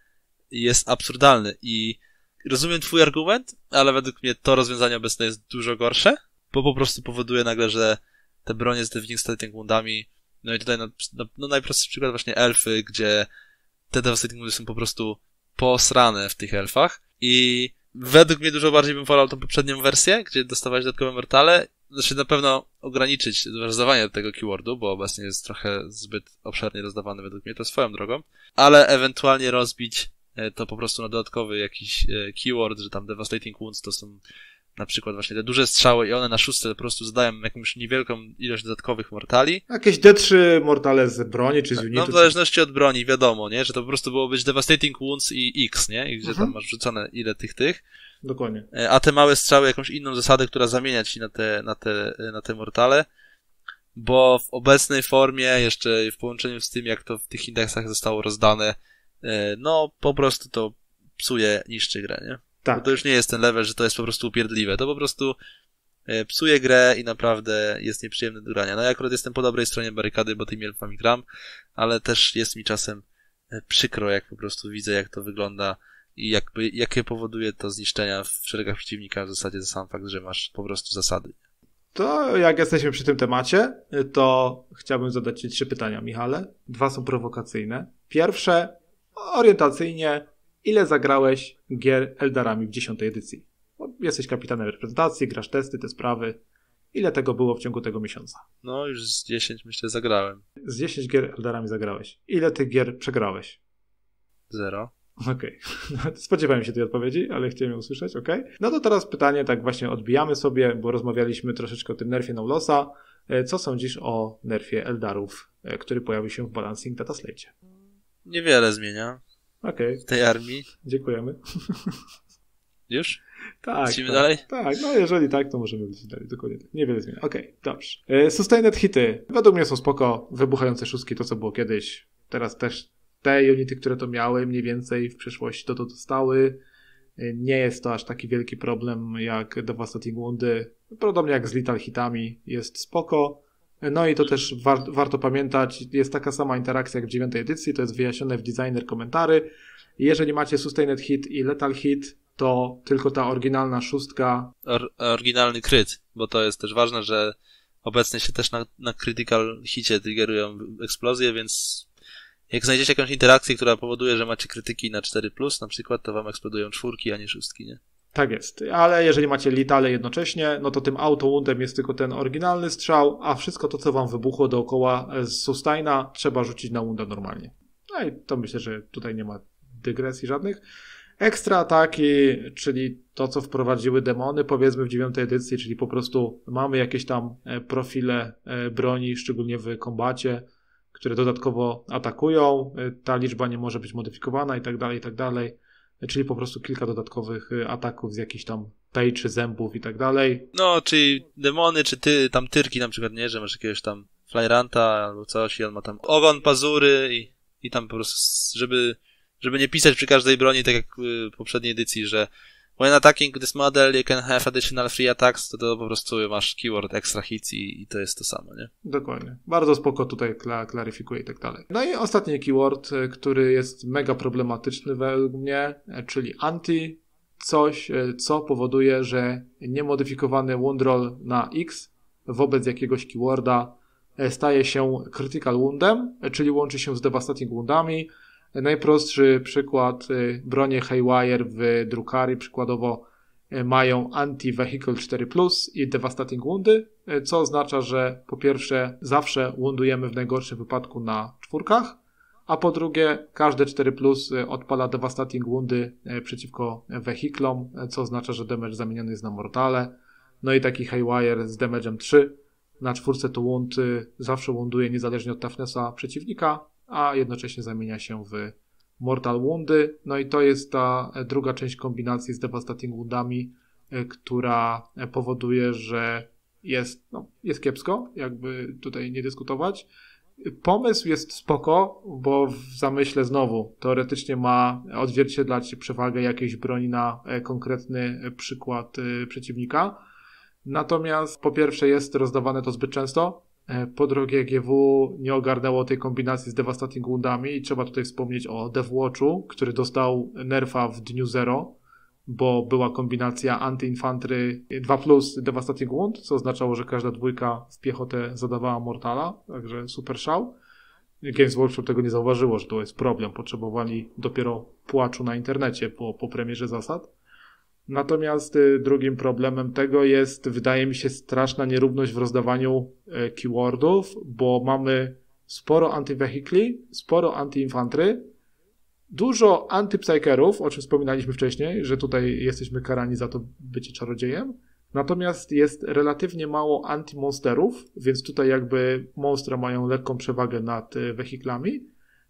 i jest absurdalny i rozumiem twój argument, ale według mnie to rozwiązanie obecne jest dużo gorsze, bo po prostu powoduje nagle, że te bronie z Devastating Woundami, no i tutaj no, no najprostszy przykład właśnie elfy, gdzie te Devastating Woundy są po prostu posrane w tych elfach i według mnie dużo bardziej bym wolał tą poprzednią wersję, gdzie dostawałeś dodatkowe mortale, znaczy na pewno ograniczyć rozdawanie tego keywordu, bo obecnie jest trochę zbyt obszernie rozdawany według mnie, to swoją drogą, ale ewentualnie rozbić to po prostu na dodatkowy jakiś keyword, że tam Devastating Wounds to są na przykład właśnie te duże strzały i one na szóstce po prostu zadają jakąś niewielką ilość dodatkowych mortali. Jakieś D trzy mortale z broni czy z unitu. No w zależności od broni, wiadomo, nie, że to po prostu było być Devastating Wounds i X, nie, i gdzie mhm. tam masz wrzucone ile tych tych. Dokładnie. A te małe strzały jakąś inną zasadę, która zamienia ci na te, na te, na te mortale, bo w obecnej formie, jeszcze w połączeniu z tym, jak to w tych indeksach zostało rozdane, no po prostu to psuje, niszczy grę, nie? Tak. Bo to już nie jest ten level, że to jest po prostu upierdliwe, to po prostu psuje grę i naprawdę jest nieprzyjemne do grania. No ja akurat jestem po dobrej stronie barykady, bo tymi elfami gram, ale też jest mi czasem przykro, jak po prostu widzę, jak to wygląda i jakby, jakie powoduje to zniszczenia w szeregach przeciwnika w zasadzie za sam fakt, że masz po prostu zasady. To jak jesteśmy przy tym temacie, to chciałbym zadać Ci trzy pytania, Michale. Dwa są prowokacyjne. Pierwsze, orientacyjnie, ile zagrałeś gier Eldarami w dziesiątej edycji? Bo jesteś kapitanem reprezentacji, grasz testy, te sprawy. Ile tego było w ciągu tego miesiąca? No już z dziesięć myślę zagrałem. Z dziesięć gier Eldarami zagrałeś. Ile tych gier przegrałeś? Zero. Okej. Okay. Spodziewałem się tej odpowiedzi, ale chciałem ją usłyszeć. Okej. Okay. No to teraz pytanie, tak właśnie odbijamy sobie, bo rozmawialiśmy troszeczkę o tym nerfie No Lossa. Co sądzisz o nerfie Eldarów, który pojawił się w Balancing Data Slate? Niewiele zmienia. Okej. W tej armii. Dziękujemy. Już? Tak. Lecimy tak, dalej? Tak, no jeżeli tak, to możemy lecieć dalej. Dokładnie tak. Niewiele zmienia. Okej, okay, dobrze. E, sustained hity. Według mnie są spoko. Wybuchające szóstki, to co było kiedyś. Teraz też te unity, które to miały, mniej więcej w przyszłości to to dostały. E, nie jest to aż taki wielki problem jak Devastating Woundy. Podobnie jak z Lethal Hitami. Jest spoko. No i to też war- warto pamiętać. Jest taka sama interakcja jak w dziewiątej edycji. To jest wyjaśnione w designer komentary. Jeżeli macie Sustained Hit i Lethal Hit, to tylko ta oryginalna szóstka. Or- oryginalny kryt, bo to jest też ważne, że obecnie się też na, na critical hicie triggerują eksplozje, więc jak znajdziecie jakąś interakcję, która powoduje, że macie krytyki na cztery plus na przykład, to wam eksplodują czwórki, a nie szóstki, nie? Tak jest, ale jeżeli macie litale jednocześnie, no to tym auto-woundem jest tylko ten oryginalny strzał, a wszystko to, co wam wybuchło dookoła z sustaina, trzeba rzucić na wounda normalnie. No i to myślę, że tutaj nie ma dygresji żadnych. Ekstra ataki, czyli to, co wprowadziły demony, powiedzmy w dziewiątej edycji, czyli po prostu mamy jakieś tam profile broni, szczególnie w kombacie, które dodatkowo atakują. Ta liczba nie może być modyfikowana i tak dalej, i tak dalej. Czyli po prostu kilka dodatkowych ataków z jakichś tam pejczy, zębów i tak dalej. No, czyli demony, czy ty, tam tyrki na przykład, nie? Że masz jakiegoś tam flyranta albo coś i on ma tam ogon, pazury i, i tam po prostu, żeby... Żeby nie pisać przy każdej broni, tak jak w poprzedniej edycji, że when attacking this model you can have additional free attacks, to, to po prostu masz keyword extra hits i, i to jest to samo, nie? Dokładnie. Bardzo spoko tutaj kla- klaryfikuje i tak dalej. No i ostatni keyword, który jest mega problematyczny według mnie, czyli anti, coś, co powoduje, że niemodyfikowany wound roll na X wobec jakiegoś keyworda staje się critical woundem, czyli łączy się z devastating woundami. Najprostszy przykład, bronie Haywire w Drukhari przykładowo mają Anti-Vehicle cztery plus i Devastating Woundy, co oznacza, że po pierwsze zawsze woundujemy w najgorszym wypadku na czwórkach, a po drugie każde cztery plus odpala Devastating Woundy przeciwko wehiklom, co oznacza, że damage zamieniony jest na mortale. No i taki Haywire z damage'em trzy na czwórce to wound zawsze wounduje niezależnie od toughnessa przeciwnika, a jednocześnie zamienia się w Mortal Woundy. No i to jest ta druga część kombinacji z Devastating Woundami, która powoduje, że jest, no, jest kiepsko, jakby tutaj nie dyskutować. Pomysł jest spoko, bo w zamyśle znowu teoretycznie ma odzwierciedlać przewagę jakiejś broni na konkretny przykład przeciwnika. Natomiast po pierwsze jest rozdawane to zbyt często, po drugie G W nie ogarnęło tej kombinacji z Devastating Woundami i trzeba tutaj wspomnieć o Deathwatchu, który dostał nerfa w dniu zero, bo była kombinacja Anti-Infantry dwa plus Devastating Wound, co oznaczało, że każda dwójka w piechotę zadawała mortala, także super szał. Games Workshop tego nie zauważyło, że to jest problem, potrzebowali dopiero płaczu na internecie po, po premierze zasad. Natomiast y, drugim problemem tego jest, wydaje mi się, straszna nierówność w rozdawaniu y, keywordów, bo mamy sporo antywehikli, sporo anti-infantry, dużo antypsykerów, o czym wspominaliśmy wcześniej, że tutaj jesteśmy karani za to bycie czarodziejem. Natomiast jest relatywnie mało anti-monsterów, więc tutaj jakby monstra mają lekką przewagę nad y, wehiklami.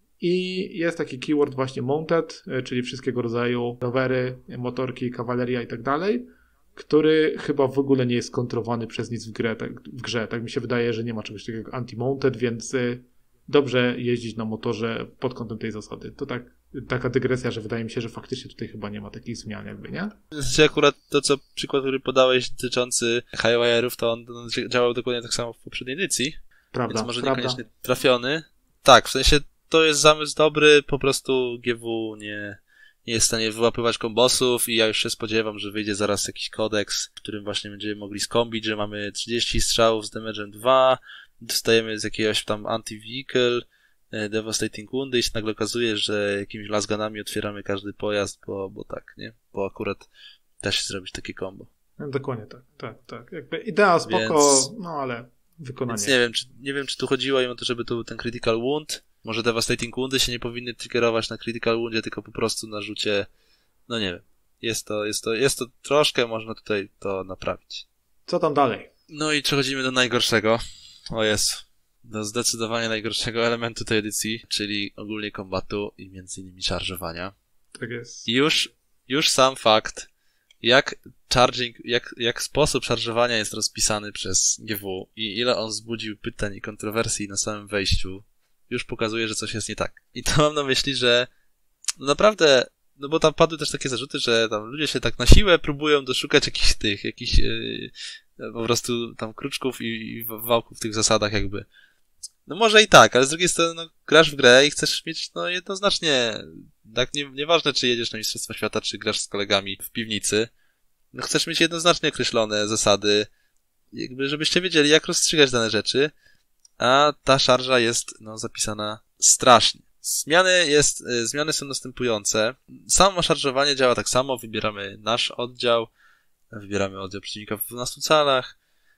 I jest taki keyword właśnie mounted, czyli wszystkiego rodzaju rowery, motorki, kawaleria i tak dalej, który chyba w ogóle nie jest kontrowany przez nic w, grę, tak, w grze. Tak mi się wydaje, że nie ma czegoś takiego jak anti-mounted, więc dobrze jeździć na motorze pod kątem tej zasady. To tak, taka dygresja, że wydaje mi się, że faktycznie tutaj chyba nie ma takich zmian jakby, nie? Znaczy akurat to, co przykład, który podałeś dotyczący Highwire'ów, to on, on działał dokładnie tak samo w poprzedniej edycji. Prawda, więc może prawda. niekoniecznie trafiony. Tak, w sensie to jest zamysł dobry, po prostu G W nie, nie jest w stanie wyłapywać kombosów i ja już się spodziewam, że wyjdzie zaraz jakiś kodeks, w którym właśnie będziemy mogli skombić, że mamy trzydzieści strzałów z damage'em dwa, dostajemy z jakiegoś tam anti-vehicle, devastating woundy i się nagle okazuje, że jakimiś lasganami otwieramy każdy pojazd, bo, bo tak, nie? Bo akurat da się zrobić takie combo. No, dokładnie tak, tak, tak. Jakby idea spoko, więc, no ale wykonanie. Więc nie wiem, czy, nie wiem, czy tu chodziło im o to, żeby to był ten critical wound, Może Devastating Woundy się nie powinny triggerować na Critical Woundzie, tylko po prostu na rzucie, no nie wiem. Jest to, jest to, jest to troszkę, można tutaj to naprawić. Co tam dalej? No i przechodzimy do najgorszego. O jest. Do zdecydowanie najgorszego elementu tej edycji, czyli ogólnie kombatu i między innymi szarżowania. Tak jest. I już, już sam fakt, jak charging, jak, jak sposób szarżowania jest rozpisany przez G W i ile on wzbudził pytań i kontrowersji na samym wejściu, już pokazuje, że coś jest nie tak. I to mam na myśli, że no naprawdę, no bo tam padły też takie zarzuty, że tam ludzie się tak na siłę próbują doszukać jakichś tych, jakichś yy, po prostu tam kruczków i, i wałków w tych zasadach jakby. No może i tak, ale z drugiej strony no, grasz w grę i chcesz mieć no jednoznacznie, tak nie, nieważne czy jedziesz na Mistrzostwa Świata, czy grasz z kolegami w piwnicy, no chcesz mieć jednoznacznie określone zasady, jakby żebyście wiedzieli jak rozstrzygać dane rzeczy, a ta szarża jest no zapisana strasznie. Zmiany jest, y, zmiany są następujące. Samo szarżowanie działa tak samo, wybieramy nasz oddział, wybieramy oddział przeciwnika w dwunastu calach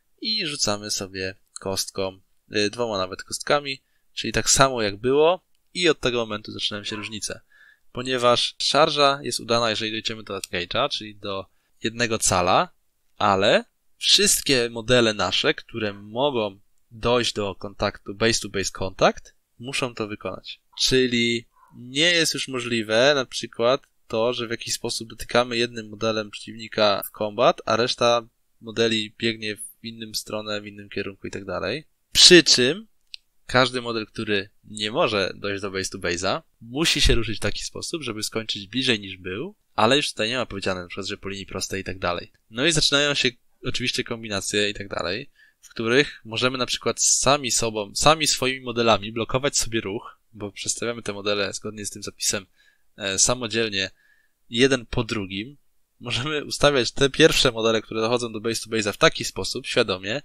i rzucamy sobie kostką, y, dwoma nawet kostkami, czyli tak samo jak było i od tego momentu zaczynają się różnice. Ponieważ szarża jest udana, jeżeli dojdziemy do engage'a, czyli do jednego cala, ale wszystkie modele nasze, które mogą dojść do kontaktu base-to-base contact, muszą to wykonać. Czyli nie jest już możliwe na przykład to, że w jakiś sposób dotykamy jednym modelem przeciwnika w combat, a reszta modeli biegnie w innym stronę, w innym kierunku i tak dalej. Przy czym każdy model, który nie może dojść do base-to-base'a, musi się ruszyć w taki sposób, żeby skończyć bliżej niż był, ale już tutaj nie ma powiedziane na przykład, że po linii prostej i tak dalej. No i zaczynają się oczywiście kombinacje i tak dalej, w których możemy na przykład sami sobą, sami swoimi modelami blokować sobie ruch, bo przestawiamy te modele zgodnie z tym zapisem e, samodzielnie jeden po drugim. Możemy ustawiać te pierwsze modele, które dochodzą do base-to-base'a w taki sposób, świadomie,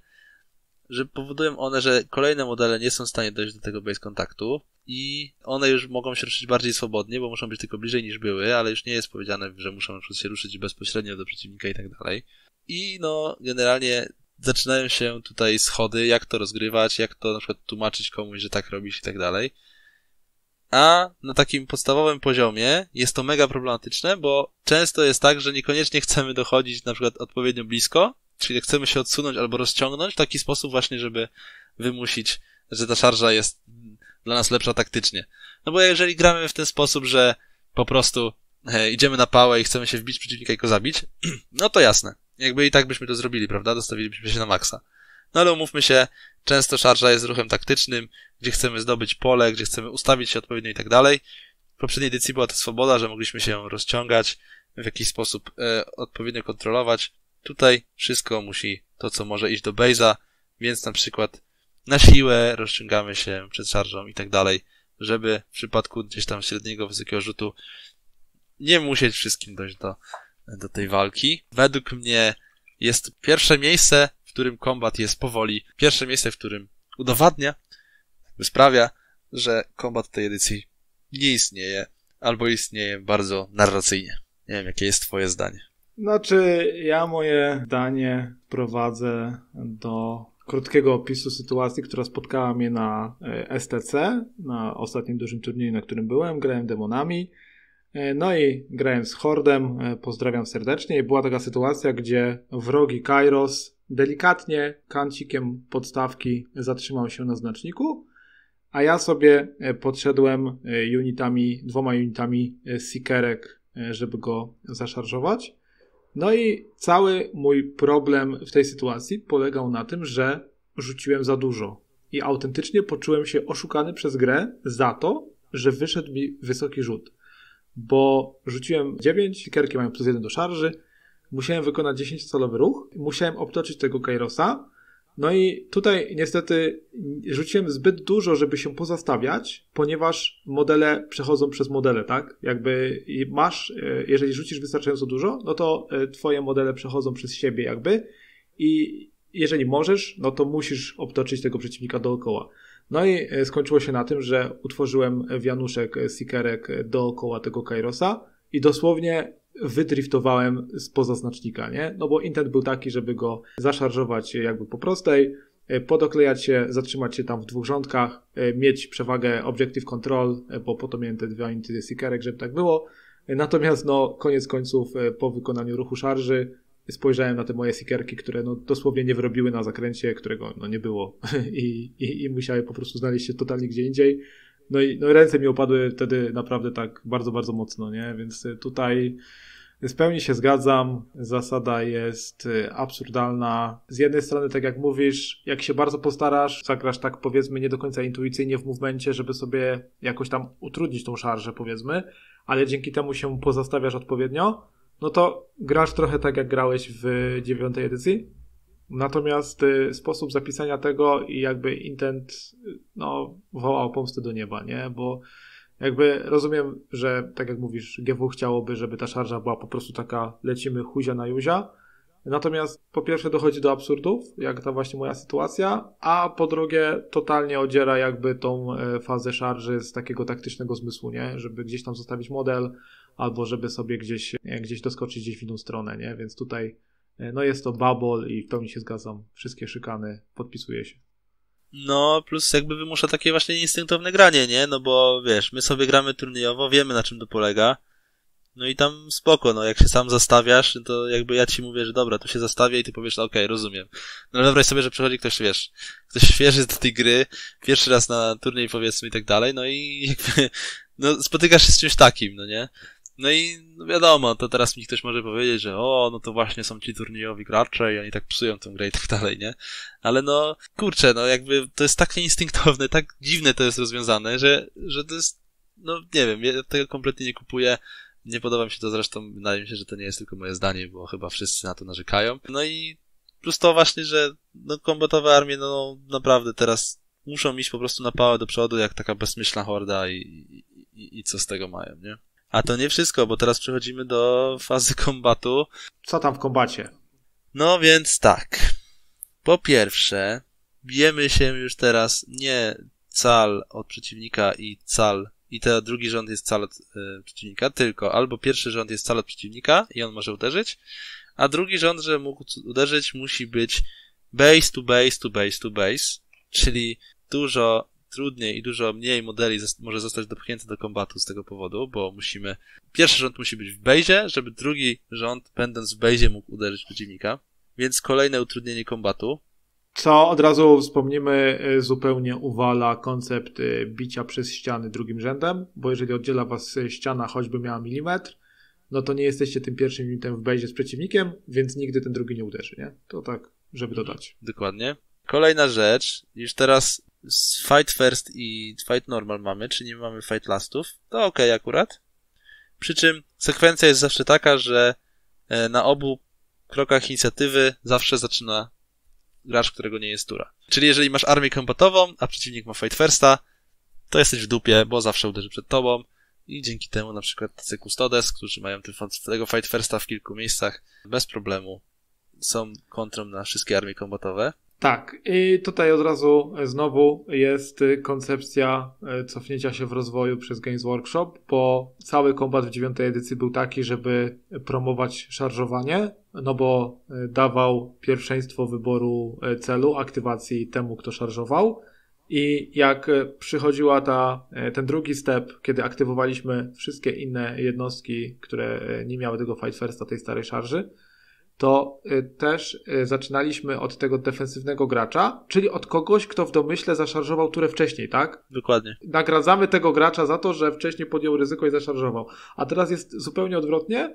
że powodują one, że kolejne modele nie są w stanie dojść do tego base kontaktu i one już mogą się ruszyć bardziej swobodnie, bo muszą być tylko bliżej niż były, ale już nie jest powiedziane, że muszą na przykład się ruszyć bezpośrednio do przeciwnika i tak dalej. I no, generalnie zaczynają się tutaj schody, jak to rozgrywać, jak to na przykład tłumaczyć komuś, że tak robisz i tak dalej. A na takim podstawowym poziomie jest to mega problematyczne, bo często jest tak, że niekoniecznie chcemy dochodzić na przykład odpowiednio blisko, czyli chcemy się odsunąć albo rozciągnąć w taki sposób właśnie, żeby wymusić, że ta szarża jest dla nas lepsza taktycznie. No bo jeżeli gramy w ten sposób, że po prostu he, idziemy na pałę i chcemy się wbić w przeciwnika i go zabić, no to jasne. Jakby i tak byśmy to zrobili, prawda? Dostawilibyśmy się na maksa. No ale umówmy się, często szarża jest ruchem taktycznym, gdzie chcemy zdobyć pole, gdzie chcemy ustawić się odpowiednio i tak dalej. W poprzedniej edycji była to swoboda, że mogliśmy się rozciągać, w jakiś sposób e, odpowiednio kontrolować. Tutaj wszystko musi, to co może iść do base'a, więc na przykład na siłę rozciągamy się przed szarżą i tak dalej, żeby w przypadku gdzieś tam średniego, wysokiego rzutu nie musieć wszystkim dojść do, do tej walki. Według mnie jest pierwsze miejsce, w którym kombat jest powoli, pierwsze miejsce, w którym udowadnia, jakby sprawia, że kombat tej edycji nie istnieje, albo istnieje bardzo narracyjnie. Nie wiem, jakie jest twoje zdanie. Znaczy, ja moje zdanie prowadzę do krótkiego opisu sytuacji, która spotkała mnie na S T C, na ostatnim dużym turnieju, na którym byłem. Grałem demonami, no i grałem z Hordem, pozdrawiam serdecznie. I była taka sytuacja, gdzie wrogi Kairos delikatnie kancikiem podstawki zatrzymał się na znaczniku, a ja sobie podszedłem unitami, dwoma unitami seekerek, żeby go zaszarżować. No i cały mój problem w tej sytuacji polegał na tym, że rzuciłem za dużo i autentycznie poczułem się oszukany przez grę za to, że wyszedł mi wysoki rzut, bo rzuciłem dziewięć, seekerki mają plus jeden do szarży, musiałem wykonać dziesięciocalowy ruch, musiałem obtoczyć tego Kairosa, no i tutaj niestety rzuciłem zbyt dużo, żeby się pozastawiać, ponieważ modele przechodzą przez modele, tak? Jakby masz, jeżeli rzucisz wystarczająco dużo, no to twoje modele przechodzą przez siebie jakby i jeżeli możesz, no to musisz obtoczyć tego przeciwnika dookoła. No i skończyło się na tym, że utworzyłem wianuszek seekerek dookoła tego Kairosa i dosłownie wydriftowałem spoza znacznika, nie? No bo intent był taki, żeby go zaszarżować jakby po prostej, podoklejać się, zatrzymać się tam w dwóch rządkach, mieć przewagę Objective Control, bo po to miałem te dwa unity seekerek, żeby tak było. Natomiast no, koniec końców po wykonaniu ruchu szarży spojrzałem na te moje seekerki, które no, dosłownie nie wyrobiły na zakręcie, którego no, nie było I, i, i musiały po prostu znaleźć się totalnie gdzie indziej. No i no, ręce mi opadły wtedy naprawdę tak bardzo, bardzo mocno, nie? Więc tutaj w pełni się zgadzam. Zasada jest absurdalna. Z jednej strony, tak jak mówisz, jak się bardzo postarasz, zagrasz tak powiedzmy nie do końca intuicyjnie w movemencie, żeby sobie jakoś tam utrudnić tą szarżę powiedzmy, ale dzięki temu się pozastawiasz odpowiednio, no to grasz trochę tak jak grałeś w dziewiątej edycji. Natomiast y, sposób zapisania tego i jakby intent no, wołał pomstę do nieba, nie? Bo jakby rozumiem, że tak jak mówisz, G W chciałoby, żeby ta szarża była po prostu taka lecimy huzia na juzia. Natomiast po pierwsze dochodzi do absurdów, jak ta właśnie moja sytuacja, a po drugie totalnie odziera jakby tą fazę szarży z takiego taktycznego zmysłu, nie? Żeby gdzieś tam zostawić model, albo żeby sobie gdzieś, gdzieś doskoczyć gdzieś w inną stronę, nie? Więc tutaj no jest to bubble i w pełni się zgadzam. Wszystkie szykany podpisuję się. No, plus jakby wymusza takie właśnie instynktowne granie, nie? No bo wiesz, my sobie gramy turniejowo, wiemy na czym to polega. No i tam spoko, no jak się sam zastawiasz, to jakby ja ci mówię, że dobra, tu się zastawię i ty powiesz, okej, okay, rozumiem. No ale wyobraź sobie, że przychodzi ktoś, wiesz, ktoś świeży do tej gry, pierwszy raz na turniej powiedzmy i tak dalej, no i jakby, no spotykasz się z czymś takim, no nie? No i no wiadomo, to teraz mi ktoś może powiedzieć, że o, no to właśnie są ci turniejowi gracze i oni tak psują tę grę i tak dalej, nie? Ale no, kurczę, no jakby to jest tak nieinstynktowne, tak dziwne to jest rozwiązane, że, że to jest, no nie wiem, ja tego kompletnie nie kupuję. Nie podoba mi się to zresztą, wydaje mi się, że to nie jest tylko moje zdanie, bo chyba wszyscy na to narzekają. No i plus to właśnie, że no kombatowe armie, no naprawdę teraz muszą iść po prostu na pałę do przodu, jak taka bezmyślna horda i, i, i co z tego mają, nie? A to nie wszystko, bo teraz przechodzimy do fazy kombatu. Co tam w kombacie? No więc tak. Po pierwsze, bijemy się już teraz nie cal od przeciwnika i cal i ten drugi rząd jest cal od y, przeciwnika, tylko albo pierwszy rząd jest cal od przeciwnika i on może uderzyć, a drugi rząd, żeby mógł uderzyć, musi być base to base to base to base, czyli dużo trudniej i dużo mniej modeli zas- może zostać dopchnięte do kombatu z tego powodu, bo musimy, pierwszy rząd musi być w bazie, żeby drugi rząd, będąc w bazie, mógł uderzyć przeciwnika, więc kolejne utrudnienie kombatu. Co od razu wspomnimy, zupełnie uwala koncept bicia przez ściany drugim rzędem, bo jeżeli oddziela was ściana choćby miała milimetr, no to nie jesteście tym pierwszym unitem w bazie z przeciwnikiem, więc nigdy ten drugi nie uderzy, nie? To tak, żeby dodać. Dokładnie. Kolejna rzecz, już teraz fight first i fight normal mamy, czyli nie mamy fight lastów, to okej okay akurat. Przy czym sekwencja jest zawsze taka, że na obu krokach inicjatywy zawsze zaczyna gracz, którego nie jest tura. Czyli jeżeli masz armię kombatową, a przeciwnik ma fight firsta, to jesteś w dupie, bo zawsze uderzy przed tobą i dzięki temu na przykład tacy custodes, którzy mają tego fight firsta w kilku miejscach, bez problemu są kontrą na wszystkie armie kombatowe. Tak, i tutaj od razu znowu jest koncepcja cofnięcia się w rozwoju przez Games Workshop, bo cały kombat w dziewiątej edycji był taki, żeby promować szarżowanie, no bo dawał pierwszeństwo wyboru celu, aktywacji temu, kto szarżował. I jak przychodziła ta, ten drugi step, kiedy aktywowaliśmy wszystkie inne jednostki, które nie miały tego fight firsta, tej starej szarży, to też zaczynaliśmy od tego defensywnego gracza, czyli od kogoś, kto w domyśle zaszarżował turę wcześniej, tak? Dokładnie. Nagradzamy tego gracza za to, że wcześniej podjął ryzyko i zaszarżował. A teraz jest zupełnie odwrotnie,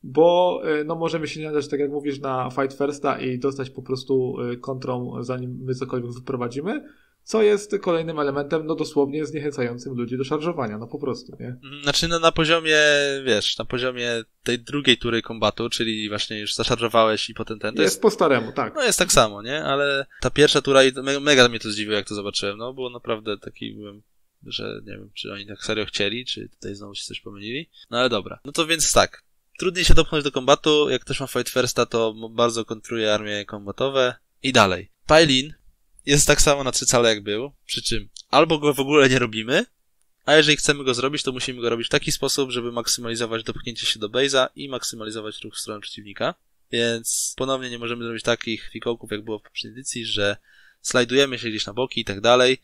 bo no, możemy się nie dać, tak jak mówisz, na fight firsta i dostać po prostu kontrą, zanim my cokolwiek wyprowadzimy, co jest kolejnym elementem, no dosłownie zniechęcającym ludzi do szarżowania, no po prostu, nie? Znaczy no na poziomie, wiesz, na poziomie tej drugiej tury kombatu, czyli właśnie już zaszarżowałeś i potem ten... To jest, jest po staremu, tak. No jest tak samo, nie? Ale ta pierwsza tura, i me- mega mnie to zdziwiło, jak to zobaczyłem, no było naprawdę taki, byłem, że nie wiem, czy oni tak serio chcieli, czy tutaj znowu się coś pomylili, no ale dobra. No to więc tak, trudniej się dopchnąć do kombatu, jak ktoś ma fight firsta, to bardzo kontruje armie kombatowe i dalej. Pile-in jest tak samo na trzy cale jak był, przy czym albo go w ogóle nie robimy, a jeżeli chcemy go zrobić, to musimy go robić w taki sposób, żeby maksymalizować dopchnięcie się do base'a i maksymalizować ruch w stronę przeciwnika. Więc ponownie nie możemy zrobić takich fikołków, jak było w poprzedniej edycji, że slajdujemy się gdzieś na boki i tak dalej,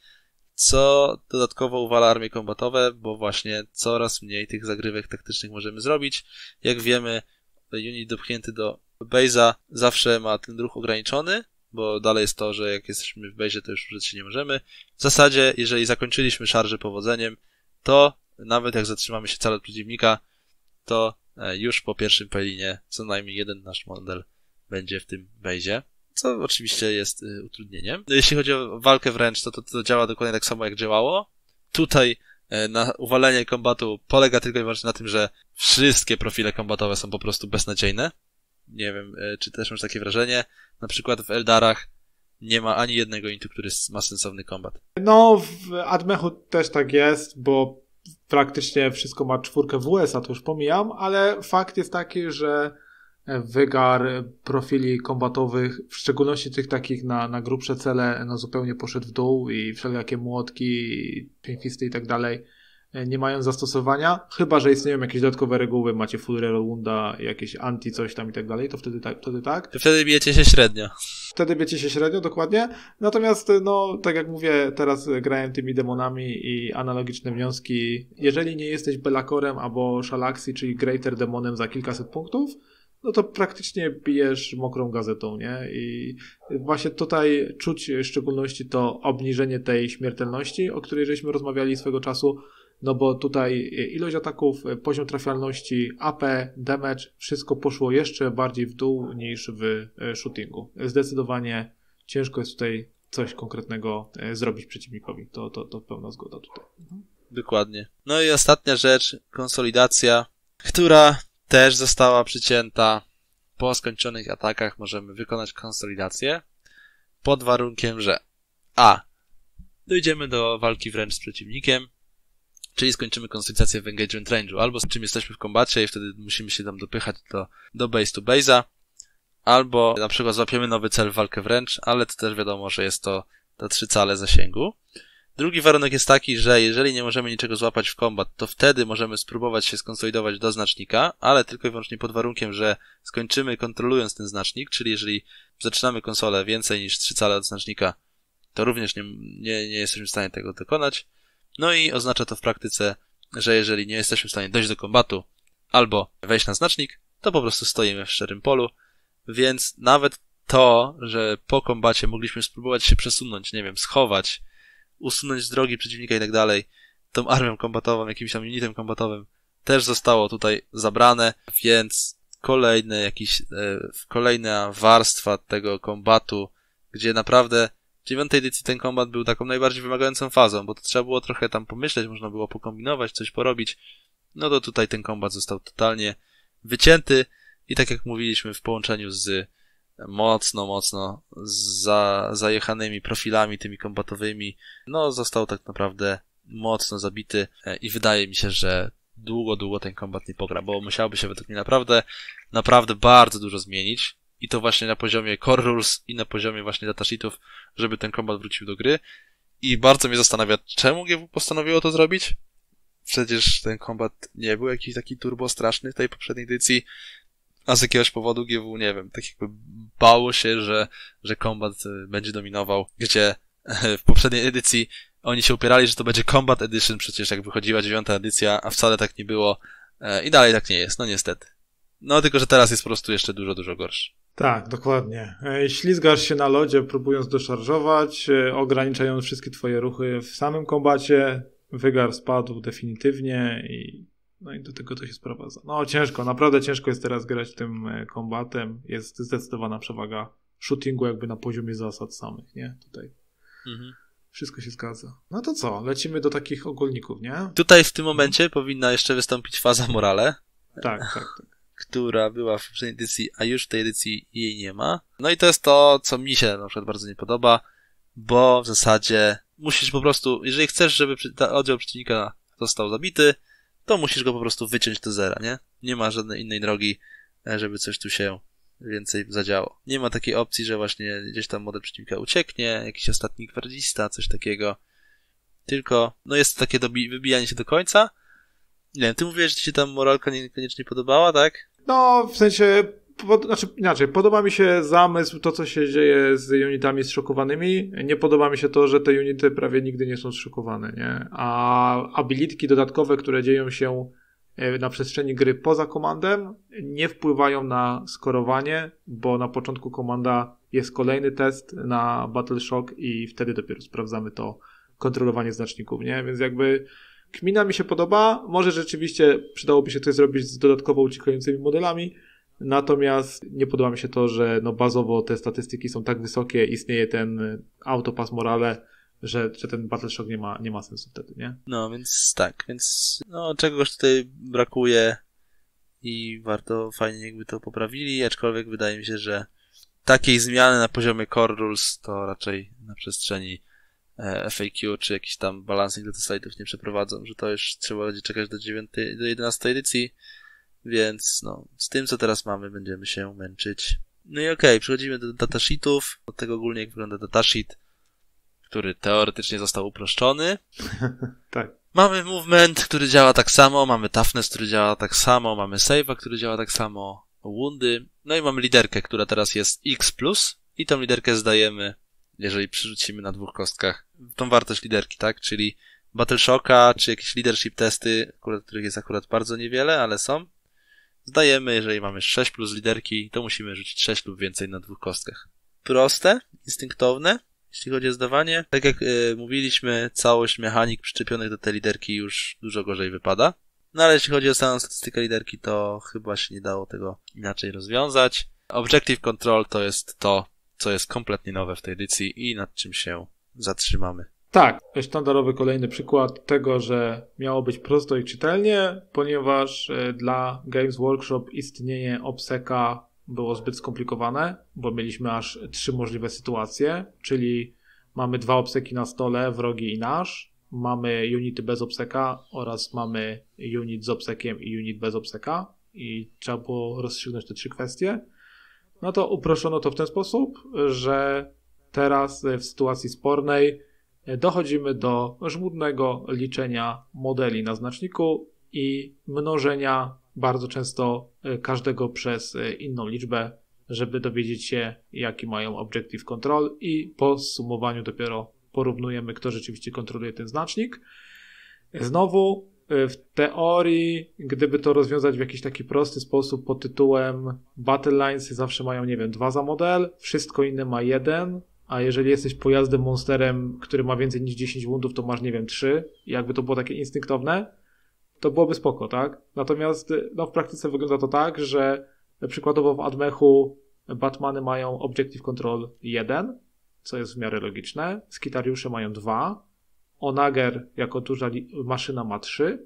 co dodatkowo uwala armie kombatowe, bo właśnie coraz mniej tych zagrywek taktycznych możemy zrobić. Jak wiemy, unit dopchnięty do base'a zawsze ma ten ruch ograniczony, bo dalej jest to, że jak jesteśmy w base'ie, to już użyć się nie możemy. W zasadzie, jeżeli zakończyliśmy szarżę powodzeniem, to nawet jak zatrzymamy się cały od przeciwnika, to już po pierwszym pelinie co najmniej jeden nasz model będzie w tym base'ie, co oczywiście jest y, utrudnieniem. Jeśli chodzi o walkę wręcz, to, to to działa dokładnie tak samo jak działało. Tutaj y, na uwalenie kombatu polega tylko i wyłącznie na tym, że wszystkie profile kombatowe są po prostu beznadziejne. Nie wiem, y, czy też masz takie wrażenie. Na przykład w Eldarach nie ma ani jednego intu, który ma sensowny kombat. No, w Admechu też tak jest, bo praktycznie wszystko ma czwórkę W S, a to już pomijam, ale fakt jest taki, że wygar profili kombatowych, w szczególności tych takich na, na grubsze cele, no zupełnie poszedł w dół i wszelkie młotki, pinfisty i tak dalej nie mają zastosowania, chyba że istnieją jakieś dodatkowe reguły, macie full rerounda, jakieś anti coś tam i tak dalej, to wtedy tak. Wtedy tak. To wtedy bijecie się średnio. Wtedy biecie się średnio, dokładnie. Natomiast, no, tak jak mówię, teraz grałem tymi demonami i analogiczne wnioski. Jeżeli nie jesteś Bellacorem albo Shalaxi, czyli Greater Demonem za kilkaset punktów, no to praktycznie bijesz mokrą gazetą, nie? I właśnie tutaj czuć w szczególności to obniżenie tej śmiertelności, o której żeśmy rozmawiali swego czasu, no bo tutaj ilość ataków, poziom trafialności, A P, damage, wszystko poszło jeszcze bardziej w dół niż w shootingu. Zdecydowanie ciężko jest tutaj coś konkretnego zrobić przeciwnikowi. To, to, to pełna zgoda tutaj. Dokładnie. No i ostatnia rzecz, konsolidacja, która też została przycięta. Po skończonych atakach możemy wykonać konsolidację pod warunkiem, że a. dojdziemy do walki wręcz z przeciwnikiem, czyli skończymy konsolidację w engagement range'u, albo z czym jesteśmy w kombacie i wtedy musimy się tam dopychać do, do base to base'a, albo na przykład złapiemy nowy cel w walkę wręcz, ale to też wiadomo, że jest to te trzy cale zasięgu. Drugi warunek jest taki, że jeżeli nie możemy niczego złapać w kombat, to wtedy możemy spróbować się skonsolidować do znacznika, ale tylko i wyłącznie pod warunkiem, że skończymy kontrolując ten znacznik, czyli jeżeli zaczynamy konsolę więcej niż trzy cale od znacznika, to również nie, nie, nie jesteśmy w stanie tego dokonać. No i oznacza to w praktyce, że jeżeli nie jesteśmy w stanie dojść do kombatu albo wejść na znacznik, to po prostu stoimy w szczerym polu, więc nawet to, że po kombacie mogliśmy spróbować się przesunąć, nie wiem, schować, usunąć z drogi przeciwnika i tak dalej, tą armią kombatową, jakimś tam unitem kombatowym też zostało tutaj zabrane, więc kolejne jakiś, e, kolejna warstwa tego kombatu, gdzie naprawdę w dziewiątej edycji ten kombat był taką najbardziej wymagającą fazą, bo to trzeba było trochę tam pomyśleć, można było pokombinować, coś porobić, no to tutaj ten kombat został totalnie wycięty i tak jak mówiliśmy w połączeniu z mocno, mocno za, zajechanymi profilami tymi kombatowymi, no został tak naprawdę mocno zabity i wydaje mi się, że długo, długo ten kombat nie pogra, bo musiałoby się według mnie naprawdę, naprawdę bardzo dużo zmienić i to właśnie na poziomie core rules i na poziomie właśnie datasheetów, żeby ten kombat wrócił do gry i bardzo mnie zastanawia, czemu G W postanowiło to zrobić? Przecież ten kombat nie był jakiś taki turbo straszny w tej poprzedniej edycji, a z jakiegoś powodu G W, nie wiem, tak jakby bało się, że, że kombat będzie dominował, gdzie w poprzedniej edycji oni się upierali, że to będzie Combat Edition, przecież jak wychodziła dziewiąta edycja, a wcale tak nie było i dalej tak nie jest, no niestety. No tylko, że teraz jest po prostu jeszcze dużo, dużo gorszy. Tak, dokładnie. Ślizgasz się na lodzie, próbując doszarżować, ograniczając wszystkie twoje ruchy w samym kombacie, wygar spadł definitywnie i no i do tego to się sprowadza. No ciężko, naprawdę ciężko jest teraz grać tym kombatem. Jest zdecydowana przewaga shootingu jakby na poziomie zasad samych, nie? Tutaj. Mhm. Wszystko się zgadza. No to co? Lecimy do takich ogólników, nie? Tutaj w tym momencie powinna jeszcze wystąpić faza morale. Tak, tak, tak. Która była w poprzedniej edycji, a już w tej edycji jej nie ma. No i to jest to, co mi się na przykład bardzo nie podoba, bo w zasadzie musisz po prostu, jeżeli chcesz, żeby oddział przeciwnika został zabity, to musisz go po prostu wyciąć do zera, nie? Nie ma żadnej innej drogi, żeby coś tu się więcej zadziało. Nie ma takiej opcji, że właśnie gdzieś tam model przeciwnika ucieknie, jakiś ostatni gwardzista, coś takiego. Tylko, no jest takie dobi- wybijanie się do końca. Nie wiem, ty mówiłeś, że ci się tam moralka niekoniecznie podobała, tak? No, w sensie Pod, znaczy inaczej, podoba mi się zamysł, to co się dzieje z unitami zszokowanymi. Nie podoba mi się to, że te unity prawie nigdy nie są zszokowane, nie? A abilitki dodatkowe, które dzieją się na przestrzeni gry poza komandem, nie wpływają na skorowanie, bo na początku komanda jest kolejny test na Battle Shock i wtedy dopiero sprawdzamy to kontrolowanie znaczników, nie? Więc jakby kmina mi się podoba, może rzeczywiście przydałoby się coś zrobić z dodatkowo uciekającymi modelami, natomiast nie podoba mi się to, że no bazowo te statystyki są tak wysokie, istnieje ten autopass morale, że, że ten Battle Shock nie ma, nie ma sensu wtedy, nie? No, więc tak, więc no czegoś tutaj brakuje i warto fajnie jakby to poprawili, aczkolwiek wydaje mi się, że takiej zmiany na poziomie core rules to raczej na przestrzeni F A Q czy jakiś tam balancing data slate'ów nie przeprowadzą, że to już trzeba będzie czekać do dziewiątej, do jedenastej edycji, więc no, z tym co teraz mamy będziemy się męczyć. No i okej, okay, przechodzimy do datasheetów, od tego ogólnie jak wygląda datasheet, który teoretycznie został uproszczony. Tak. Mamy movement, który działa tak samo, mamy toughness, który działa tak samo, mamy save'a, który działa tak samo, woundy, no i mamy liderkę, która teraz jest X plus i tą liderkę zdajemy, jeżeli przerzucimy na dwóch kostkach tą wartość liderki, tak? Czyli Battle Shocka, czy jakieś leadership testy, których jest akurat bardzo niewiele, ale są. Zdajemy, jeżeli mamy sześć plus liderki, to musimy rzucić sześć lub więcej na dwóch kostkach. Proste, instynktowne, jeśli chodzi o zdawanie. Tak jak yy, mówiliśmy, całość mechanik przyczepionych do tej liderki już dużo gorzej wypada. No ale jeśli chodzi o samą statystykę liderki, to chyba się nie dało tego inaczej rozwiązać. Objective Control to jest to, co jest kompletnie nowe w tej edycji i nad czym się zatrzymamy. Tak, sztandarowy kolejny przykład tego, że miało być prosto i czytelnie, ponieważ dla Games Workshop istnienie obseka było zbyt skomplikowane, bo mieliśmy aż trzy możliwe sytuacje, czyli mamy dwa obseki na stole, wrogi i nasz, mamy unity bez obseka oraz mamy unit z obsekiem i unit bez obseka i trzeba było rozstrzygnąć te trzy kwestie. No to uproszono to w ten sposób, że teraz w sytuacji spornej dochodzimy do żmudnego liczenia modeli na znaczniku i mnożenia bardzo często każdego przez inną liczbę, żeby dowiedzieć się, jaki mają objective control i po zsumowaniu dopiero porównujemy, kto rzeczywiście kontroluje ten znacznik. Znowu w teorii, gdyby to rozwiązać w jakiś taki prosty sposób pod tytułem Battle Lines zawsze mają, nie wiem, dwa za model, wszystko inne ma jeden, a jeżeli jesteś pojazdem monsterem, który ma więcej niż dziesięć wundów, to masz, nie wiem, trzy. I jakby to było takie instynktowne, to byłoby spoko, tak? Natomiast no, w praktyce wygląda to tak, że przykładowo w Admechu Batmany mają Objective Control jeden, co jest w miarę logiczne. Skitariusze mają dwa. Onager jako duża maszyna ma trzy.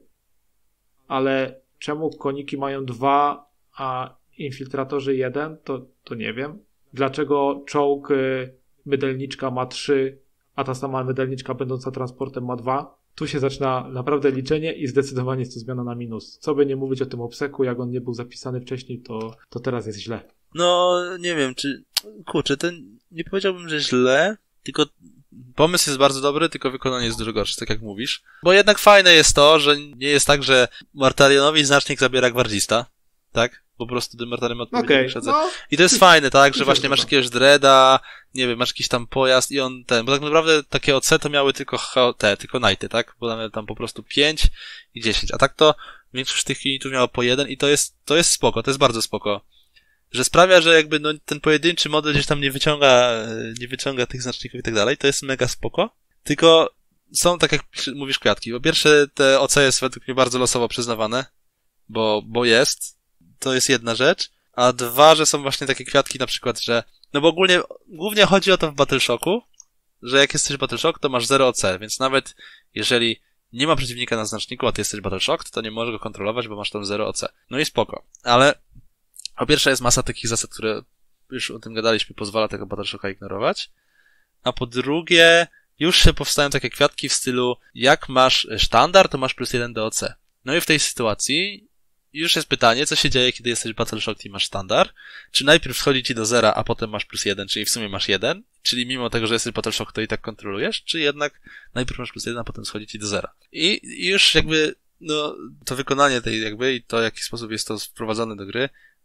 Ale czemu koniki mają dwa, a infiltratorzy jeden, to, to nie wiem. Dlaczego czołg mydelniczka ma trzy, a ta sama mydelniczka będąca transportem ma dwa? Tu się zaczyna naprawdę liczenie i zdecydowanie jest to zmiana na minus. Co by nie mówić o tym obseku, jak on nie był zapisany wcześniej, to, to teraz jest źle. No, nie wiem, czy... Kurczę, to nie powiedziałbym, że źle, tylko pomysł jest bardzo dobry, tylko wykonanie jest dużo gorsze, tak jak mówisz. Bo jednak fajne jest to, że nie jest tak, że Martalionowi znacznik zabiera gwardzista, tak? Po prostu ten Martalion odpowiednio wyprzedza. Okay, no. I to jest fajne, tak, że właśnie masz jakiegoś dreada, nie wiem, masz jakiś tam pojazd i on ten, bo tak naprawdę takie O C to miały tylko te, tylko knighty, tak? Bo mamy tam po prostu pięć i dziesięć, a tak to większość tych unitów miało po jeden i to jest, to jest spoko, to jest bardzo spoko. Że sprawia, że jakby no, ten pojedynczy model gdzieś tam nie wyciąga, nie wyciąga tych znaczników i tak dalej, to jest mega spoko. Tylko są, tak jak mówisz, kwiatki. Po pierwsze, te O C jest według mnie bardzo losowo przyznawane, bo, bo jest. To jest jedna rzecz. A dwa, że są właśnie takie kwiatki na przykład, że, no bo ogólnie, głównie chodzi o to w Battle Shocku, że jak jesteś Battle Shock, to masz zero O C, więc nawet jeżeli nie ma przeciwnika na znaczniku, a ty jesteś Battle Shock, to nie możesz go kontrolować, bo masz tam zero O C. No i spoko. Ale po pierwsze jest masa takich zasad, które już o tym gadaliśmy, pozwala tego Battle Shocka ignorować. A po drugie, już się powstają takie kwiatki w stylu, jak masz sztandar, to masz plus jeden do O C. No i w tej sytuacji już jest pytanie, co się dzieje, kiedy jesteś Battle Shock i masz sztandar. Czy najpierw schodzi ci do zera, a potem masz plus jeden, czyli w sumie masz jeden, czyli mimo tego, że jesteś Battle Shock, to i tak kontrolujesz, czy jednak najpierw masz plus jeden, a potem schodzi ci do zera. I, i już jakby, no, to wykonanie tej jakby i to, w jaki sposób jest to wprowadzone do gry,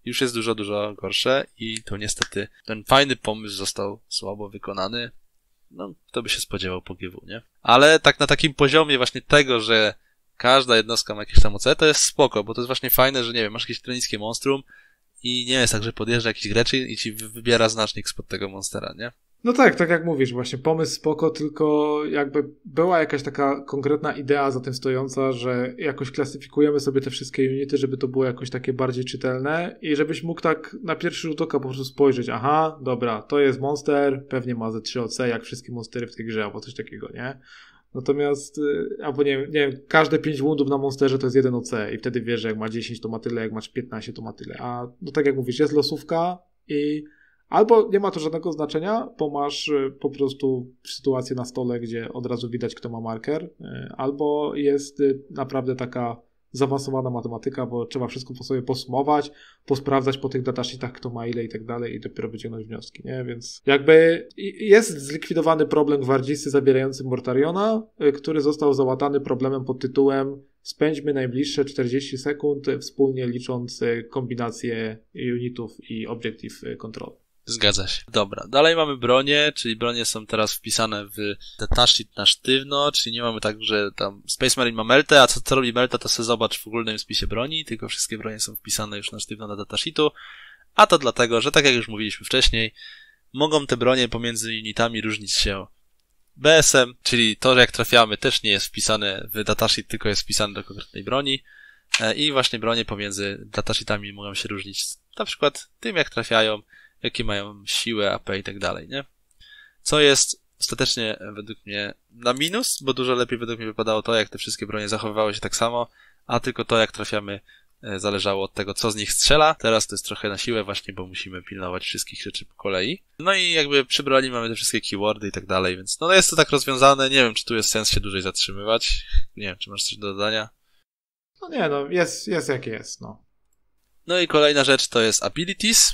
już jest dużo, dużo gorsze i to niestety ten fajny pomysł został słabo wykonany. No, kto by się spodziewał po G W, nie? Ale tak na takim poziomie właśnie tego, że każda jednostka ma jakieś tam O C, to jest spoko, bo to jest właśnie fajne, że nie wiem, masz jakieś trenickie monstrum i nie jest tak, że podjeżdża jakiś Gretchin i ci wybiera znacznik spod tego monstera, nie? No tak, tak jak mówisz, właśnie pomysł spoko, tylko jakby była jakaś taka konkretna idea za tym stojąca, że jakoś klasyfikujemy sobie te wszystkie unity, żeby to było jakoś takie bardziej czytelne i żebyś mógł tak na pierwszy rzut oka po prostu spojrzeć, aha, dobra, to jest monster, pewnie ma ze trzy O C, jak wszystkie monstery w tej grze, albo coś takiego, nie? Natomiast, albo nie, nie wiem, każde pięć woundów na monsterze to jest jeden O C i wtedy wiesz, że jak ma dziesięć to ma tyle, jak masz piętnaście to ma tyle, a no tak jak mówisz, jest losówka i albo nie ma to żadnego znaczenia, bo masz po prostu sytuację na stole, gdzie od razu widać, kto ma marker, albo jest naprawdę taka zaawansowana matematyka, bo trzeba wszystko po sobie posumować, posprawdzać po tych datasheetach, kto ma ile i tak dalej i dopiero wyciągnąć wnioski, nie? Więc jakby jest zlikwidowany problem gwardzisty zabierający Mortariona, który został załatany problemem pod tytułem spędźmy najbliższe czterdzieści sekund wspólnie licząc kombinacje unitów i objective control. Zgadza się. Dobra, dalej mamy bronie, czyli bronie są teraz wpisane w datasheet na sztywno, czyli nie mamy tak, że tam Space Marine ma meltę, a co, co robi melta, to sobie zobacz w ogólnym spisie broni, tylko wszystkie bronie są wpisane już na sztywno na datasheetu, a to dlatego, że tak jak już mówiliśmy wcześniej, mogą te bronie pomiędzy unitami różnić się B S-em, czyli to, że jak trafiamy też nie jest wpisane w datasheet, tylko jest wpisane do konkretnej broni i właśnie bronie pomiędzy datasheetami mogą się różnić na przykład tym, jak trafiają, jakie mają siłę, A P i tak dalej, nie? Co jest ostatecznie według mnie na minus, bo dużo lepiej według mnie wypadało to, jak te wszystkie bronie zachowywały się tak samo, a tylko to, jak trafiamy, zależało od tego, co z nich strzela. Teraz to jest trochę na siłę właśnie, bo musimy pilnować wszystkich rzeczy po kolei. No i jakby przy broni mamy te wszystkie keywordy i tak dalej, więc no jest to tak rozwiązane. Nie wiem, czy tu jest sens się dłużej zatrzymywać. Nie wiem, czy masz coś do dodania? No nie, no jest, jest jak jest, no. No i kolejna rzecz to jest abilities.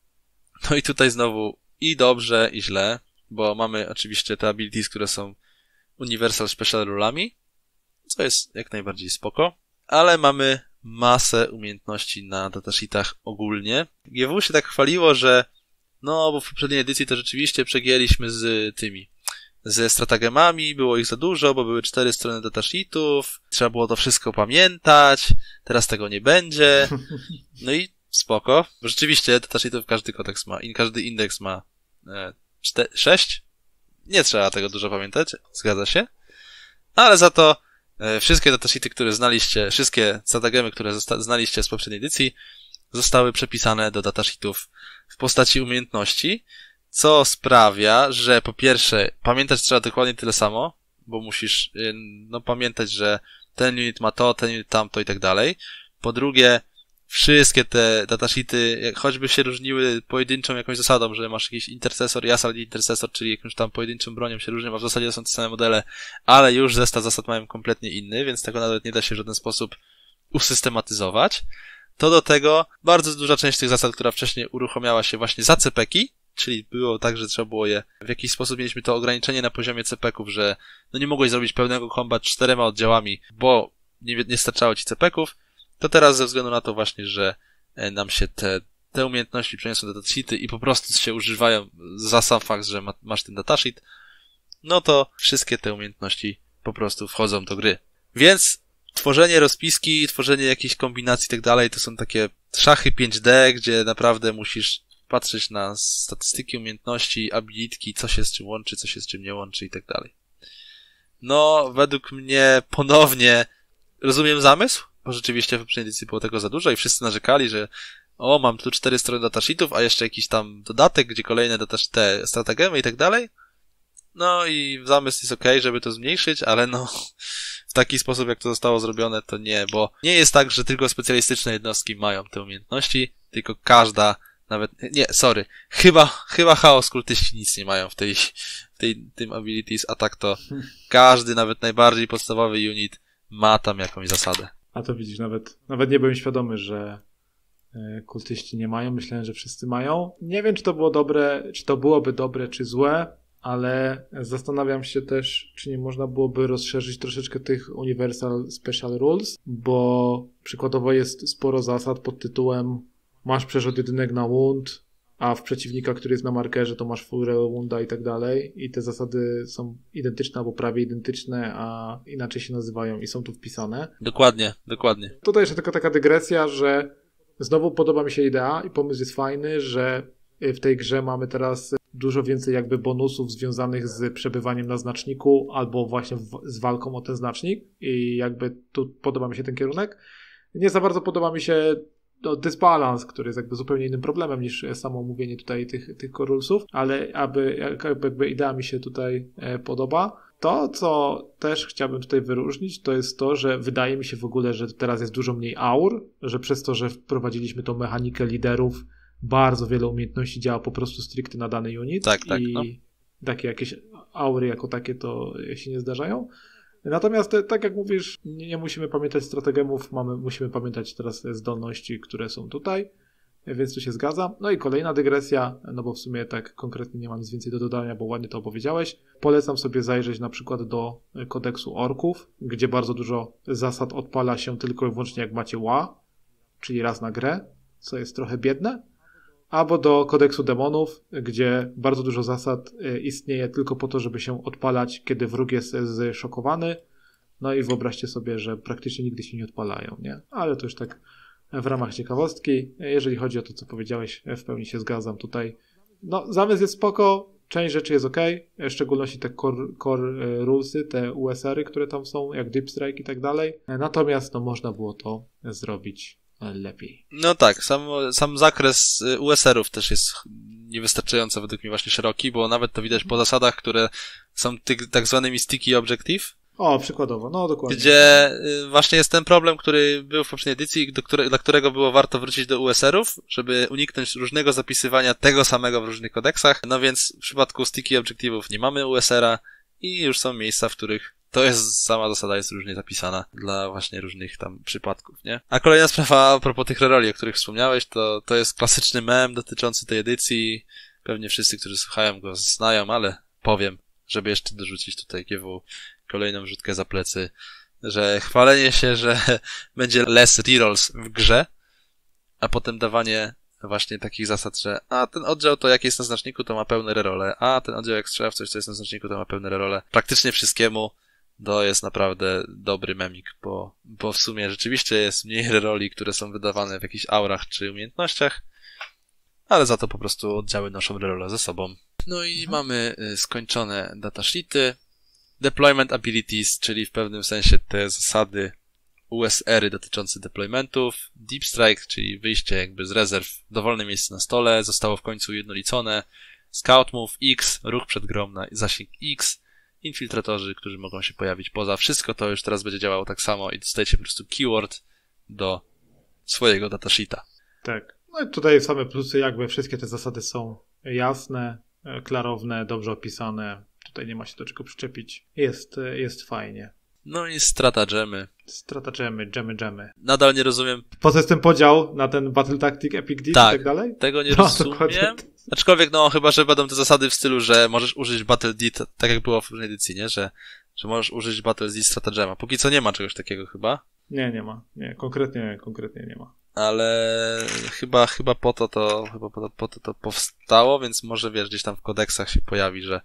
No i tutaj znowu i dobrze, i źle, bo mamy oczywiście te abilities, które są Universal Special Rulami, co jest jak najbardziej spoko, ale mamy masę umiejętności na datasheetach ogólnie. G W się tak chwaliło, że no, bo w poprzedniej edycji to rzeczywiście przegięliśmy z tymi, ze stratagemami, było ich za dużo, bo były cztery strony datasheetów, trzeba było to wszystko pamiętać, teraz tego nie będzie, no i spoko, bo rzeczywiście datasheetów każdy kodeks ma i każdy indeks ma e, sześć. Nie trzeba tego dużo pamiętać, zgadza się. Ale za to e, wszystkie datasheety, które znaliście, wszystkie stratagemy, które zosta- znaliście z poprzedniej edycji, zostały przepisane do datasheetów w postaci umiejętności, co sprawia, że po pierwsze pamiętać trzeba dokładnie tyle samo, bo musisz e, no pamiętać, że ten unit ma to, ten unit tamto i tak dalej. Po drugie, wszystkie te datasheety, jak choćby się różniły pojedynczą jakąś zasadą, że masz jakiś intercesor i assault intercesor, czyli jakąś tam pojedynczą bronią się różnią, a w zasadzie są te same modele, ale już zestaw zasad mają kompletnie inny, więc tego nawet nie da się w żaden sposób usystematyzować. To do tego bardzo duża część tych zasad, która wcześniej uruchamiała się właśnie za C P ki, czyli było tak, że trzeba było je, w jakiś sposób mieliśmy to ograniczenie na poziomie C P ków, że no nie mogłeś zrobić pełnego combat czterema oddziałami, bo nie, nie starczało ci C P ków, to teraz ze względu na to właśnie, że nam się te, te umiejętności przeniosą do datasheety i po prostu się używają za sam fakt, że ma, masz ten datasheet, no to wszystkie te umiejętności po prostu wchodzą do gry. Więc tworzenie rozpiski, tworzenie jakichś kombinacji i tak dalej, to są takie szachy pięć D, gdzie naprawdę musisz patrzeć na statystyki umiejętności, abilitki, co się z czym łączy, co się z czym nie łączy i tak dalej. No, według mnie ponownie rozumiem zamysł, bo rzeczywiście w poprzedniej edycji było tego za dużo i wszyscy narzekali, że o, mam tu cztery strony datasheetów, a jeszcze jakiś tam dodatek, gdzie kolejne datasheety, te strategemy i tak dalej. No i zamysł jest okej, okay, żeby to zmniejszyć, ale no w taki sposób, jak to zostało zrobione, to nie, bo nie jest tak, że tylko specjalistyczne jednostki mają te umiejętności, tylko każda, nawet, nie, sorry, chyba, chyba chaos kultyści nic nie mają w tej, w tej, tym abilities, a tak to każdy, nawet najbardziej podstawowy unit ma tam jakąś zasadę. A to widzisz, nawet, nawet nie byłem świadomy, że kultyści nie mają. Myślałem, że wszyscy mają. Nie wiem, czy to było dobre, czy to byłoby dobre, czy złe, ale zastanawiam się też, czy nie można byłoby rozszerzyć troszeczkę tych Universal Special Rules, bo przykładowo jest sporo zasad pod tytułem masz przerzut jedynek na wound, a w przeciwnika, który jest na markerze, to masz full wounda i tak dalej. I te zasady są identyczne albo prawie identyczne, a inaczej się nazywają i są tu wpisane. Dokładnie, dokładnie. Tutaj jeszcze tylko taka dygresja, że znowu podoba mi się idea i pomysł jest fajny, że w tej grze mamy teraz dużo więcej jakby bonusów związanych z przebywaniem na znaczniku albo właśnie w, z walką o ten znacznik i jakby tu podoba mi się ten kierunek. Nie za bardzo podoba mi się no, dysbalans, który jest jakby zupełnie innym problemem niż samo mówienie tutaj tych, tych core rulesów, ale aby, jakby idea mi się tutaj e, podoba. To, co też chciałbym tutaj wyróżnić, to jest to, że wydaje mi się w ogóle, że teraz jest dużo mniej aur, że przez to, że wprowadziliśmy tą mechanikę liderów, bardzo wiele umiejętności działa po prostu stricte na dany unit. Tak, tak. I no. takie jakieś aury jako takie to się nie zdarzają. Natomiast te, tak jak mówisz, nie, nie musimy pamiętać strategemów, mamy, musimy pamiętać teraz zdolności, które są tutaj, więc tu się zgadzam. No i kolejna dygresja, no bo w sumie tak konkretnie nie mam nic więcej do dodania, bo ładnie to opowiedziałeś. Polecam sobie zajrzeć na przykład do kodeksu orków, gdzie bardzo dużo zasad odpala się tylko i wyłącznie jak macie ła, czyli raz na grę, co jest trochę biedne. Albo do kodeksu demonów, gdzie bardzo dużo zasad istnieje tylko po to, żeby się odpalać, kiedy wróg jest zszokowany. No i wyobraźcie sobie, że praktycznie nigdy się nie odpalają, nie? Ale to już tak w ramach ciekawostki. Jeżeli chodzi o to, co powiedziałeś, w pełni się zgadzam tutaj. No, zamysł jest spoko, część rzeczy jest ok, w szczególności te core, core rulesy, te U S R-y, które tam są, jak Deep Strike i tak dalej. Natomiast no, można było to zrobić lepiej. No tak, sam, sam zakres U S R-ów też jest niewystarczająco według mnie właśnie szeroki, bo nawet to widać po zasadach, które są ty, tak zwanymi sticky objective. O, przykładowo, no dokładnie. Gdzie właśnie jest ten problem, który był w poprzedniej edycji, do które, dla którego było warto wrócić do U S R-ów, żeby uniknąć różnego zapisywania tego samego w różnych kodeksach. No więc w przypadku sticky objective'ów nie mamy U S R-a i już są miejsca, w których to jest, sama zasada jest różnie zapisana dla właśnie różnych tam przypadków, nie? A kolejna sprawa a propos tych reroli, o których wspomniałeś, to, to jest klasyczny mem dotyczący tej edycji. Pewnie wszyscy, którzy słuchają go znają, ale powiem, żeby jeszcze dorzucić tutaj G W kolejną rzutkę za plecy, że chwalenie się, że będzie less rerolls w grze, a potem dawanie właśnie takich zasad, że a ten oddział to jak jest na znaczniku, to ma pełne rerole, a ten oddział jak strzela w coś, co jest na znaczniku, to ma pełne rerole. Praktycznie wszystkiemu to jest naprawdę dobry memik, bo, bo w sumie rzeczywiście jest mniej reroli, które są wydawane w jakichś aurach czy umiejętnościach, ale za to po prostu oddziały noszą rerole ze sobą. No i mhm. mamy skończone datasheety, deployment abilities, czyli w pewnym sensie te zasady U S R-y dotyczące deploymentów, Deep Strike, czyli wyjście jakby z rezerw, dowolne miejsce na stole, zostało w końcu ujednolicone, Scout Move X, ruch przed grą na zasięg X, infiltratorzy, którzy mogą się pojawić poza. Wszystko to już teraz będzie działało tak samo i dostajecie po prostu keyword do swojego datasheeta. Tak. No i tutaj same plusy, jakby wszystkie te zasady są jasne, klarowne, dobrze opisane. Tutaj nie ma się do czego przyczepić. Jest, jest fajnie. No i stratagemy. Stratagemy, dżemy, dżemy. Nadal nie rozumiem. Po co jest ten podział na ten Battle Tactic, Epic Deal tak, i tak dalej? tego nie no, rozumiem. Dokładnie. Aczkolwiek no, chyba, że będą te zasady w stylu, że możesz użyć Battle Deed, tak jak było w poprzedniej edycji, nie? Że, że możesz użyć Battle Deed Stratagema. Póki co nie ma czegoś takiego chyba. Nie, nie ma. Nie, konkretnie, konkretnie nie ma. Ale chyba, chyba po to to, chyba po to, po to to powstało, więc może wiesz, gdzieś tam w kodeksach się pojawi, że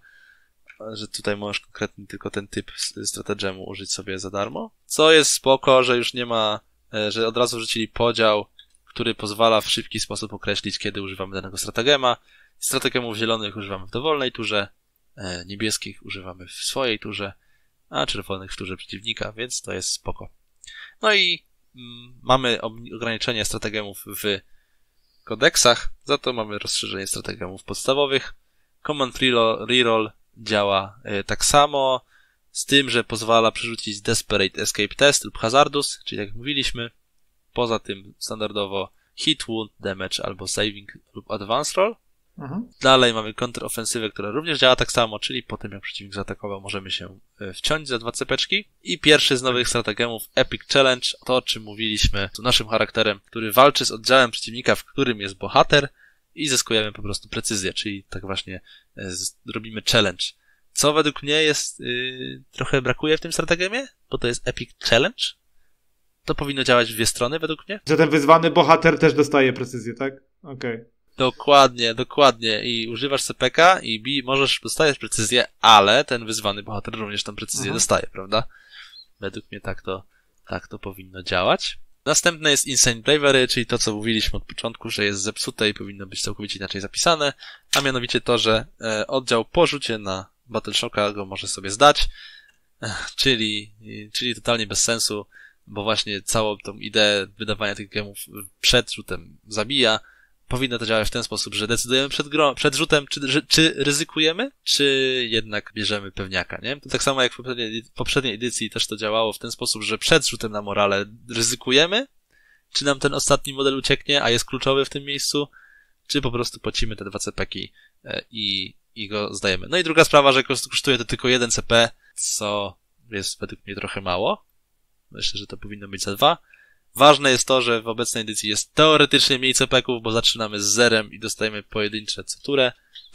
że tutaj możesz konkretnie tylko ten typ stratagemu użyć sobie za darmo. Co jest spoko, że już nie ma, że od razu wrzucili podział, który pozwala w szybki sposób określić, kiedy używamy danego stratagema. Strategemów zielonych używamy w dowolnej turze, niebieskich używamy w swojej turze, a czerwonych w turze przeciwnika, więc to jest spoko. No i mm, mamy ograniczenie strategemów w kodeksach, za to mamy rozszerzenie strategemów podstawowych. Command Reroll działa y, tak samo, z tym, że pozwala przerzucić Desperate Escape Test lub Hazardous, czyli jak mówiliśmy. Poza tym standardowo Hit, Wound, Damage albo Saving lub Advance Roll. Mhm. Dalej mamy kontrofensywę, która również działa tak samo, czyli po tym jak przeciwnik zaatakował, możemy się y, wciąć za dwa cepeczki. I pierwszy z nowych strategemów Epic Challenge, to o czym mówiliśmy, to naszym charakterem, który walczy z oddziałem przeciwnika, w którym jest bohater, i zyskujemy po prostu precyzję, czyli tak właśnie z, robimy challenge. Co według mnie jest, yy, trochę brakuje w tym strategemie, bo to jest Epic Challenge. To powinno działać w dwie strony według mnie. Że ten wyzwany bohater też dostaje precyzję, tak? Okej. Okay. Dokładnie, dokładnie. I używasz C P K i B, możesz dostać precyzję, ale ten wyzwany bohater również tą precyzję Aha. dostaje, prawda? Według mnie tak to, tak to powinno działać. Następne jest Insane Bravery, czyli to, co mówiliśmy od początku, że jest zepsute i powinno być całkowicie inaczej zapisane, a mianowicie to, że e, oddział po rzucie na Battleshocka go może sobie zdać, e, czyli, czyli totalnie bez sensu, bo właśnie całą tą ideę wydawania tych gemów przed rzutem zabija. Powinno to działać w ten sposób, że decydujemy przed, gro- przed rzutem, czy, czy ryzykujemy, czy jednak bierzemy pewniaka, nie? To tak samo jak w poprzedniej, poprzedniej edycji też to działało w ten sposób, że przed rzutem na morale ryzykujemy, czy nam ten ostatni model ucieknie, a jest kluczowy w tym miejscu, czy po prostu płacimy te dwa C P ki i, i go zdajemy. No i druga sprawa, że kosztuje to tylko jeden C P, co jest według mnie trochę mało. Myślę, że to powinno być za dwa. Ważne jest to, że w obecnej edycji jest teoretycznie mniej C P ków, bo zaczynamy z zerem i dostajemy pojedyncze co turę,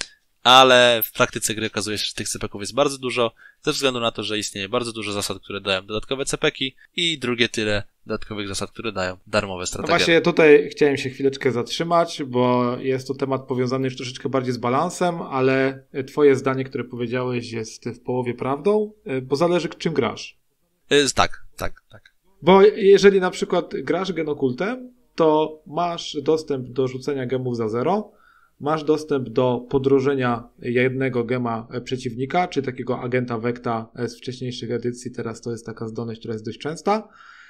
ale w praktyce gry okazuje się, że tych C P ków jest bardzo dużo, ze względu na to, że istnieje bardzo dużo zasad, które dają dodatkowe C P ki i drugie tyle dodatkowych zasad, które dają darmowe strategie. No właśnie tutaj chciałem się chwileczkę zatrzymać, bo jest to temat powiązany już troszeczkę bardziej z balansem, ale twoje zdanie, które powiedziałeś, jest w połowie prawdą, bo zależy czym grasz. Yy, tak, tak, tak. Bo jeżeli na przykład grasz Genokultem, to masz dostęp do rzucenia gemów za zero, masz dostęp do podrożenia jednego gema przeciwnika, czy takiego agenta Vecta z wcześniejszych edycji, teraz to jest taka zdolność, która jest dość częsta.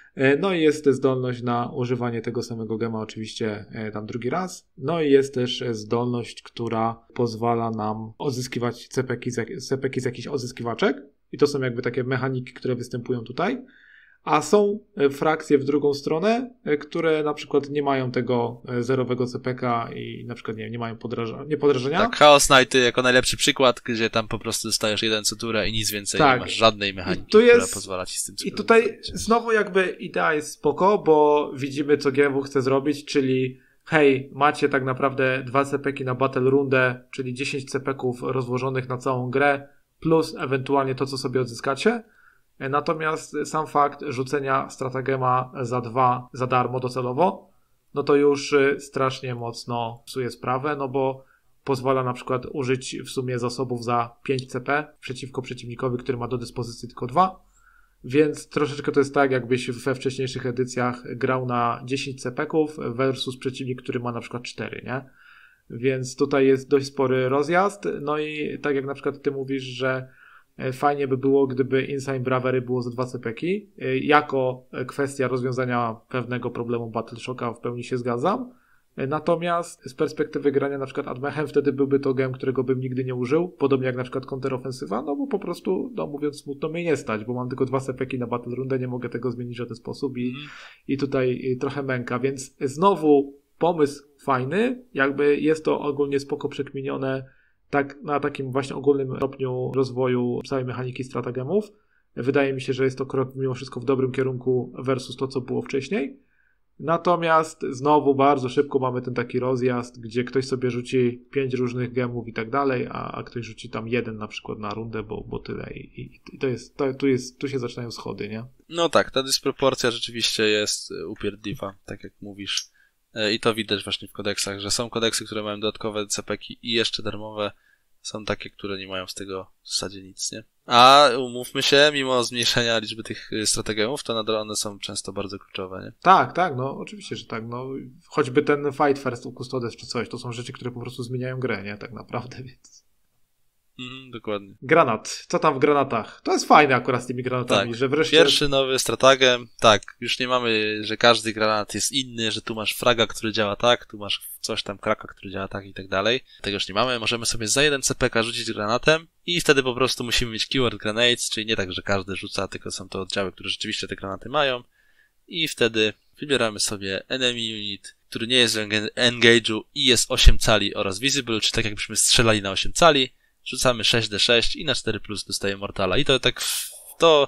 No i jest zdolność na używanie tego samego gema oczywiście tam drugi raz. No i jest też zdolność, która pozwala nam odzyskiwać C P ki z, C P ki z jakichś odzyskiwaczek. I to są jakby takie mechaniki, które występują tutaj. A są frakcje w drugą stronę, które na przykład nie mają tego zerowego C P K i na przykład nie, nie mają podraża, nie podrażenia. Tak, Chaos Knighty jako najlepszy przykład, gdzie tam po prostu dostajesz jeden co turę i nic więcej, tak. Nie masz żadnej mechaniki, jest, która pozwala ci z tym I tutaj znowu jakby idea jest spoko, bo widzimy co G W chce zrobić, czyli hej, macie tak naprawdę dwa C P ki na Battle Rundę, czyli dziesięć C P ków rozłożonych na całą grę, plus ewentualnie to, co sobie odzyskacie. Natomiast sam fakt rzucenia stratagema za dwa za darmo docelowo, no to już strasznie mocno psuje sprawę, no bo pozwala na przykład użyć w sumie zasobów za pięć C P przeciwko przeciwnikowi, który ma do dyspozycji tylko dwa, więc troszeczkę to jest tak, jakbyś we wcześniejszych edycjach grał na dziesięć C P ków versus przeciwnik, który ma na przykład cztery, nie? Więc tutaj jest dość spory rozjazd, no i tak jak na przykład ty mówisz, że fajnie by było, gdyby Insane Bravery było za dwa C P ki. Jako kwestia rozwiązania pewnego problemu Battleshocka w pełni się zgadzam. Natomiast z perspektywy grania na przykład Admechem wtedy byłby to gem, którego bym nigdy nie użył. Podobnie jak na przykład Counterofensywa, no bo po prostu, no mówiąc smutno, mnie nie stać, bo mam tylko dwa C P ki na Battle Rundę, nie mogę tego zmienić w ten sposób i, mm. i tutaj trochę męka. Więc znowu pomysł fajny, jakby jest to ogólnie spoko przekminione tak na takim właśnie ogólnym stopniu rozwoju całej mechaniki stratagemów. Wydaje mi się, że jest to krok mimo wszystko w dobrym kierunku versus to, co było wcześniej. Natomiast znowu bardzo szybko mamy ten taki rozjazd, gdzie ktoś sobie rzuci pięć różnych gemów i tak dalej, a, a ktoś rzuci tam jeden na przykład na rundę, bo, bo tyle. I, i to jest, to, tu, jest, tu się zaczynają schody, nie? No tak, ta dysproporcja rzeczywiście jest upierdliwa, tak jak mówisz. I to widać właśnie w kodeksach, że są kodeksy, które mają dodatkowe C P ki i jeszcze darmowe. Są takie, które nie mają z tego w zasadzie nic, nie? A umówmy się, mimo zmniejszenia liczby tych strategiów, to nadal one są często bardzo kluczowe, nie? Tak, tak, no oczywiście, że tak. No, choćby ten Fight First u Custodes czy coś, to są rzeczy, które po prostu zmieniają grę, nie? Tak naprawdę, więc... Mhm, dokładnie. Granat. Co tam w granatach? To jest fajne akurat z tymi granatami, tak. że wreszcie... Pierwszy nowy stratagem, tak, już nie mamy, że każdy granat jest inny, że tu masz fraga, który działa tak, tu masz coś tam kraka, który działa tak i tak dalej. Tego już nie mamy, możemy sobie za jeden C P K rzucić granatem i wtedy po prostu musimy mieć keyword grenades, czyli nie tak, że każdy rzuca, tylko są to oddziały, które rzeczywiście te granaty mają i wtedy wybieramy sobie enemy unit, który nie jest w engage'u i jest osiem cali oraz visible, czyli tak jakbyśmy strzelali na osiem cali. Rzucamy sześć d sześć i na cztery plus dostaje mortala. I to tak to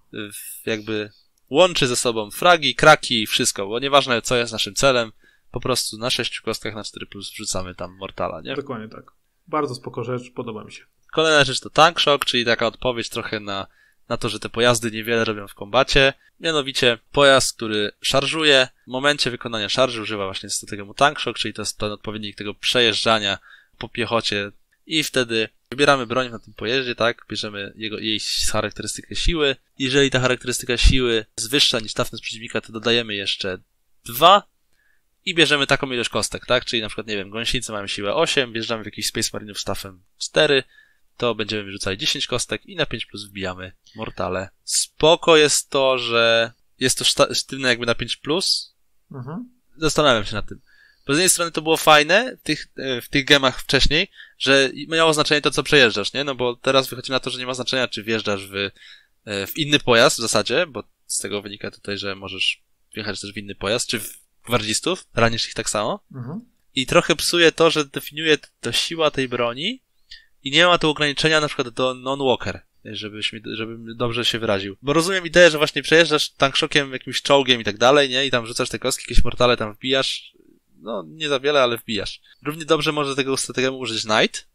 jakby łączy ze sobą fragi, kraki, wszystko, bo nieważne co jest naszym celem, po prostu na sześciu kostkach na cztery plus wrzucamy tam mortala, nie? Dokładnie tak. Bardzo spoko rzecz, podoba mi się. Kolejna rzecz to Tank Shock, czyli taka odpowiedź trochę na na to, że te pojazdy niewiele robią w kombacie. Mianowicie pojazd, który szarżuje, w momencie wykonania szarży używa właśnie strategiemu Tank Shock, czyli to jest ten odpowiednik tego przejeżdżania po piechocie i wtedy wybieramy broń na tym pojeździe, tak? Bierzemy jego, jej charakterystykę siły. Jeżeli ta charakterystyka siły jest wyższa niż toughness przeciwnika, to dodajemy jeszcze dwa i bierzemy taką ilość kostek, tak? Czyli na przykład, nie wiem, gąsienicy mają siłę osiem, wjeżdżamy w jakiś Space Marinów z toughem cztery, to będziemy wyrzucali dziesięć kostek i na pięć plus wbijamy mortale. Spoko jest to, że jest to szta- sztywne jakby na pięć plus. Mhm. Zastanawiam się nad tym. Bo z jednej strony to było fajne w tych, w tych gemach wcześniej, że miało znaczenie to, co przejeżdżasz, nie? No bo teraz wychodzi na to, że nie ma znaczenia, czy wjeżdżasz w, w inny pojazd w zasadzie, bo z tego wynika tutaj, że możesz wjechać też w inny pojazd, czy w gwardzistów, ranisz ich tak samo. Mhm. I trochę psuje to, że definiuje to siła tej broni i nie ma tu ograniczenia na przykład do non-walker, żebyś mi, żebym dobrze się wyraził. Bo rozumiem ideę, że właśnie przejeżdżasz tankshokiem, jakimś czołgiem i tak dalej, nie? I tam rzucasz te kostki, jakieś mortale tam wbijasz. No, nie za wiele, ale wbijasz. Równie dobrze może tego strategemu użyć Knight,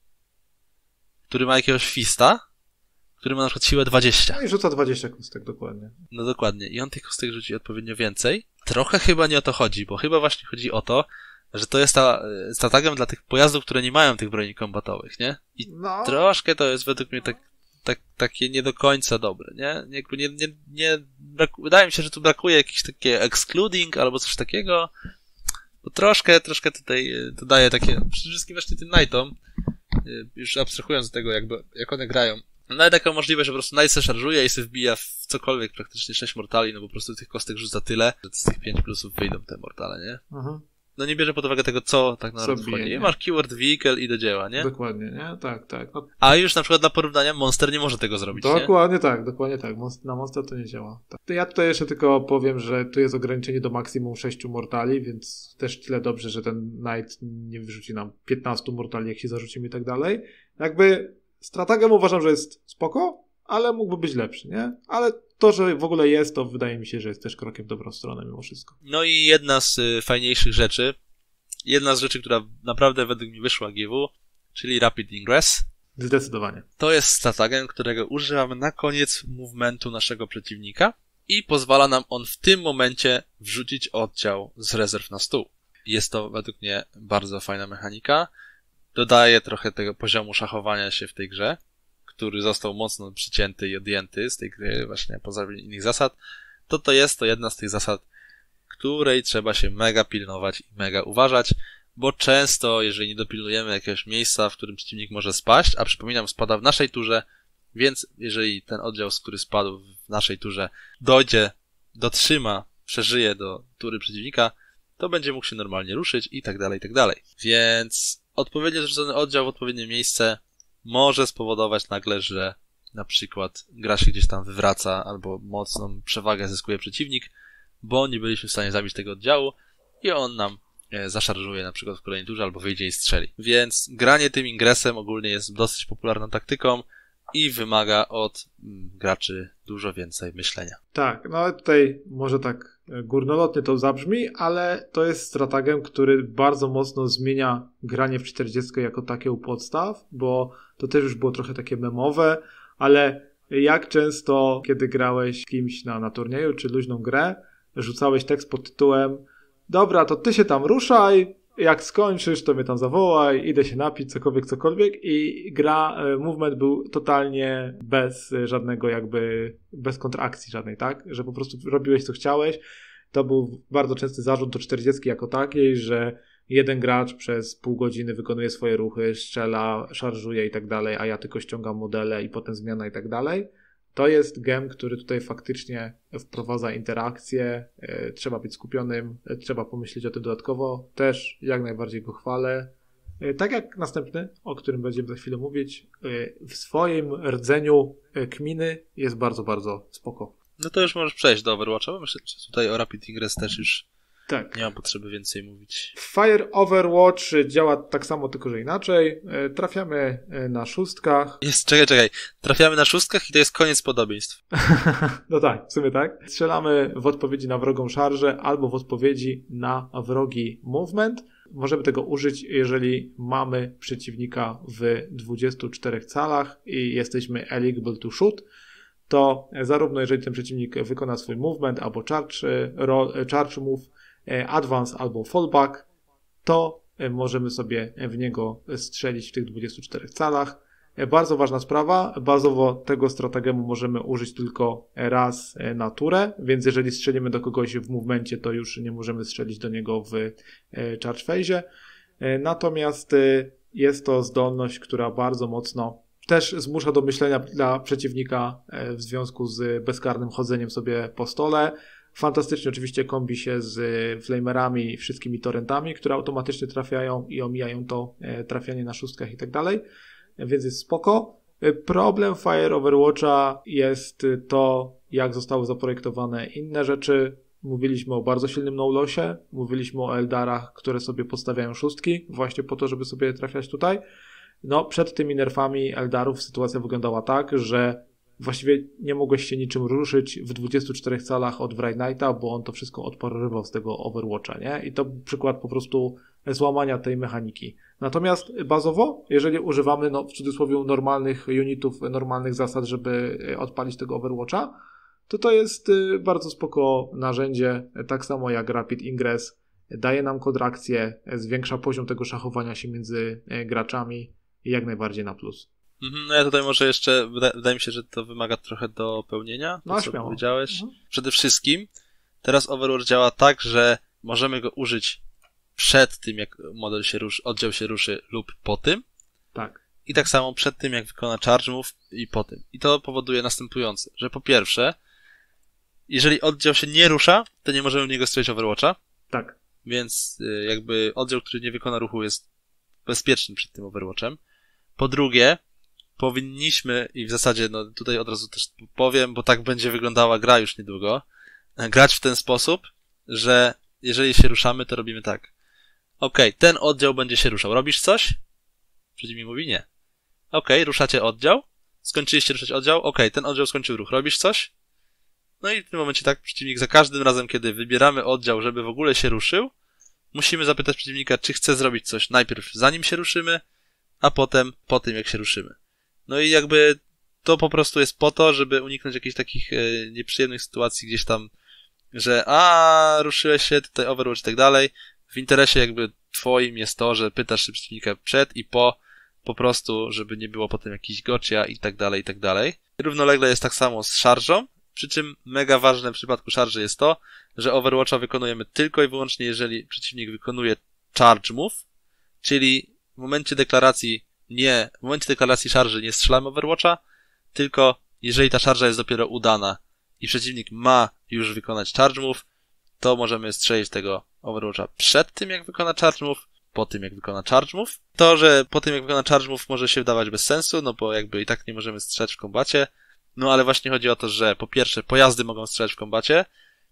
który ma jakiegoś fista, który ma na przykład siłę dwadzieścia. No i rzuca dwadzieścia kostek, dokładnie. No dokładnie. I on tych kostek rzuci odpowiednio więcej. Trochę chyba nie o to chodzi, bo chyba właśnie chodzi o to, że to jest ta stratagem dla tych pojazdów, które nie mają tych broni kombatowych, nie? I no. Troszkę to jest według mnie tak, tak, takie nie do końca dobre, nie? Jakby nie, nie, nie braku... Wydaje mi się, że tu brakuje jakiś takie excluding albo coś takiego. Bo troszkę, troszkę tutaj to daje takie, przede wszystkim właśnie tym Knightom, już abstrahując od tego, jakby, jak one grają, daje taką możliwość, że po prostu Knight se szarżuje i se wbija w cokolwiek praktycznie sześć mortali, no bo po prostu tych kostek rzuca tyle, że z tych pięć plusów wyjdą te mortale, nie? Mhm. No nie bierze pod uwagę tego, co tak naprawdę wchodzi. I masz keyword vehicle i do dzieła, nie? Dokładnie, nie? Tak, tak. No. A już na przykład dla porównania Monster nie może tego zrobić, dokładnie nie? tak, dokładnie tak. Na Monster to nie działa. Tak. To ja tutaj jeszcze tylko powiem, że tu jest ograniczenie do maksimum sześciu mortali, więc też tyle dobrze, że ten Knight nie wyrzuci nam piętnastu mortali, jak się zarzucimy i tak dalej. Jakby strategiem uważam, że jest spoko, ale mógłby być lepszy, nie? Ale to, że w ogóle jest, to wydaje mi się, że jest też krokiem w dobrą stronę mimo wszystko. No i jedna z y, fajniejszych rzeczy, jedna z rzeczy, która naprawdę według mnie wyszła G W, czyli Rapid Ingress. Zdecydowanie. To jest stratagem, którego używamy na koniec movementu naszego przeciwnika i pozwala nam on w tym momencie wrzucić oddział z rezerw na stół. Jest to według mnie bardzo fajna mechanika. Dodaje trochę tego poziomu szachowania się w tej grze, który został mocno przycięty i odjęty z tej gry właśnie poza innych zasad. To to jest to jedna z tych zasad, której trzeba się mega pilnować i mega uważać, bo często, jeżeli nie dopilnujemy jakiegoś miejsca, w którym przeciwnik może spaść, a przypominam, spada w naszej turze, więc jeżeli ten oddział, który spadł w naszej turze, dojdzie, dotrzyma, przeżyje do tury przeciwnika, to będzie mógł się normalnie ruszyć i tak dalej, i tak dalej. Więc odpowiednio zrzucony oddział w odpowiednie miejsce może spowodować nagle, że na przykład gra się gdzieś tam wywraca albo mocną przewagę zyskuje przeciwnik, bo nie byliśmy w stanie zabić tego oddziału i on nam zaszarżuje na przykład w kolejnej turze albo wyjdzie i strzeli. Więc granie tym ingresem ogólnie jest dosyć popularną taktyką i wymaga od graczy dużo więcej myślenia. Tak, no tutaj może tak górnolotnie to zabrzmi, ale to jest strategem, który bardzo mocno zmienia granie w czterdziestkę jako takie u podstaw, bo to też już było trochę takie memowe, ale jak często, kiedy grałeś kimś na, na turnieju czy luźną grę, rzucałeś tekst pod tytułem: dobra, to ty się tam ruszaj, jak skończysz, to mnie tam zawołaj, idę się napić, cokolwiek, cokolwiek, i gra, movement był totalnie bez żadnego jakby, bez kontrakcji żadnej, tak? Że po prostu robiłeś co chciałeś. To był bardzo częsty zarzut do czterdziestki jako takiej, że jeden gracz przez pół godziny wykonuje swoje ruchy, strzela, szarżuje i tak dalej, a ja tylko ściągam modele i potem zmiana i tak dalej. To jest gem, który tutaj faktycznie wprowadza interakcję, e, trzeba być skupionym, e, trzeba pomyśleć o tym dodatkowo, też jak najbardziej go chwalę. E, tak jak następny, o którym będziemy za chwilę mówić, e, w swoim rdzeniu e, kminy jest bardzo, bardzo spoko. No to już możesz przejść do Overwatcha, bo myślę, że tutaj o Rapid Ingress też już tak. Nie mam potrzeby więcej mówić. Fire Overwatch działa tak samo, tylko że inaczej. Trafiamy na szóstkach. Jest, czekaj, czekaj. Trafiamy na szóstkach i to jest koniec podobieństw. No tak, w sumie tak. Strzelamy w odpowiedzi na wrogą szarżę albo w odpowiedzi na wrogi movement. Możemy tego użyć, jeżeli mamy przeciwnika w dwudziestu czterech calach i jesteśmy eligible to shoot. to zarówno jeżeli ten przeciwnik wykona swój movement albo charge, charge move, advance albo fallback, to możemy sobie w niego strzelić w tych dwudziestu czterech calach. Bardzo ważna sprawa, bazowo tego stratagemu możemy użyć tylko raz na turę, więc jeżeli strzelimy do kogoś w movemencie, to już nie możemy strzelić do niego w charge phase. Natomiast jest to zdolność, która bardzo mocno też zmusza do myślenia dla przeciwnika w związku z bezkarnym chodzeniem sobie po stole. Fantastycznie oczywiście kombi się z flamerami i wszystkimi torrentami, które automatycznie trafiają i omijają to trafianie na szóstkach i tak dalej, więc jest spoko. Problem Fire Overwatcha jest to, jak zostały zaprojektowane inne rzeczy. Mówiliśmy o bardzo silnym no-lossie, mówiliśmy o Eldarach, które sobie podstawiają szóstki, właśnie po to, żeby sobie trafiać tutaj. No, przed tymi nerfami Eldarów sytuacja wyglądała tak, że właściwie nie mogłeś się niczym ruszyć w dwudziestu czterech calach od Wright Knighta, bo on to wszystko odparowywał z tego Overwatcha, nie? I to przykład po prostu złamania tej mechaniki. Natomiast bazowo, jeżeli używamy, no w cudzysłowie, normalnych unitów, normalnych zasad, żeby odpalić tego Overwatcha, to to jest bardzo spoko narzędzie, tak samo jak Rapid Ingress, daje nam kodrakcję, zwiększa poziom tego szachowania się między graczami i jak najbardziej na plus. No ja tutaj może jeszcze, wydaje, wydaje mi się, że to wymaga trochę dopełnienia, to no, co śmiało. powiedziałeś. Mhm. Przede wszystkim teraz Overwatch działa tak, że możemy go użyć przed tym, jak model się ruszy, oddział się ruszy lub po tym. Tak. I tak samo przed tym, jak wykona charge move i po tym. I to powoduje następujące, że po pierwsze, jeżeli oddział się nie rusza, to nie możemy w niego strzelić Overwatcha. Tak. Więc jakby oddział, który nie wykona ruchu, jest bezpieczny przed tym Overwatchem. Po drugie, powinniśmy, i w zasadzie no tutaj od razu też powiem, bo tak będzie wyglądała gra już niedługo, grać w ten sposób, że jeżeli się ruszamy, to robimy tak. Okej, okay, ten oddział będzie się ruszał. Robisz coś? Przeciwnik mówi nie. Okej, okay, ruszacie oddział. Skończyliście ruszać oddział. Okej, okay, ten oddział skończył ruch. Robisz coś? No i w tym momencie tak przeciwnik za każdym razem, kiedy wybieramy oddział, żeby w ogóle się ruszył, musimy zapytać przeciwnika, czy chce zrobić coś najpierw zanim się ruszymy, a potem po tym, jak się ruszymy. No i jakby to po prostu jest po to, żeby uniknąć jakichś takich e, nieprzyjemnych sytuacji gdzieś tam, że a ruszyłeś się, tutaj Overwatch i tak dalej. W interesie jakby twoim jest to, że pytasz się przeciwnika przed i po, po prostu, żeby nie było potem jakichś gotcha i tak dalej, i tak dalej. Równolegle jest tak samo z szarżą, przy czym mega ważne w przypadku szarży jest to, że Overwatcha wykonujemy tylko i wyłącznie, jeżeli przeciwnik wykonuje charge move, czyli w momencie deklaracji nie, w momencie deklaracji szarży nie strzelamy Overwatcha, tylko jeżeli ta szarża jest dopiero udana i przeciwnik ma już wykonać charge move, to możemy strzelić tego Overwatcha przed tym, jak wykona charge move, po tym, jak wykona charge move. To, że po tym, jak wykona charge move, może się wydawać bez sensu, no bo jakby i tak nie możemy strzelać w kombacie. No ale właśnie chodzi o to, że po pierwsze pojazdy mogą strzelać w kombacie,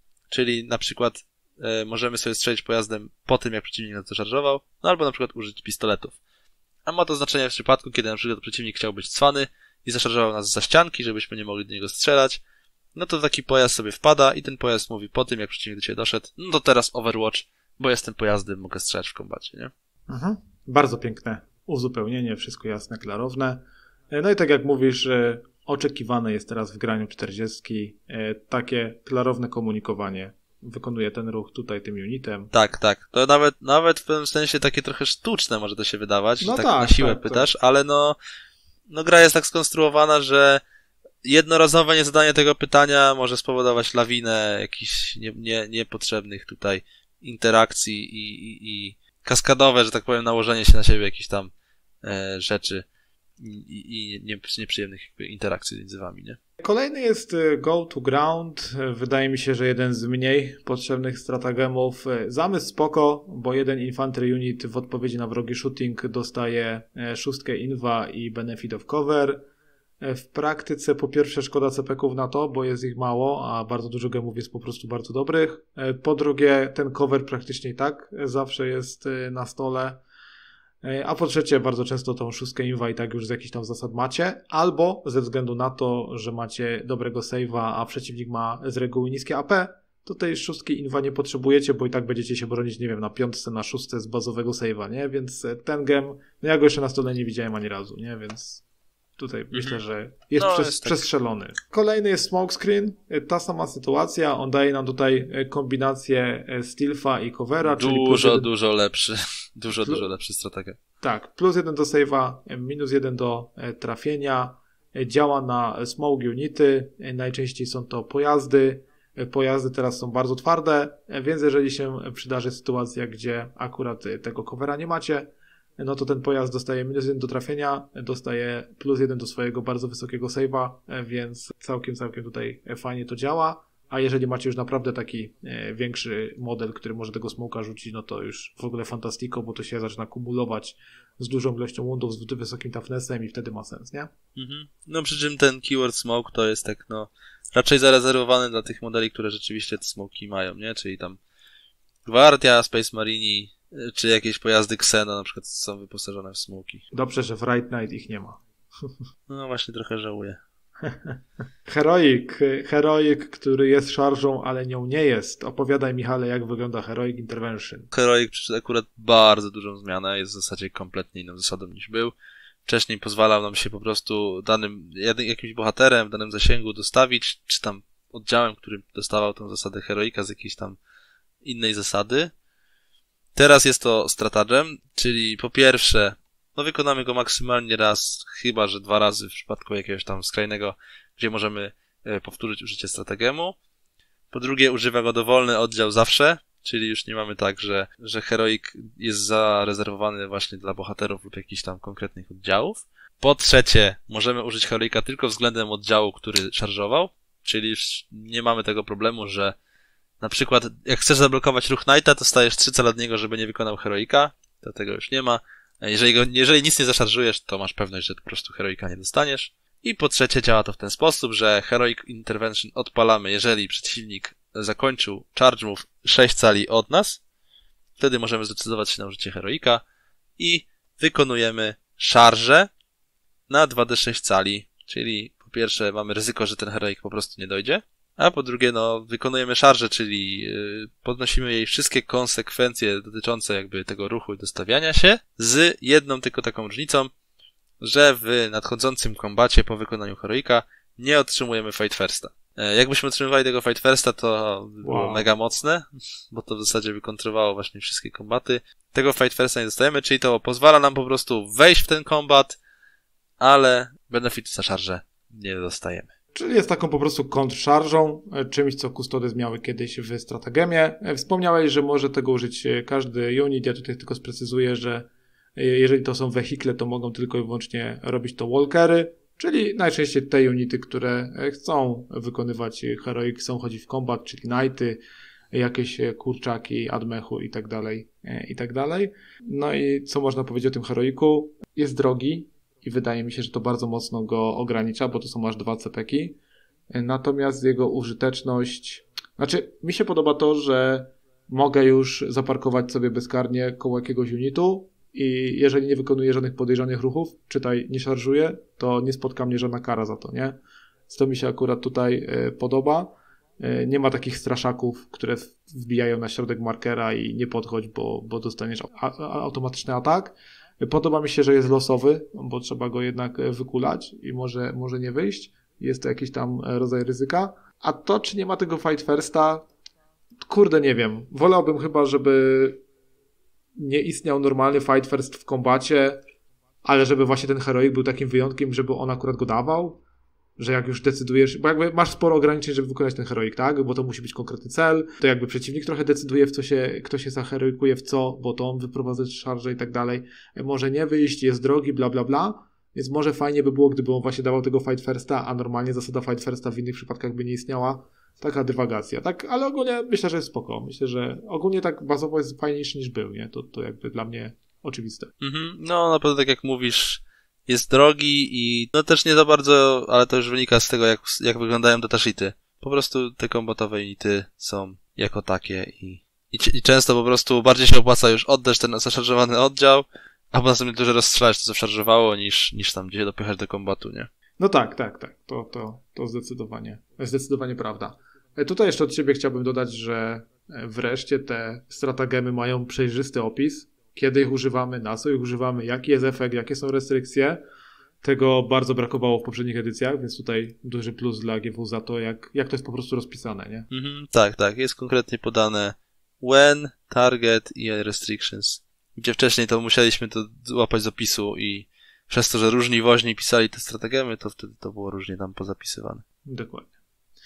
czyli na przykład e, możemy sobie strzelić pojazdem po tym, jak przeciwnik nas zaszarżował, no albo na przykład użyć pistoletów. A ma to znaczenie w przypadku, kiedy na przykład przeciwnik chciał być cwany i zaszarżował nas za ścianki, żebyśmy nie mogli do niego strzelać, no to taki pojazd sobie wpada i ten pojazd mówi po tym, jak przeciwnik do ciebie doszedł, no to teraz Overwatch, bo jestem pojazdem, mogę strzelać w kombacie, nie? Mhm. Bardzo piękne uzupełnienie, wszystko jasne, klarowne. No i tak jak mówisz, oczekiwane jest teraz w graniu czterdziestki takie klarowne komunikowanie. Wykonuje ten ruch tutaj tym unitem. Tak, tak. To nawet, nawet w pewnym sensie takie trochę sztuczne może to się wydawać, no że tak, tak na siłę tak, pytasz, tak. ale no, no gra jest tak skonstruowana, że jednorazowe niezadanie tego pytania może spowodować lawinę jakichś nie, nie, niepotrzebnych tutaj interakcji i, i, i kaskadowe, że tak powiem, nałożenie się na siebie jakichś tam e, rzeczy i, i nie, nieprzyjemnych jakby interakcji między wami, nie? Kolejny jest Go to Ground. Wydaje mi się, że jeden z mniej potrzebnych stratagemów. Zamysł spoko, bo jeden Infantry Unit w odpowiedzi na wrogi shooting dostaje szóstkę inwa i Benefit of Cover. W praktyce po pierwsze szkoda C P ków na to, bo jest ich mało, a bardzo dużo gemów jest po prostu bardzo dobrych. Po drugie ten cover praktycznie i tak zawsze jest na stole. A po trzecie bardzo często tą szóstkę inwa i tak już z jakichś tam zasad macie, albo ze względu na to, że macie dobrego save'a, a przeciwnik ma z reguły niskie A P, to tej szóstki inwa nie potrzebujecie, bo i tak będziecie się bronić, nie wiem, na piątce, na szóstce z bazowego save'a, nie? Więc ten gem, no ja go jeszcze na stole nie widziałem ani razu, nie? Więc tutaj mhm. myślę, że jest, no, przez, jest tak. przestrzelony. Kolejny jest smokescreen, ta sama sytuacja, on daje nam tutaj kombinację stealtha i covera, dużo, czyli plus jeden... dużo lepszy, dużo, Plu... dużo lepszy strategia. Tak, plus jeden do save'a, minus jeden do trafienia, działa na smoke unity, najczęściej są to pojazdy, pojazdy teraz są bardzo twarde, więc jeżeli się przydarzy sytuacja, gdzie akurat tego covera nie macie, no to ten pojazd dostaje minus jeden do trafienia, dostaje plus jeden do swojego bardzo wysokiego save'a, więc całkiem, całkiem tutaj fajnie to działa. A jeżeli macie już naprawdę taki większy model, który może tego smoka rzucić, no to już w ogóle fantastiko, bo to się zaczyna kumulować z dużą ilością woundów, z wysokim toughnessem i wtedy ma sens, nie? Mhm. No przy czym ten keyword smoke to jest tak, no raczej zarezerwowany dla tych modeli, które rzeczywiście te smoki mają, nie? Czyli tam Gwardia, Space Marini, czy jakieś pojazdy Xeno na przykład są wyposażone w smoki. Dobrze, że w Right Knight ich nie ma. No właśnie trochę żałuję. Heroic, Heroic, który jest szarżą, ale nią nie jest. Opowiadaj, Michale, jak wygląda Heroic Intervention. Heroic przyszedł akurat bardzo dużą zmianę, jest w zasadzie kompletnie inną zasadą niż był. Wcześniej pozwalał nam się po prostu danym, jakimś bohaterem w danym zasięgu dostawić, czy tam oddziałem, który dostawał tą zasadę Heroika z jakiejś tam innej zasady. Teraz jest to stratagem, czyli po pierwsze, no wykonamy go maksymalnie raz, chyba że dwa razy w przypadku jakiegoś tam skrajnego, gdzie możemy powtórzyć użycie stratagemu. Po drugie, używa go dowolny oddział zawsze, czyli już nie mamy tak, że, że Heroic jest zarezerwowany właśnie dla bohaterów lub jakichś tam konkretnych oddziałów. Po trzecie, możemy użyć Heroika tylko względem oddziału, który szarżował, czyli już nie mamy tego problemu, że na przykład jak chcesz zablokować ruch Knighta, to stajesz trzy cale od niego, żeby nie wykonał Heroika, to tego już nie ma. Jeżeli, go, jeżeli nic nie zaszarżujesz, to masz pewność, że po prostu Heroika nie dostaniesz. I po trzecie działa to w ten sposób, że Heroic Intervention odpalamy, jeżeli przeciwnik zakończył charge move sześć cali od nas. Wtedy możemy zdecydować się na użycie Heroika i wykonujemy szarżę na dwa d sześć cali, czyli po pierwsze mamy ryzyko, że ten Heroic po prostu nie dojdzie, a po drugie no wykonujemy szarżę, czyli yy, podnosimy jej wszystkie konsekwencje dotyczące jakby tego ruchu i dostawiania się, z jedną tylko taką różnicą, że w nadchodzącym kombacie po wykonaniu Heroika nie otrzymujemy Fight Firsta. Jakbyśmy otrzymywali tego Fight Firsta, to by było wow. mega mocne, bo to w zasadzie by kontrolowało właśnie wszystkie kombaty. Tego Fight Firsta nie dostajemy, czyli to pozwala nam po prostu wejść w ten kombat, ale benefity za szarżę nie dostajemy. Czyli jest taką po prostu kontrszarżą, czymś co Custodes miały kiedyś w Stratagemie. Wspomniałeś, że może tego użyć każdy unit, ja tutaj tylko sprecyzuję, że jeżeli to są wehikle, to mogą tylko i wyłącznie robić to walkery, czyli najczęściej te unity, które chcą wykonywać heroik, chcą chodzić w combat, czyli knighty, jakieś kurczaki, admechu i tak dalej, i tak dalej. No i co można powiedzieć o tym heroiku? Jest drogi i wydaje mi się, że to bardzo mocno go ogranicza, bo to są aż dwa cepeki. Natomiast jego użyteczność, znaczy mi się podoba to, że mogę już zaparkować sobie bezkarnie koło jakiegoś unitu, i jeżeli nie wykonuję żadnych podejrzanych ruchów, czytaj, nie szarżuję, to nie spotka mnie żadna kara za to, nie? To mi się akurat tutaj y, podoba. Y, nie ma takich straszaków, które wbijają na środek markera i nie podchodź, bo, bo dostaniesz a, a, automatyczny atak. Y, podoba mi się, że jest losowy, bo trzeba go jednak wykulać i może, może nie wyjść. Jest to jakiś tam rodzaj ryzyka. A to, czy nie ma tego Fight Firsta, kurde, nie wiem. Wolałbym chyba, żeby nie istniał normalny Fight First w kombacie, ale żeby właśnie ten heroik był takim wyjątkiem, żeby on akurat go dawał, że jak już decydujesz, bo jakby masz sporo ograniczeń, żeby wykonać ten heroik, tak? Bo to musi być konkretny cel, to jakby przeciwnik trochę decyduje, w co się, kto się zaheroikuje w co, bo to on wyprowadza szarże i tak dalej. Może nie wyjść, jest drogi, bla bla bla, więc może fajnie by było, gdyby on właśnie dawał tego Fight Firsta, a normalnie zasada Fight Firsta w innych przypadkach by nie istniała. Taka dywagacja, tak, ale ogólnie myślę, że jest spoko. Myślę, że ogólnie tak bazowo jest fajniejszy niż był, nie? To, to jakby dla mnie oczywiste. Mhm. No, na pewno tak jak mówisz, jest drogi i no też nie za bardzo, ale to już wynika z tego, jak, jak wyglądają datasheety. Po prostu te kombatowe unity są jako takie i, i, i często po prostu bardziej się opłaca już oddać ten zaszarżowany oddział, a potem dużo rozstrzelać to, co szarżowało, niż, niż tam gdzieś dopychać do kombatu, nie? No tak, tak, tak. To, to, to zdecydowanie, zdecydowanie prawda. Tutaj jeszcze od Ciebie chciałbym dodać, że wreszcie te stratagemy mają przejrzysty opis, kiedy ich używamy, na co ich używamy, jaki jest efekt, jakie są restrykcje. Tego bardzo brakowało w poprzednich edycjach, więc tutaj duży plus dla G W za to, jak, jak to jest po prostu rozpisane, nie? Mhm, tak, tak. Jest konkretnie podane when, target i restrictions. Gdzie wcześniej to musieliśmy to łapać z opisu i przez to, że różni woźni pisali te strategiemy, to wtedy to było różnie tam pozapisywane. Dokładnie.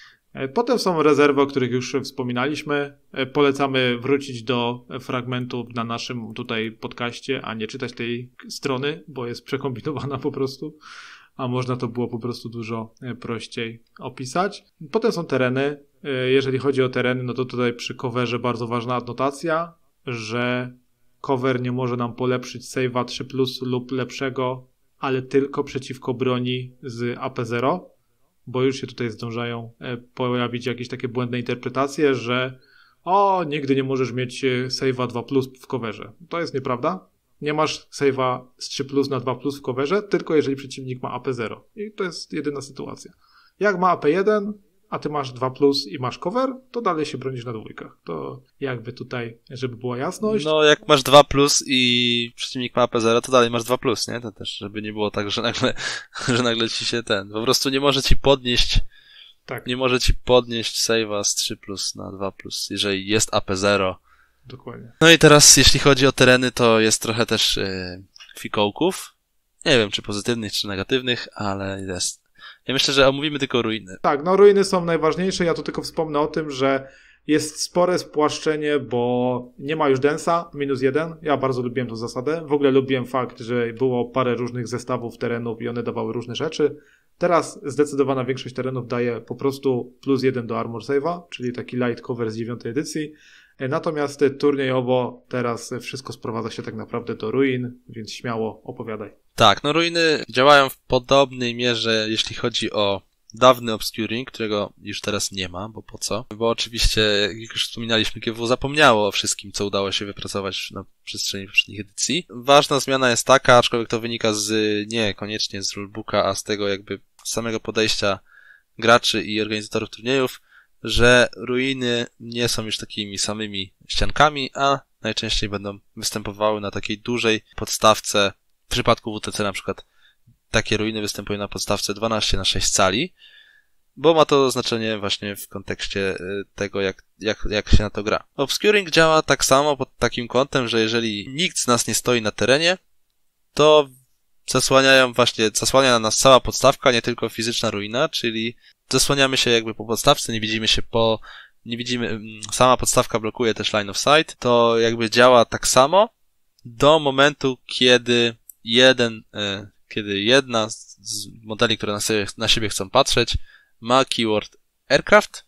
Potem są rezerwy, o których już wspominaliśmy. Polecamy wrócić do fragmentów na naszym tutaj podcaście, a nie czytać tej strony, bo jest przekombinowana po prostu, a można to było po prostu dużo prościej opisać. Potem są tereny. Jeżeli chodzi o tereny, no to tutaj przy coverze bardzo ważna adnotacja, że cover nie może nam polepszyć save'a trzy plus lub lepszego, ale tylko przeciwko broni z A P zero. Bo już się tutaj zdążają pojawić jakieś takie błędne interpretacje, że o, nigdy nie możesz mieć save'a dwa plus w coverze. To jest nieprawda. Nie masz save'a z trzy plus na dwa plus w coverze, tylko jeżeli przeciwnik ma A P zero. I to jest jedyna sytuacja. Jak ma A P jeden, a ty masz dwa plus i masz cover, to dalej się bronisz na dwójkach. To jakby tutaj, żeby była jasność. No, jak masz dwa plus i przeciwnik ma A P zero, to dalej masz dwa plus, nie? To też, żeby nie było tak, że nagle, że nagle ci się ten, po prostu nie może ci podnieść, tak. nie może ci podnieść save'a z trzy plus na dwa plus, jeżeli jest A P zero. Dokładnie. No i teraz, jeśli chodzi o tereny, to jest trochę też yy, fikołków. Nie wiem, czy pozytywnych, czy negatywnych, ale jest. Ja myślę, że omówimy tylko ruiny. Tak, no ruiny są najważniejsze. Ja tu tylko wspomnę o tym, że jest spore spłaszczenie, bo nie ma już densa, minus jeden. Ja bardzo lubiłem tę zasadę. W ogóle lubiłem fakt, że było parę różnych zestawów terenów i one dawały różne rzeczy. Teraz zdecydowana większość terenów daje po prostu plus jeden do armor save'a, czyli taki light cover z dziewiątej edycji. Natomiast turniejowo teraz wszystko sprowadza się tak naprawdę do ruin, więc śmiało opowiadaj. Tak, no ruiny działają w podobnej mierze, jeśli chodzi o dawny obscuring, którego już teraz nie ma, bo po co? Bo oczywiście, jak już wspominaliśmy, G W zapomniało o wszystkim, co udało się wypracować na przestrzeni poprzednich edycji. Ważna zmiana jest taka, aczkolwiek to wynika z, nie koniecznie z rulebooka, a z tego jakby samego podejścia graczy i organizatorów turniejów, że ruiny nie są już takimi samymi ściankami, a najczęściej będą występowały na takiej dużej podstawce. W przypadku W T C na przykład takie ruiny występują na podstawce dwanaście na sześć cali, bo ma to znaczenie właśnie w kontekście tego, jak, jak, jak się na to gra. Obscuring działa tak samo pod takim kątem, że jeżeli nikt z nas nie stoi na terenie, to zasłaniają właśnie, zasłania na nas cała podstawka, nie tylko fizyczna ruina, czyli zasłaniamy się jakby po podstawce, nie widzimy się po, nie widzimy, sama podstawka blokuje też line of sight, to jakby działa tak samo do momentu, kiedy jeden, kiedy jedna z modeli, które na siebie, na siebie chcą patrzeć, ma keyword aircraft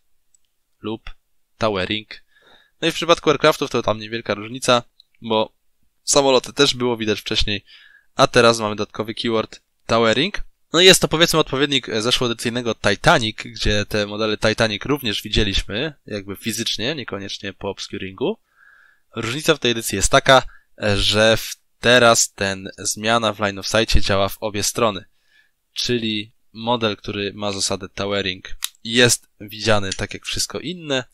lub towering. No i w przypadku aircraftów to tam niewielka różnica, bo samoloty też było widać wcześniej, a teraz mamy dodatkowy keyword towering. No i jest to powiedzmy odpowiednik zeszłoedycyjnego Titanic, gdzie te modele Titanic również widzieliśmy, jakby fizycznie, niekoniecznie po obscuringu. Różnica w tej edycji jest taka, że teraz ten zmiana w line of sightie działa w obie strony. Czyli model, który ma zasadę towering, jest widziany tak jak wszystko inne,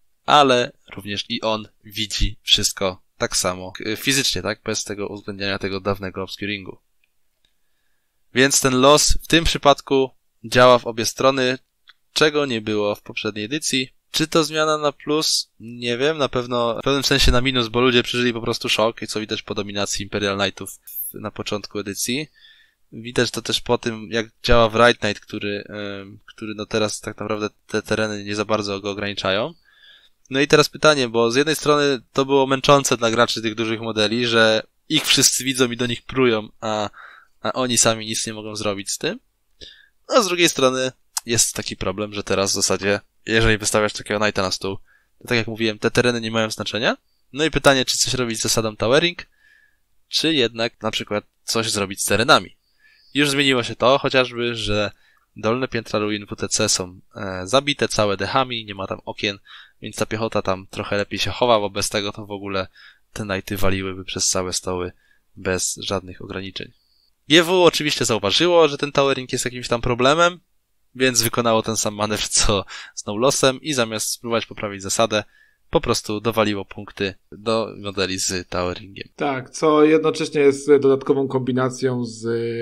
ale również i on widzi wszystko tak samo fizycznie, tak? Bez tego uwzględniania tego dawnego obscuringu. Więc ten los w tym przypadku działa w obie strony, czego nie było w poprzedniej edycji. Czy to zmiana na plus? Nie wiem, na pewno w pewnym sensie na minus, bo ludzie przeżyli po prostu szok, i co widać po dominacji Imperial Knightów na początku edycji. Widać to też po tym, jak działa Wright Knight, który, yy, który no teraz tak naprawdę te tereny nie za bardzo go ograniczają. No i teraz pytanie, bo z jednej strony to było męczące dla graczy tych dużych modeli, że ich wszyscy widzą i do nich prują, a, a oni sami nic nie mogą zrobić z tym. A z drugiej strony jest taki problem, że teraz w zasadzie, jeżeli wystawiasz takiego Knighta na stół, to tak jak mówiłem, te tereny nie mają znaczenia. No i pytanie, czy coś robić z zasadą towering, czy jednak na przykład coś zrobić z terenami. Już zmieniło się to, chociażby, że dolne piętra ruin W T C są e, zabite całe dechami, nie ma tam okien, więc ta piechota tam trochę lepiej się chowa, bo bez tego to w ogóle te Knighty waliłyby przez całe stoły bez żadnych ograniczeń. G W oczywiście zauważyło, że ten towering jest jakimś tam problemem, więc wykonało ten sam manewr co z Nowlosem i zamiast spróbować poprawić zasadę, po prostu dowaliło punkty do modeli z toweringiem. Tak, co jednocześnie jest dodatkową kombinacją z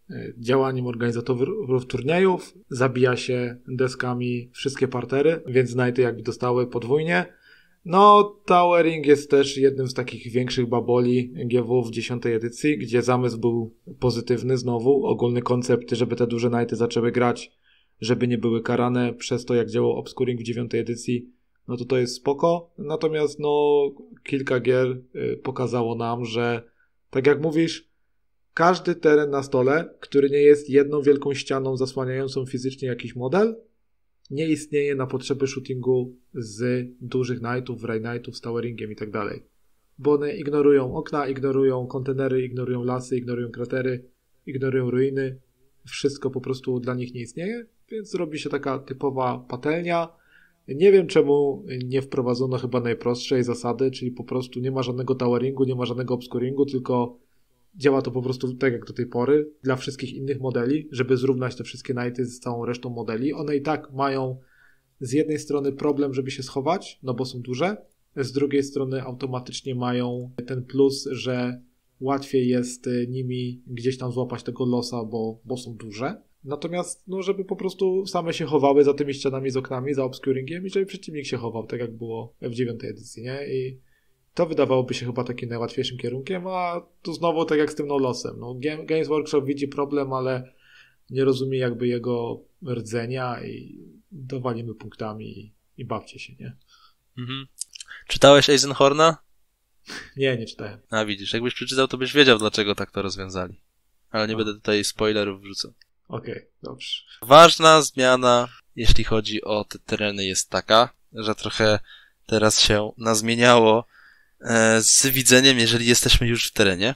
działaniem organizatorów turniejów, zabija się deskami wszystkie partery, więc Knighty jakby dostały podwójnie. No, Towering jest też jednym z takich większych baboli G W w dziesiątej edycji, gdzie zamysł był pozytywny znowu, ogólny koncept, żeby te duże Knighty zaczęły grać, żeby nie były karane przez to, jak działał obscuring w dziewiątej edycji, no to to jest spoko. Natomiast no, kilka gier pokazało nam, że tak jak mówisz, każdy teren na stole, który nie jest jedną wielką ścianą zasłaniającą fizycznie jakiś model, nie istnieje na potrzeby shootingu z dużych Knightów, Ray Knightów, z Toweringiem i tak dalej. Bo one ignorują okna, ignorują kontenery, ignorują lasy, ignorują kratery, ignorują ruiny. Wszystko po prostu dla nich nie istnieje, więc robi się taka typowa patelnia. Nie wiem, czemu nie wprowadzono chyba najprostszej zasady, czyli po prostu nie ma żadnego toweringu, nie ma żadnego obscuringu, tylko działa to po prostu tak jak do tej pory dla wszystkich innych modeli, żeby zrównać te wszystkie Knighty z całą resztą modeli. One i tak mają z jednej strony problem, żeby się schować, no bo są duże, z drugiej strony automatycznie mają ten plus, że łatwiej jest nimi gdzieś tam złapać tego losa, bo, bo są duże. Natomiast, no, żeby po prostu same się chowały za tymi ścianami z oknami, za obscuringiem i żeby przeciwnik się chował, tak jak było w dziewiątej edycji, nie? I to wydawałoby się chyba takim najłatwiejszym kierunkiem, a tu znowu tak jak z tym no-losem. No, Games Workshop widzi problem, ale nie rozumie jakby jego rdzenia i dowalimy punktami i, i bawcie się, nie? Mhm. Czytałeś Eisenhorna? Nie, nie czytałem. A widzisz, jakbyś przeczytał, to byś wiedział, dlaczego tak to rozwiązali. Ale nie A. będę tutaj spoilerów wrzucał. Okej, okay, dobrze. Ważna zmiana, jeśli chodzi o te tereny, jest taka, że trochę teraz się nazmieniało e, z widzeniem, jeżeli jesteśmy już w terenie.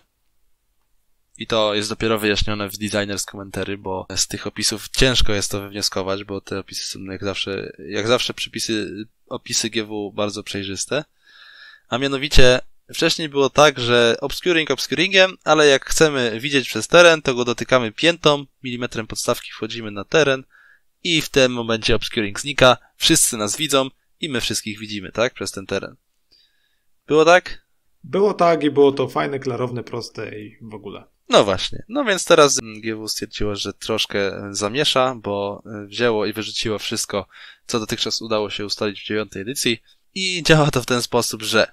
I to jest dopiero wyjaśnione w Designers Commentary, bo z tych opisów ciężko jest to wywnioskować, bo te opisy są jak zawsze, jak zawsze przypisy, opisy G W bardzo przejrzyste. A mianowicie wcześniej było tak, że obscuring obscuringiem, ale jak chcemy widzieć przez teren, to go dotykamy piętą, milimetrem podstawki wchodzimy na teren i w tym momencie obscuring znika, wszyscy nas widzą i my wszystkich widzimy, tak? Przez ten teren. Było tak? Było tak i było to fajne, klarowne, proste i w ogóle. No właśnie. No więc teraz G W stwierdziło, że troszkę zamiesza, bo wzięło i wyrzuciło wszystko, co dotychczas udało się ustalić w dziewiątej edycji i działa to w ten sposób, że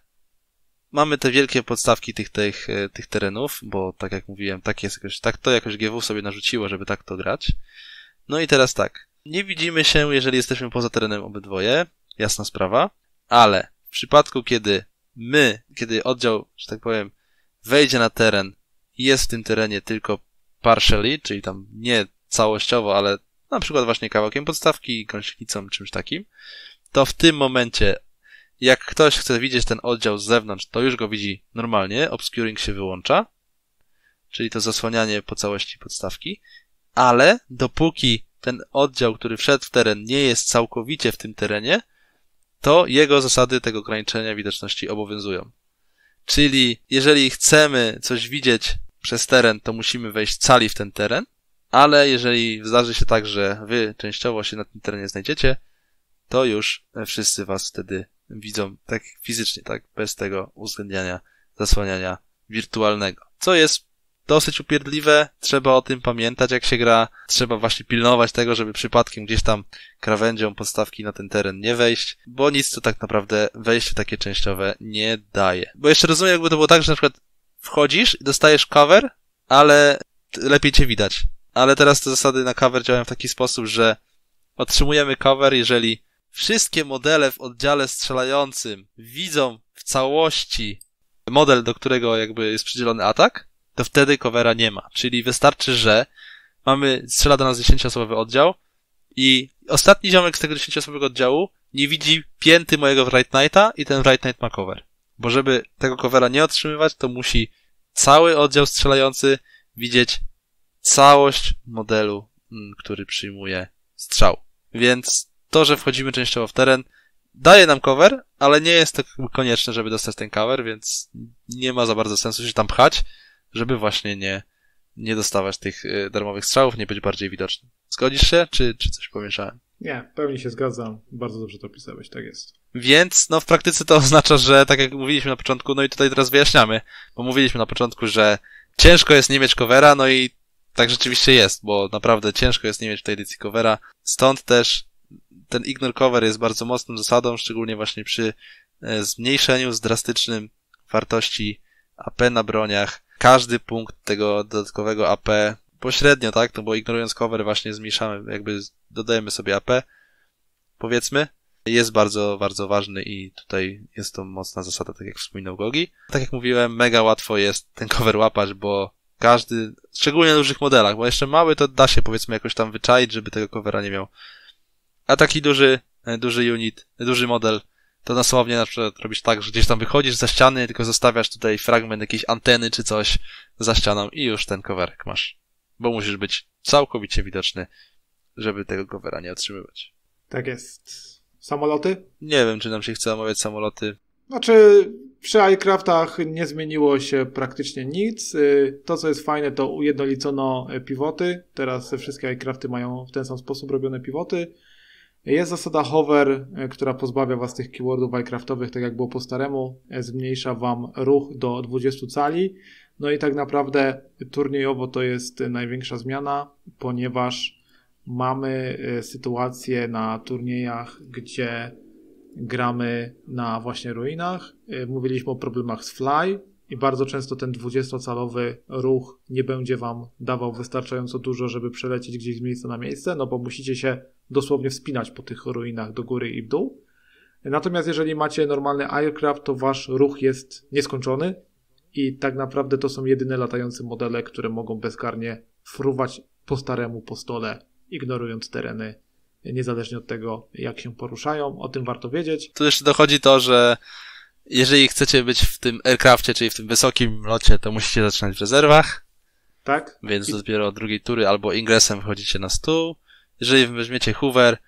mamy te wielkie podstawki tych, tych, tych terenów, bo tak jak mówiłem, tak jest jakoś, tak to jakoś G W sobie narzuciło, żeby tak to grać. No i teraz tak. Nie widzimy się, jeżeli jesteśmy poza terenem obydwoje, jasna sprawa, ale w przypadku, kiedy my, kiedy oddział, że tak powiem, wejdzie na teren i jest w tym terenie tylko partially, czyli tam nie całościowo, ale na przykład właśnie kawałkiem podstawki, gąsienicą, czymś takim, to w tym momencie jak ktoś chce widzieć ten oddział z zewnątrz, to już go widzi normalnie, obscuring się wyłącza, czyli to zasłanianie po całości podstawki, ale dopóki ten oddział, który wszedł w teren, nie jest całkowicie w tym terenie, to jego zasady tego ograniczenia widoczności obowiązują. Czyli jeżeli chcemy coś widzieć przez teren, to musimy wejść cali w ten teren, ale jeżeli zdarzy się tak, że wy częściowo się na tym terenie znajdziecie, to już wszyscy was wtedy widzą tak fizycznie, tak? Bez tego uwzględniania, zasłaniania wirtualnego. Co jest dosyć upierdliwe, trzeba o tym pamiętać, jak się gra. Trzeba właśnie pilnować tego, żeby przypadkiem gdzieś tam krawędzią podstawki na ten teren nie wejść, bo nic to tak naprawdę wejście takie częściowe nie daje. Bo jeszcze rozumiem, jakby to było tak, że na przykład wchodzisz i dostajesz cover, ale lepiej cię widać. Ale teraz te zasady na cover działają w taki sposób, że otrzymujemy cover, jeżeli wszystkie modele w oddziale strzelającym widzą w całości model, do którego jakby jest przydzielony atak, to wtedy covera nie ma. Czyli wystarczy, że mamy, strzela do nas dziesięcioosobowy oddział i ostatni ziomek z tego dziesięcioosobowego oddziału nie widzi pięty mojego Wright Knighta i ten Wright Knight ma cover. Bo żeby tego covera nie otrzymywać, to musi cały oddział strzelający widzieć całość modelu, który przyjmuje strzał. Więc to, że wchodzimy częściowo w teren, daje nam cover, ale nie jest to konieczne, żeby dostać ten cover, więc nie ma za bardzo sensu się tam pchać, żeby właśnie nie, nie dostawać tych darmowych strzałów, nie być bardziej widocznym. Zgodzisz się, czy, czy coś pomieszałem? Nie, pełni się zgadzam. Bardzo dobrze to opisałeś, tak jest. Więc, no w praktyce to oznacza, że tak jak mówiliśmy na początku, no i tutaj teraz wyjaśniamy, bo mówiliśmy na początku, że ciężko jest nie mieć covera, no i tak rzeczywiście jest, bo naprawdę ciężko jest nie mieć w tej edycji covera. Stąd też ten ignore cover jest bardzo mocną zasadą, szczególnie właśnie przy zmniejszeniu z drastycznym wartości A P na broniach. Każdy punkt tego dodatkowego A P pośrednio, tak, no bo ignorując cover właśnie zmniejszamy, jakby dodajemy sobie A P, powiedzmy, jest bardzo, bardzo ważny i tutaj jest to mocna zasada, tak jak wspominał Gogi. Tak jak mówiłem, mega łatwo jest ten cover łapać, bo każdy, szczególnie na dużych modelach, bo jeszcze mały to da się powiedzmy jakoś tam wyczaić, żeby tego covera nie miał. A taki duży, duży unit, duży model, to dosłownie na przykład robisz tak, że gdzieś tam wychodzisz za ściany, tylko zostawiasz tutaj fragment jakiejś anteny czy coś za ścianą i już ten coverek masz. Bo musisz być całkowicie widoczny, żeby tego covera nie otrzymywać. Tak jest. Samoloty? Nie wiem, czy nam się chce omawiać samoloty. Znaczy, przy iCraftach nie zmieniło się praktycznie nic. To, co jest fajne, to ujednolicono pivoty. Teraz wszystkie iCrafty mają w ten sam sposób robione pivoty. Jest zasada hover, która pozbawia was tych keywordów iCraftowych, tak jak było po staremu. Zmniejsza wam ruch do dwudziestu cali. No i tak naprawdę turniejowo to jest największa zmiana, ponieważ mamy sytuację na turniejach, gdzie gramy na właśnie ruinach. Mówiliśmy o problemach z fly i bardzo często ten dwudziestocalowy ruch nie będzie wam dawał wystarczająco dużo, żeby przelecieć gdzieś z miejsca na miejsce, no bo musicie się dosłownie wspinać po tych ruinach do góry i w dół. Natomiast jeżeli macie normalny aircraft, to wasz ruch jest nieskończony i tak naprawdę to są jedyne latające modele, które mogą bezkarnie fruwać po staremu po stole, ignorując tereny, niezależnie od tego, jak się poruszają. O tym warto wiedzieć. Tu jeszcze dochodzi to, że jeżeli chcecie być w tym aircrafcie, czyli w tym wysokim locie, to musicie zaczynać w rezerwach. Tak. Więc I... dopiero od drugiej tury albo ingresem wchodzicie na stół. Jeżeli weźmiecie hoover,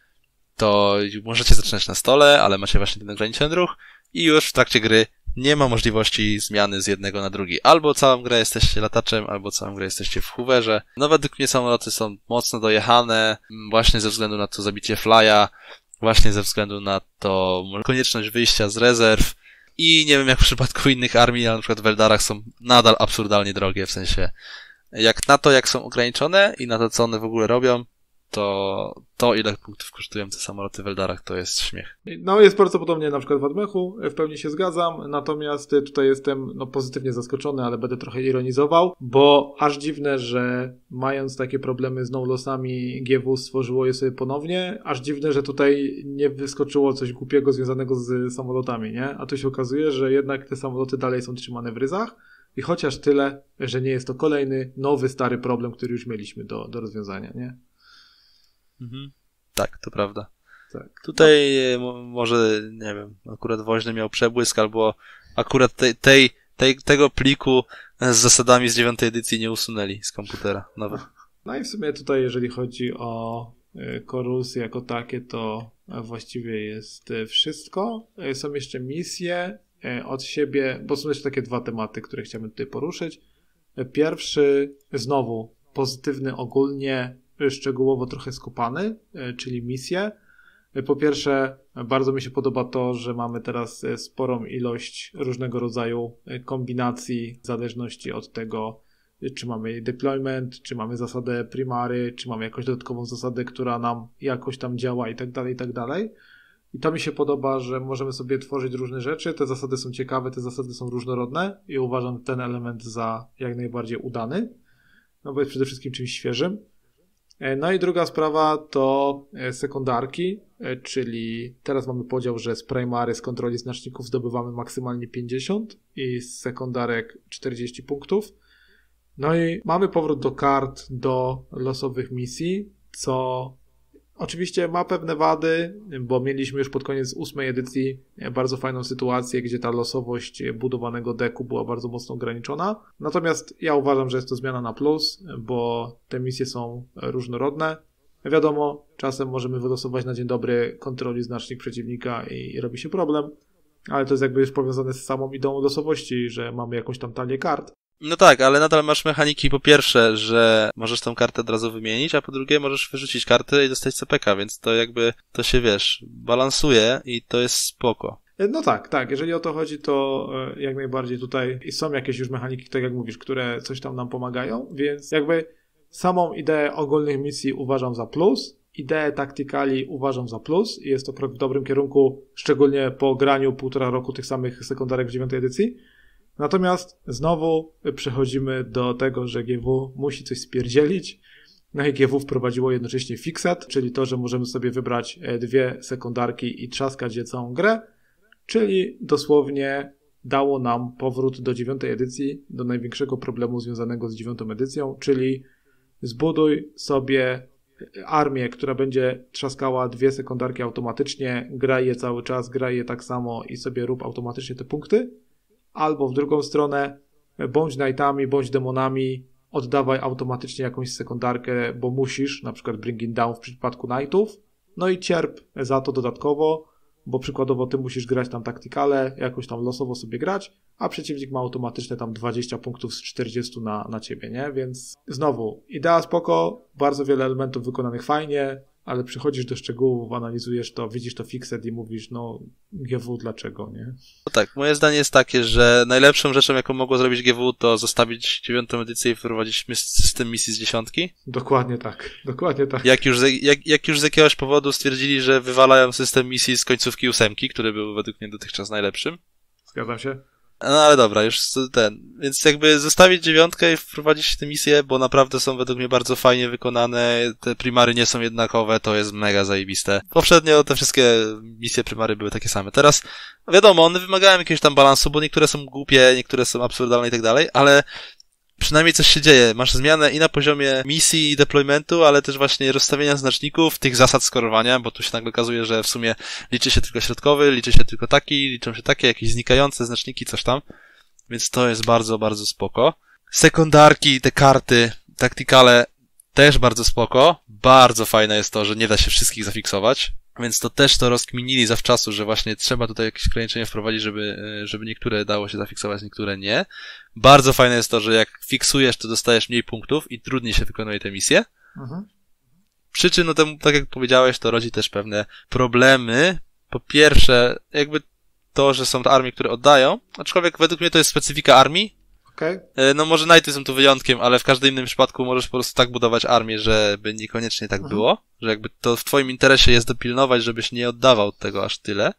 to możecie zaczynać na stole, ale macie właśnie ten ograniczony ruch i już w trakcie gry nie ma możliwości zmiany z jednego na drugi. Albo całą grę jesteście lataczem, albo całą grę jesteście w hooverze. No według mnie samoloty są mocno dojechane, właśnie ze względu na to zabicie flya, właśnie ze względu na to konieczność wyjścia z rezerw i nie wiem jak w przypadku innych armii, ale na przykład w Eldarach są nadal absurdalnie drogie, w sensie jak na to jak są ograniczone i na to co one w ogóle robią, to to ile punktów kosztują te samoloty w Eldarach to jest śmiech. No jest bardzo podobnie na przykład w Admechu, w pełni się zgadzam, natomiast tutaj jestem no, pozytywnie zaskoczony, ale będę trochę ironizował, bo aż dziwne, że mając takie problemy z no-lossami G W stworzyło je sobie ponownie, aż dziwne, że tutaj nie wyskoczyło coś głupiego związanego z samolotami, nie? A tu się okazuje, że jednak te samoloty dalej są trzymane w ryzach i chociaż tyle, że nie jest to kolejny, nowy, stary problem, który już mieliśmy do, do rozwiązania, nie? Mhm. Tak, to prawda. Tak. Tutaj no. może, nie wiem, akurat woźny miał przebłysk, albo akurat tej, tej, tej, tego pliku z zasadami z dziewiątej edycji nie usunęli z komputera nawet. No i w sumie tutaj, jeżeli chodzi o korusy jako takie, to właściwie jest wszystko. Są jeszcze misje od siebie, bo są jeszcze takie dwa tematy, które chciałbym tutaj poruszyć. Pierwszy, znowu, pozytywny ogólnie, szczegółowo trochę skopany, czyli misje. Po pierwsze, bardzo mi się podoba to, że mamy teraz sporą ilość różnego rodzaju kombinacji w zależności od tego, czy mamy deployment, czy mamy zasadę primary, czy mamy jakąś dodatkową zasadę, która nam jakoś tam działa i tak dalej, i tak dalej. I to mi się podoba, że możemy sobie tworzyć różne rzeczy, te zasady są ciekawe, te zasady są różnorodne i uważam ten element za jak najbardziej udany, no bo jest przede wszystkim czymś świeżym. No i druga sprawa to sekundarki, czyli teraz mamy podział, że z primary, z kontroli znaczników zdobywamy maksymalnie pięćdziesiąt i z sekundarek czterdzieści punktów. No i mamy powrót do kart, do losowych misji, co oczywiście ma pewne wady, bo mieliśmy już pod koniec ósmej edycji bardzo fajną sytuację, gdzie ta losowość budowanego deku była bardzo mocno ograniczona. Natomiast ja uważam, że jest to zmiana na plus, bo te misje są różnorodne. Wiadomo, czasem możemy wylosować na dzień dobry kontroli znacznik przeciwnika i, i robi się problem, ale to jest jakby już powiązane z samą ideą losowości, że mamy jakąś tam talię kart. No tak, ale nadal masz mechaniki po pierwsze, że możesz tą kartę od razu wymienić, a po drugie możesz wyrzucić kartę i dostać C P K, więc to jakby, to się wiesz, balansuje i to jest spoko. No tak, tak, jeżeli o to chodzi, to jak najbardziej tutaj są jakieś już mechaniki, tak jak mówisz, które coś tam nam pomagają, więc jakby Samą ideę ogólnych misji uważam za plus. Ideę taktykali uważam za plus i jest to krok w dobrym kierunku, szczególnie po graniu półtora roku tych samych sekundarek w dziewiątej edycji. Natomiast znowu przechodzimy do tego, że G W musi coś spierdzielić. No i G W wprowadziło jednocześnie fixed, czyli to, że możemy sobie wybrać dwie sekundarki i trzaskać je całą grę, czyli dosłownie dało nam powrót do dziewiątej edycji, do największego problemu związanego z dziewiątą edycją, czyli zbuduj sobie armię, która będzie trzaskała dwie sekundarki automatycznie, graj je cały czas, graj je tak samo i sobie rób automatycznie te punkty, albo w drugą stronę bądź knightami, bądź demonami, oddawaj automatycznie jakąś sekundarkę, bo musisz, na przykład bringing down w przypadku knightów, no i cierp za to dodatkowo, bo przykładowo ty musisz grać tam taktykale, jakoś tam losowo sobie grać, a przeciwnik ma automatyczne tam dwadzieścia punktów z czterdziestu na, na ciebie, nie? Więc znowu, idea spoko, bardzo wiele elementów wykonanych fajnie, ale przychodzisz do szczegółów, analizujesz to, widzisz to fixed i mówisz, no G W dlaczego, nie? No tak, moje zdanie jest takie, że najlepszą rzeczą, jaką mogło zrobić G W, to zostawić dziewiątą edycję i wprowadzić system misji z dziesiątki. Dokładnie tak, dokładnie tak. Jak już, z, jak, jak już z jakiegoś powodu stwierdzili, że wywalają system misji z końcówki ósemki, który był według mnie dotychczas najlepszym. Zgadzam się. No ale dobra, już ten. Więc jakby zostawić dziewiątkę i wprowadzić te misje, bo naprawdę są według mnie bardzo fajnie wykonane. Te primary nie są jednakowe, to jest mega zajebiste. Poprzednio te wszystkie misje primary były takie same. Teraz, wiadomo, one wymagają jakiegoś tam balansu, bo niektóre są głupie, niektóre są absurdalne i tak dalej, ale przynajmniej coś się dzieje. Masz zmianę i na poziomie misji i deploymentu, ale też właśnie rozstawienia znaczników, tych zasad skorowania, bo tu się nagle okazuje, że w sumie liczy się tylko środkowy, liczy się tylko taki, liczą się takie jakieś znikające znaczniki, coś tam. Więc to jest bardzo, bardzo spoko. Sekundarki, te karty, taktykale też bardzo spoko. Bardzo fajne jest to, że nie da się wszystkich zafiksować. Więc to też to rozkminili zawczasu, że właśnie trzeba tutaj jakieś ograniczenia wprowadzić, żeby, żeby niektóre dało się zafiksować, niektóre nie. Bardzo fajne jest to, że jak fiksujesz, to dostajesz mniej punktów i trudniej się wykonuje te misje. Mhm. Przyczyn, no to, tak jak powiedziałeś, to rodzi też pewne problemy. Po pierwsze, jakby to, że są te armie, które oddają, aczkolwiek według mnie to jest specyfika armii. Okay. No może Knighty są tu wyjątkiem, ale w każdym innym przypadku możesz po prostu tak budować armię, żeby niekoniecznie tak mhm. było, że jakby to w twoim interesie jest dopilnować, żebyś nie oddawał tego aż tyle.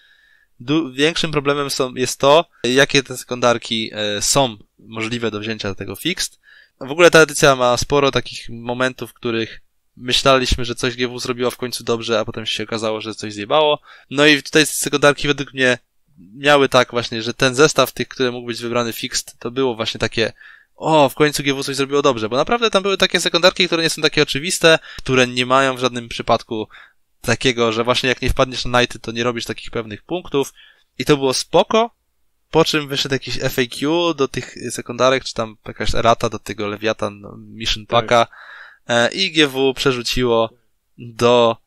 Du- większym problemem są, jest to, jakie te sekundarki e, są możliwe do wzięcia do tego fixed. W ogóle ta edycja ma sporo takich momentów, w których myśleliśmy, że coś G W zrobiło w końcu dobrze, a potem się okazało, że coś zjebało. No i tutaj sekundarki według mnie miały tak właśnie, że ten zestaw tych, które mógł być wybrany fixed, to było właśnie takie, o, w końcu G W coś zrobiło dobrze, bo naprawdę tam były takie sekundarki, które nie są takie oczywiste, które nie mają w żadnym przypadku takiego, że właśnie jak nie wpadniesz na Knighty, to nie robisz takich pewnych punktów i to było spoko, po czym wyszedł jakiś F A Q do tych sekundarek, czy tam jakaś errata do tego Leviathan Mission Packa tak. i G W przerzuciło do,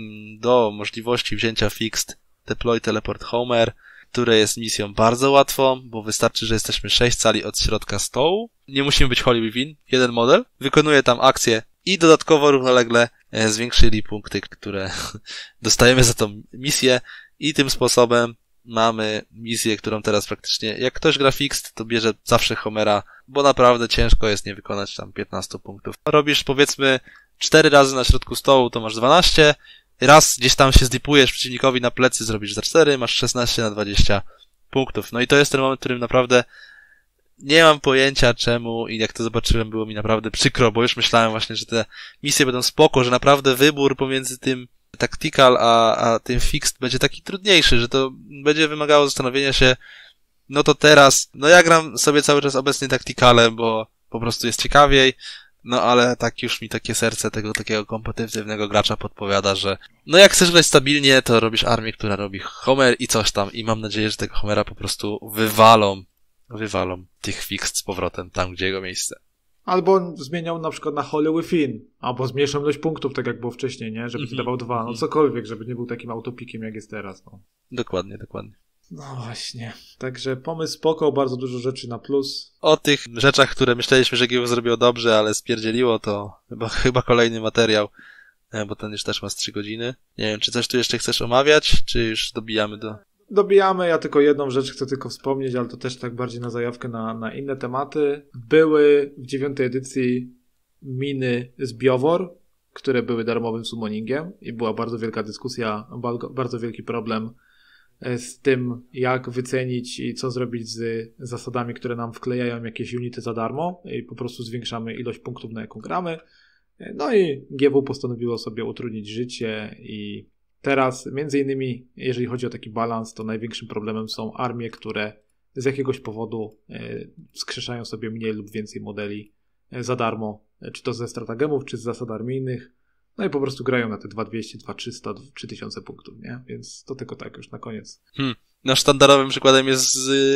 do możliwości wzięcia fixed Deploy Teleport Homer, które jest misją bardzo łatwą, bo wystarczy, że jesteśmy sześć cali od środka stołu. Nie musimy być Holy Within, jeden model. Wykonuje tam akcję i dodatkowo równolegle zwiększyli punkty, które dostajemy za tą misję i tym sposobem mamy misję, którą teraz praktycznie, jak ktoś gra fixed, to bierze zawsze Homera, bo naprawdę ciężko jest nie wykonać tam piętnaście punktów. Robisz powiedzmy cztery razy na środku stołu, to masz dwanaście, raz gdzieś tam się zdipujesz przeciwnikowi na plecy, zrobisz za cztery, masz szesnaście na dwadzieścia punktów. No i to jest ten moment, w którym naprawdę nie mam pojęcia czemu i jak to zobaczyłem, było mi naprawdę przykro, bo już myślałem właśnie, że te misje będą spoko, że naprawdę wybór pomiędzy tym tactical a, a tym fixed będzie taki trudniejszy, że to będzie wymagało zastanowienia się, no to teraz, no ja gram sobie cały czas obecnie tacticale, bo po prostu jest ciekawiej, no ale tak już mi takie serce tego takiego kompetywnego gracza podpowiada, że no jak chcesz grać stabilnie, to robisz armię, która robi Homer i coś tam i mam nadzieję, że tego Homera po prostu wywalą, wywalą tych fixed z powrotem tam, gdzie jego miejsce. Albo zmieniał na przykład na Holy Within, albo zmniejszą ilość punktów, tak jak było wcześniej, nie? Żeby mm-hmm. dawał dwa, no cokolwiek, żeby nie był takim autopikiem, jak jest teraz. No. Dokładnie, dokładnie. No właśnie. Także pomysł spoko, bardzo dużo rzeczy na plus. O tych rzeczach, które myśleliśmy, że G W zrobiło dobrze, ale spierdzieliło, to chyba, chyba kolejny materiał, bo ten już też ma z trzy godziny. Nie wiem, czy coś tu jeszcze chcesz omawiać, czy już dobijamy do... Dobijamy, ja tylko jedną rzecz chcę tylko wspomnieć, ale to też tak bardziej na zajawkę na, na inne tematy. Były w dziewiątej edycji miny z Biowor, które były darmowym summoningiem i była bardzo wielka dyskusja, bardzo wielki problem z tym, jak wycenić i co zrobić z zasadami, które nam wklejają jakieś unity za darmo i po prostu zwiększamy ilość punktów, na jaką gramy. No i G W postanowiło sobie utrudnić życie i teraz, między innymi, jeżeli chodzi o taki balans, to największym problemem są armie, które z jakiegoś powodu skrzeszają sobie mniej lub więcej modeli za darmo, czy to ze stratagemów, czy z zasad armijnych. No i po prostu grają na te dwa dwieście, dwa trzysta, trzy tysiące punktów, nie? Więc to tylko tak już na koniec. Hmm. No sztandarowym przykładem jest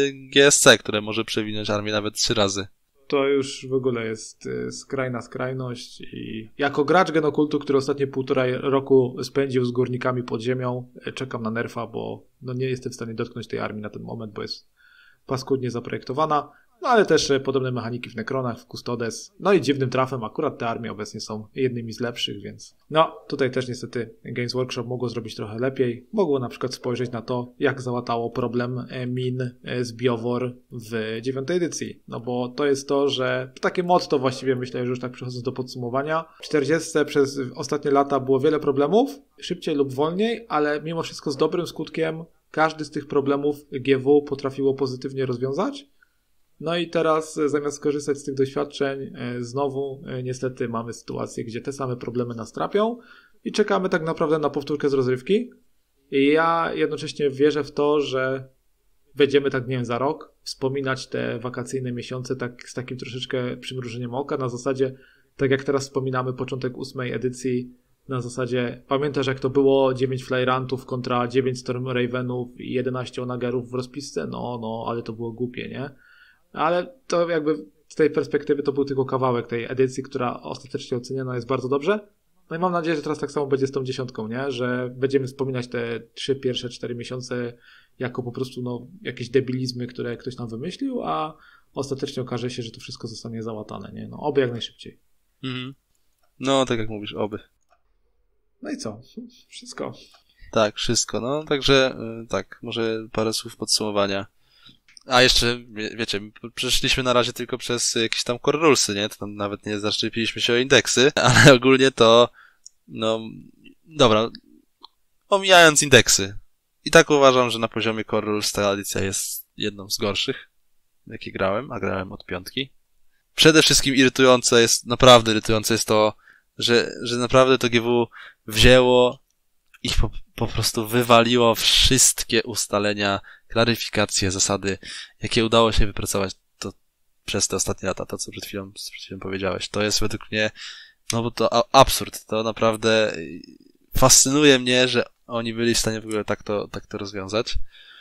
G S C, które może przewinąć armię nawet trzy razy. To już w ogóle jest skrajna skrajność i jako gracz Genokultu, który ostatnie półtora roku spędził z górnikami pod ziemią, czekam na nerfa, bo no nie jestem w stanie dotknąć tej armii na ten moment, bo jest paskudnie zaprojektowana. No ale też podobne mechaniki w Necronach, w Custodes. No i dziwnym trafem akurat te armie obecnie są jednymi z lepszych, więc no tutaj też niestety Games Workshop mogło zrobić trochę lepiej. Mogło na przykład spojrzeć na to, jak załatało problem min z Biowor w dziewiątej edycji. No bo to jest to, że takie motto właściwie myślę, że już tak przechodząc do podsumowania. W czterdziestce przez ostatnie lata było wiele problemów, szybciej lub wolniej, ale mimo wszystko z dobrym skutkiem każdy z tych problemów G W potrafiło pozytywnie rozwiązać. No i teraz zamiast korzystać z tych doświadczeń, znowu niestety mamy sytuację, gdzie te same problemy nas trapią i czekamy tak naprawdę na powtórkę z rozrywki. I ja jednocześnie wierzę w to, że będziemy tak, nie wiem, za rok wspominać te wakacyjne miesiące tak z takim troszeczkę przymrużeniem oka, na zasadzie, tak jak teraz wspominamy początek ósmej edycji, na zasadzie, pamiętasz jak to było, dziewięć Flyrantów kontra dziewięć Storm Ravenów i jedenaście Onagerów w rozpisce? No, no, ale to było głupie, nie? Ale to jakby z tej perspektywy to był tylko kawałek tej edycji, która ostatecznie oceniana jest bardzo dobrze. No i mam nadzieję, że teraz tak samo będzie z tą dziesiątką, nie? Że będziemy wspominać te trzy pierwsze, cztery miesiące jako po prostu no, jakieś debilizmy, które ktoś nam wymyślił, a ostatecznie okaże się, że to wszystko zostanie załatane, nie? No oby jak najszybciej. Mhm. No, tak jak mówisz, oby. No i co? Wszystko. Tak, wszystko. No, także tak, może parę słów podsumowania. A jeszcze, wie, wiecie, przeszliśmy na razie tylko przez jakieś tam core rulesy, nie? To tam nawet nie zaszczepiliśmy się o indeksy, ale ogólnie to, no, dobra, omijając indeksy. I tak uważam, że na poziomie core rules ta edycja jest jedną z gorszych, jakie grałem, a grałem od piątki. Przede wszystkim irytujące jest, naprawdę irytujące jest to, że, że naprawdę to G W wzięło i po, po prostu wywaliło wszystkie ustalenia, klaryfikacje, zasady, jakie udało się wypracować to przez te ostatnie lata, to co przed chwilą, przed chwilą powiedziałeś. To jest według mnie, no bo to absurd, to naprawdę fascynuje mnie, że oni byli w stanie w ogóle tak to, tak to rozwiązać.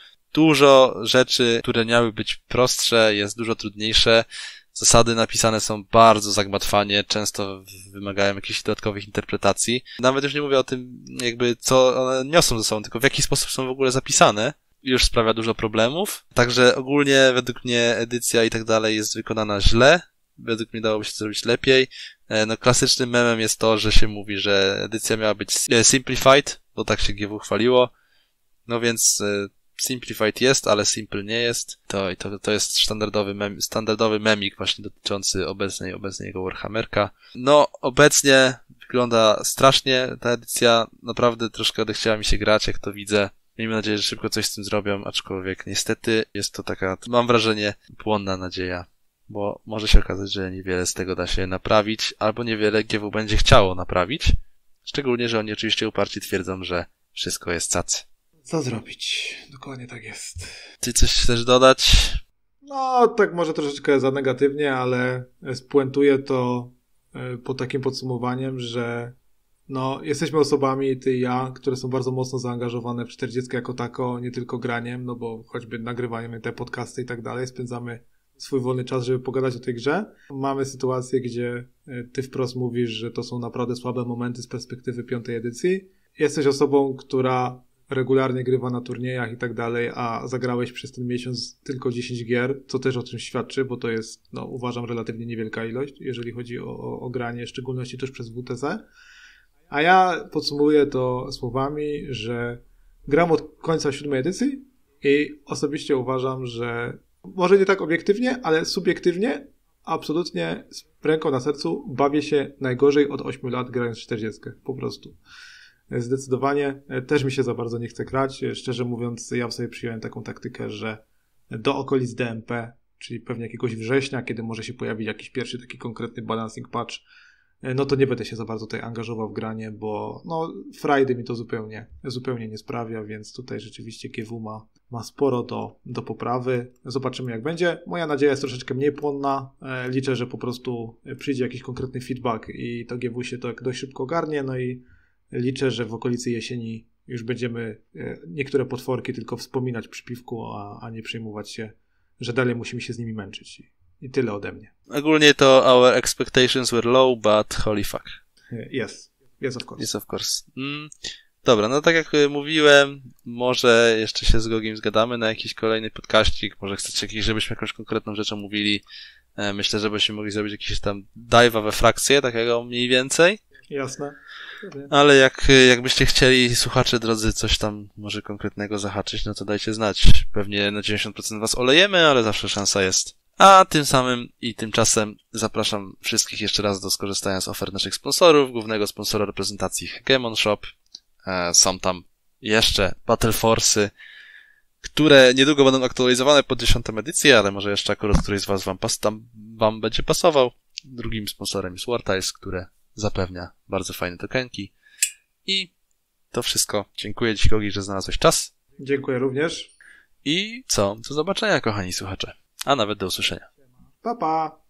Dużo rzeczy, które miały być prostsze, jest dużo trudniejsze. Zasady napisane są bardzo zagmatwanie, często wymagają jakichś dodatkowych interpretacji. Nawet już nie mówię o tym, jakby co one niosą ze sobą, tylko w jaki sposób są w ogóle zapisane. Już sprawia dużo problemów. Także ogólnie według mnie edycja i tak dalej jest wykonana źle. Według mnie dałoby się to zrobić lepiej. No klasycznym memem jest to, że się mówi, że edycja miała być simplified, bo tak się G W chwaliło. No więc simplified jest, ale simple nie jest. To, i to, to jest standardowy, mem, standardowy memik właśnie dotyczący obecnej, obecnego Warhammerka. No, obecnie wygląda strasznie ta edycja. Naprawdę troszkę odechciała mi się grać, jak to widzę. Miejmy nadzieję, że szybko coś z tym zrobią, aczkolwiek niestety jest to taka, mam wrażenie, błędna nadzieja. Bo może się okazać, że niewiele z tego da się naprawić, albo niewiele G W będzie chciało naprawić. Szczególnie, że oni oczywiście uparci twierdzą, że wszystko jest cacy. Co zrobić? Dokładnie tak jest. Ty coś chcesz dodać? No, tak może troszeczkę za negatywnie, ale spuentuję to po takim podsumowaniem, że no, jesteśmy osobami, ty i ja, które są bardzo mocno zaangażowane w czterdziestkę jako tako, nie tylko graniem, no bo choćby nagrywaniem te podcasty i tak dalej, spędzamy swój wolny czas, żeby pogadać o tej grze. Mamy sytuację, gdzie ty wprost mówisz, że to są naprawdę słabe momenty z perspektywy piątej edycji. Jesteś osobą, która regularnie grywa na turniejach i tak dalej, a zagrałeś przez ten miesiąc tylko dziesięć gier, co też o czym świadczy, bo to jest, no uważam, relatywnie niewielka ilość, jeżeli chodzi o, o, o granie, w szczególności też przez W T C. A ja podsumuję to słowami, że gram od końca siódmej edycji i osobiście uważam, że może nie tak obiektywnie, ale subiektywnie absolutnie z ręką na sercu bawię się najgorzej od ośmiu lat grając czterdziestkę. Po prostu. Zdecydowanie też mi się za bardzo nie chce grać. Szczerze mówiąc, ja sobie przyjąłem taką taktykę, że do okolic D M P, czyli pewnie jakiegoś września, kiedy może się pojawić jakiś pierwszy taki konkretny balancing patch, no to nie będę się za bardzo tutaj angażował w granie, bo no frajdy mi to zupełnie, zupełnie nie sprawia, więc tutaj rzeczywiście G W ma, ma sporo do, do poprawy. Zobaczymy jak będzie. Moja nadzieja jest troszeczkę mniej płonna. Liczę, że po prostu przyjdzie jakiś konkretny feedback i to G W się to dość szybko ogarnie, no i liczę, że w okolicy jesieni już będziemy niektóre potworki tylko wspominać przy piwku, a, a nie przejmować się, że dalej musimy się z nimi męczyć. I, i tyle ode mnie. Ogólnie to our expectations were low, but holy fuck. Yes. Yes, of course. Yes, of course. Mm, dobra, no tak jak mówiłem, może jeszcze się z Gogim zgadamy na jakiś kolejny podcaścik, może chcecie jakiś, żebyśmy jakąś konkretną rzeczą mówili. Myślę, że byśmy mogli zrobić jakiś tam dive'a we frakcję, takiego mniej więcej. Jasne. Ale jak, jakbyście chcieli, słuchacze drodzy, coś tam może konkretnego zahaczyć, no to dajcie znać. Pewnie na dziewięćdziesiąt procent was olejemy, ale zawsze szansa jest. A tym samym i tymczasem zapraszam wszystkich jeszcze raz do skorzystania z ofert naszych sponsorów, głównego sponsora reprezentacji Hegemon Shop. E, są tam jeszcze Battle Force'y, które niedługo będą aktualizowane pod dziesiątą edycję, ale może jeszcze akurat któryś z was wam, pas, tam, wam będzie pasował. Drugim sponsorem jest Wartiles, które zapewnia bardzo fajne tokenki. I to wszystko. Dziękuję ci, Gogi, że znalazłeś czas. Dziękuję również. I co? Do zobaczenia, kochani słuchacze. A nawet do usłyszenia. Pa, pa.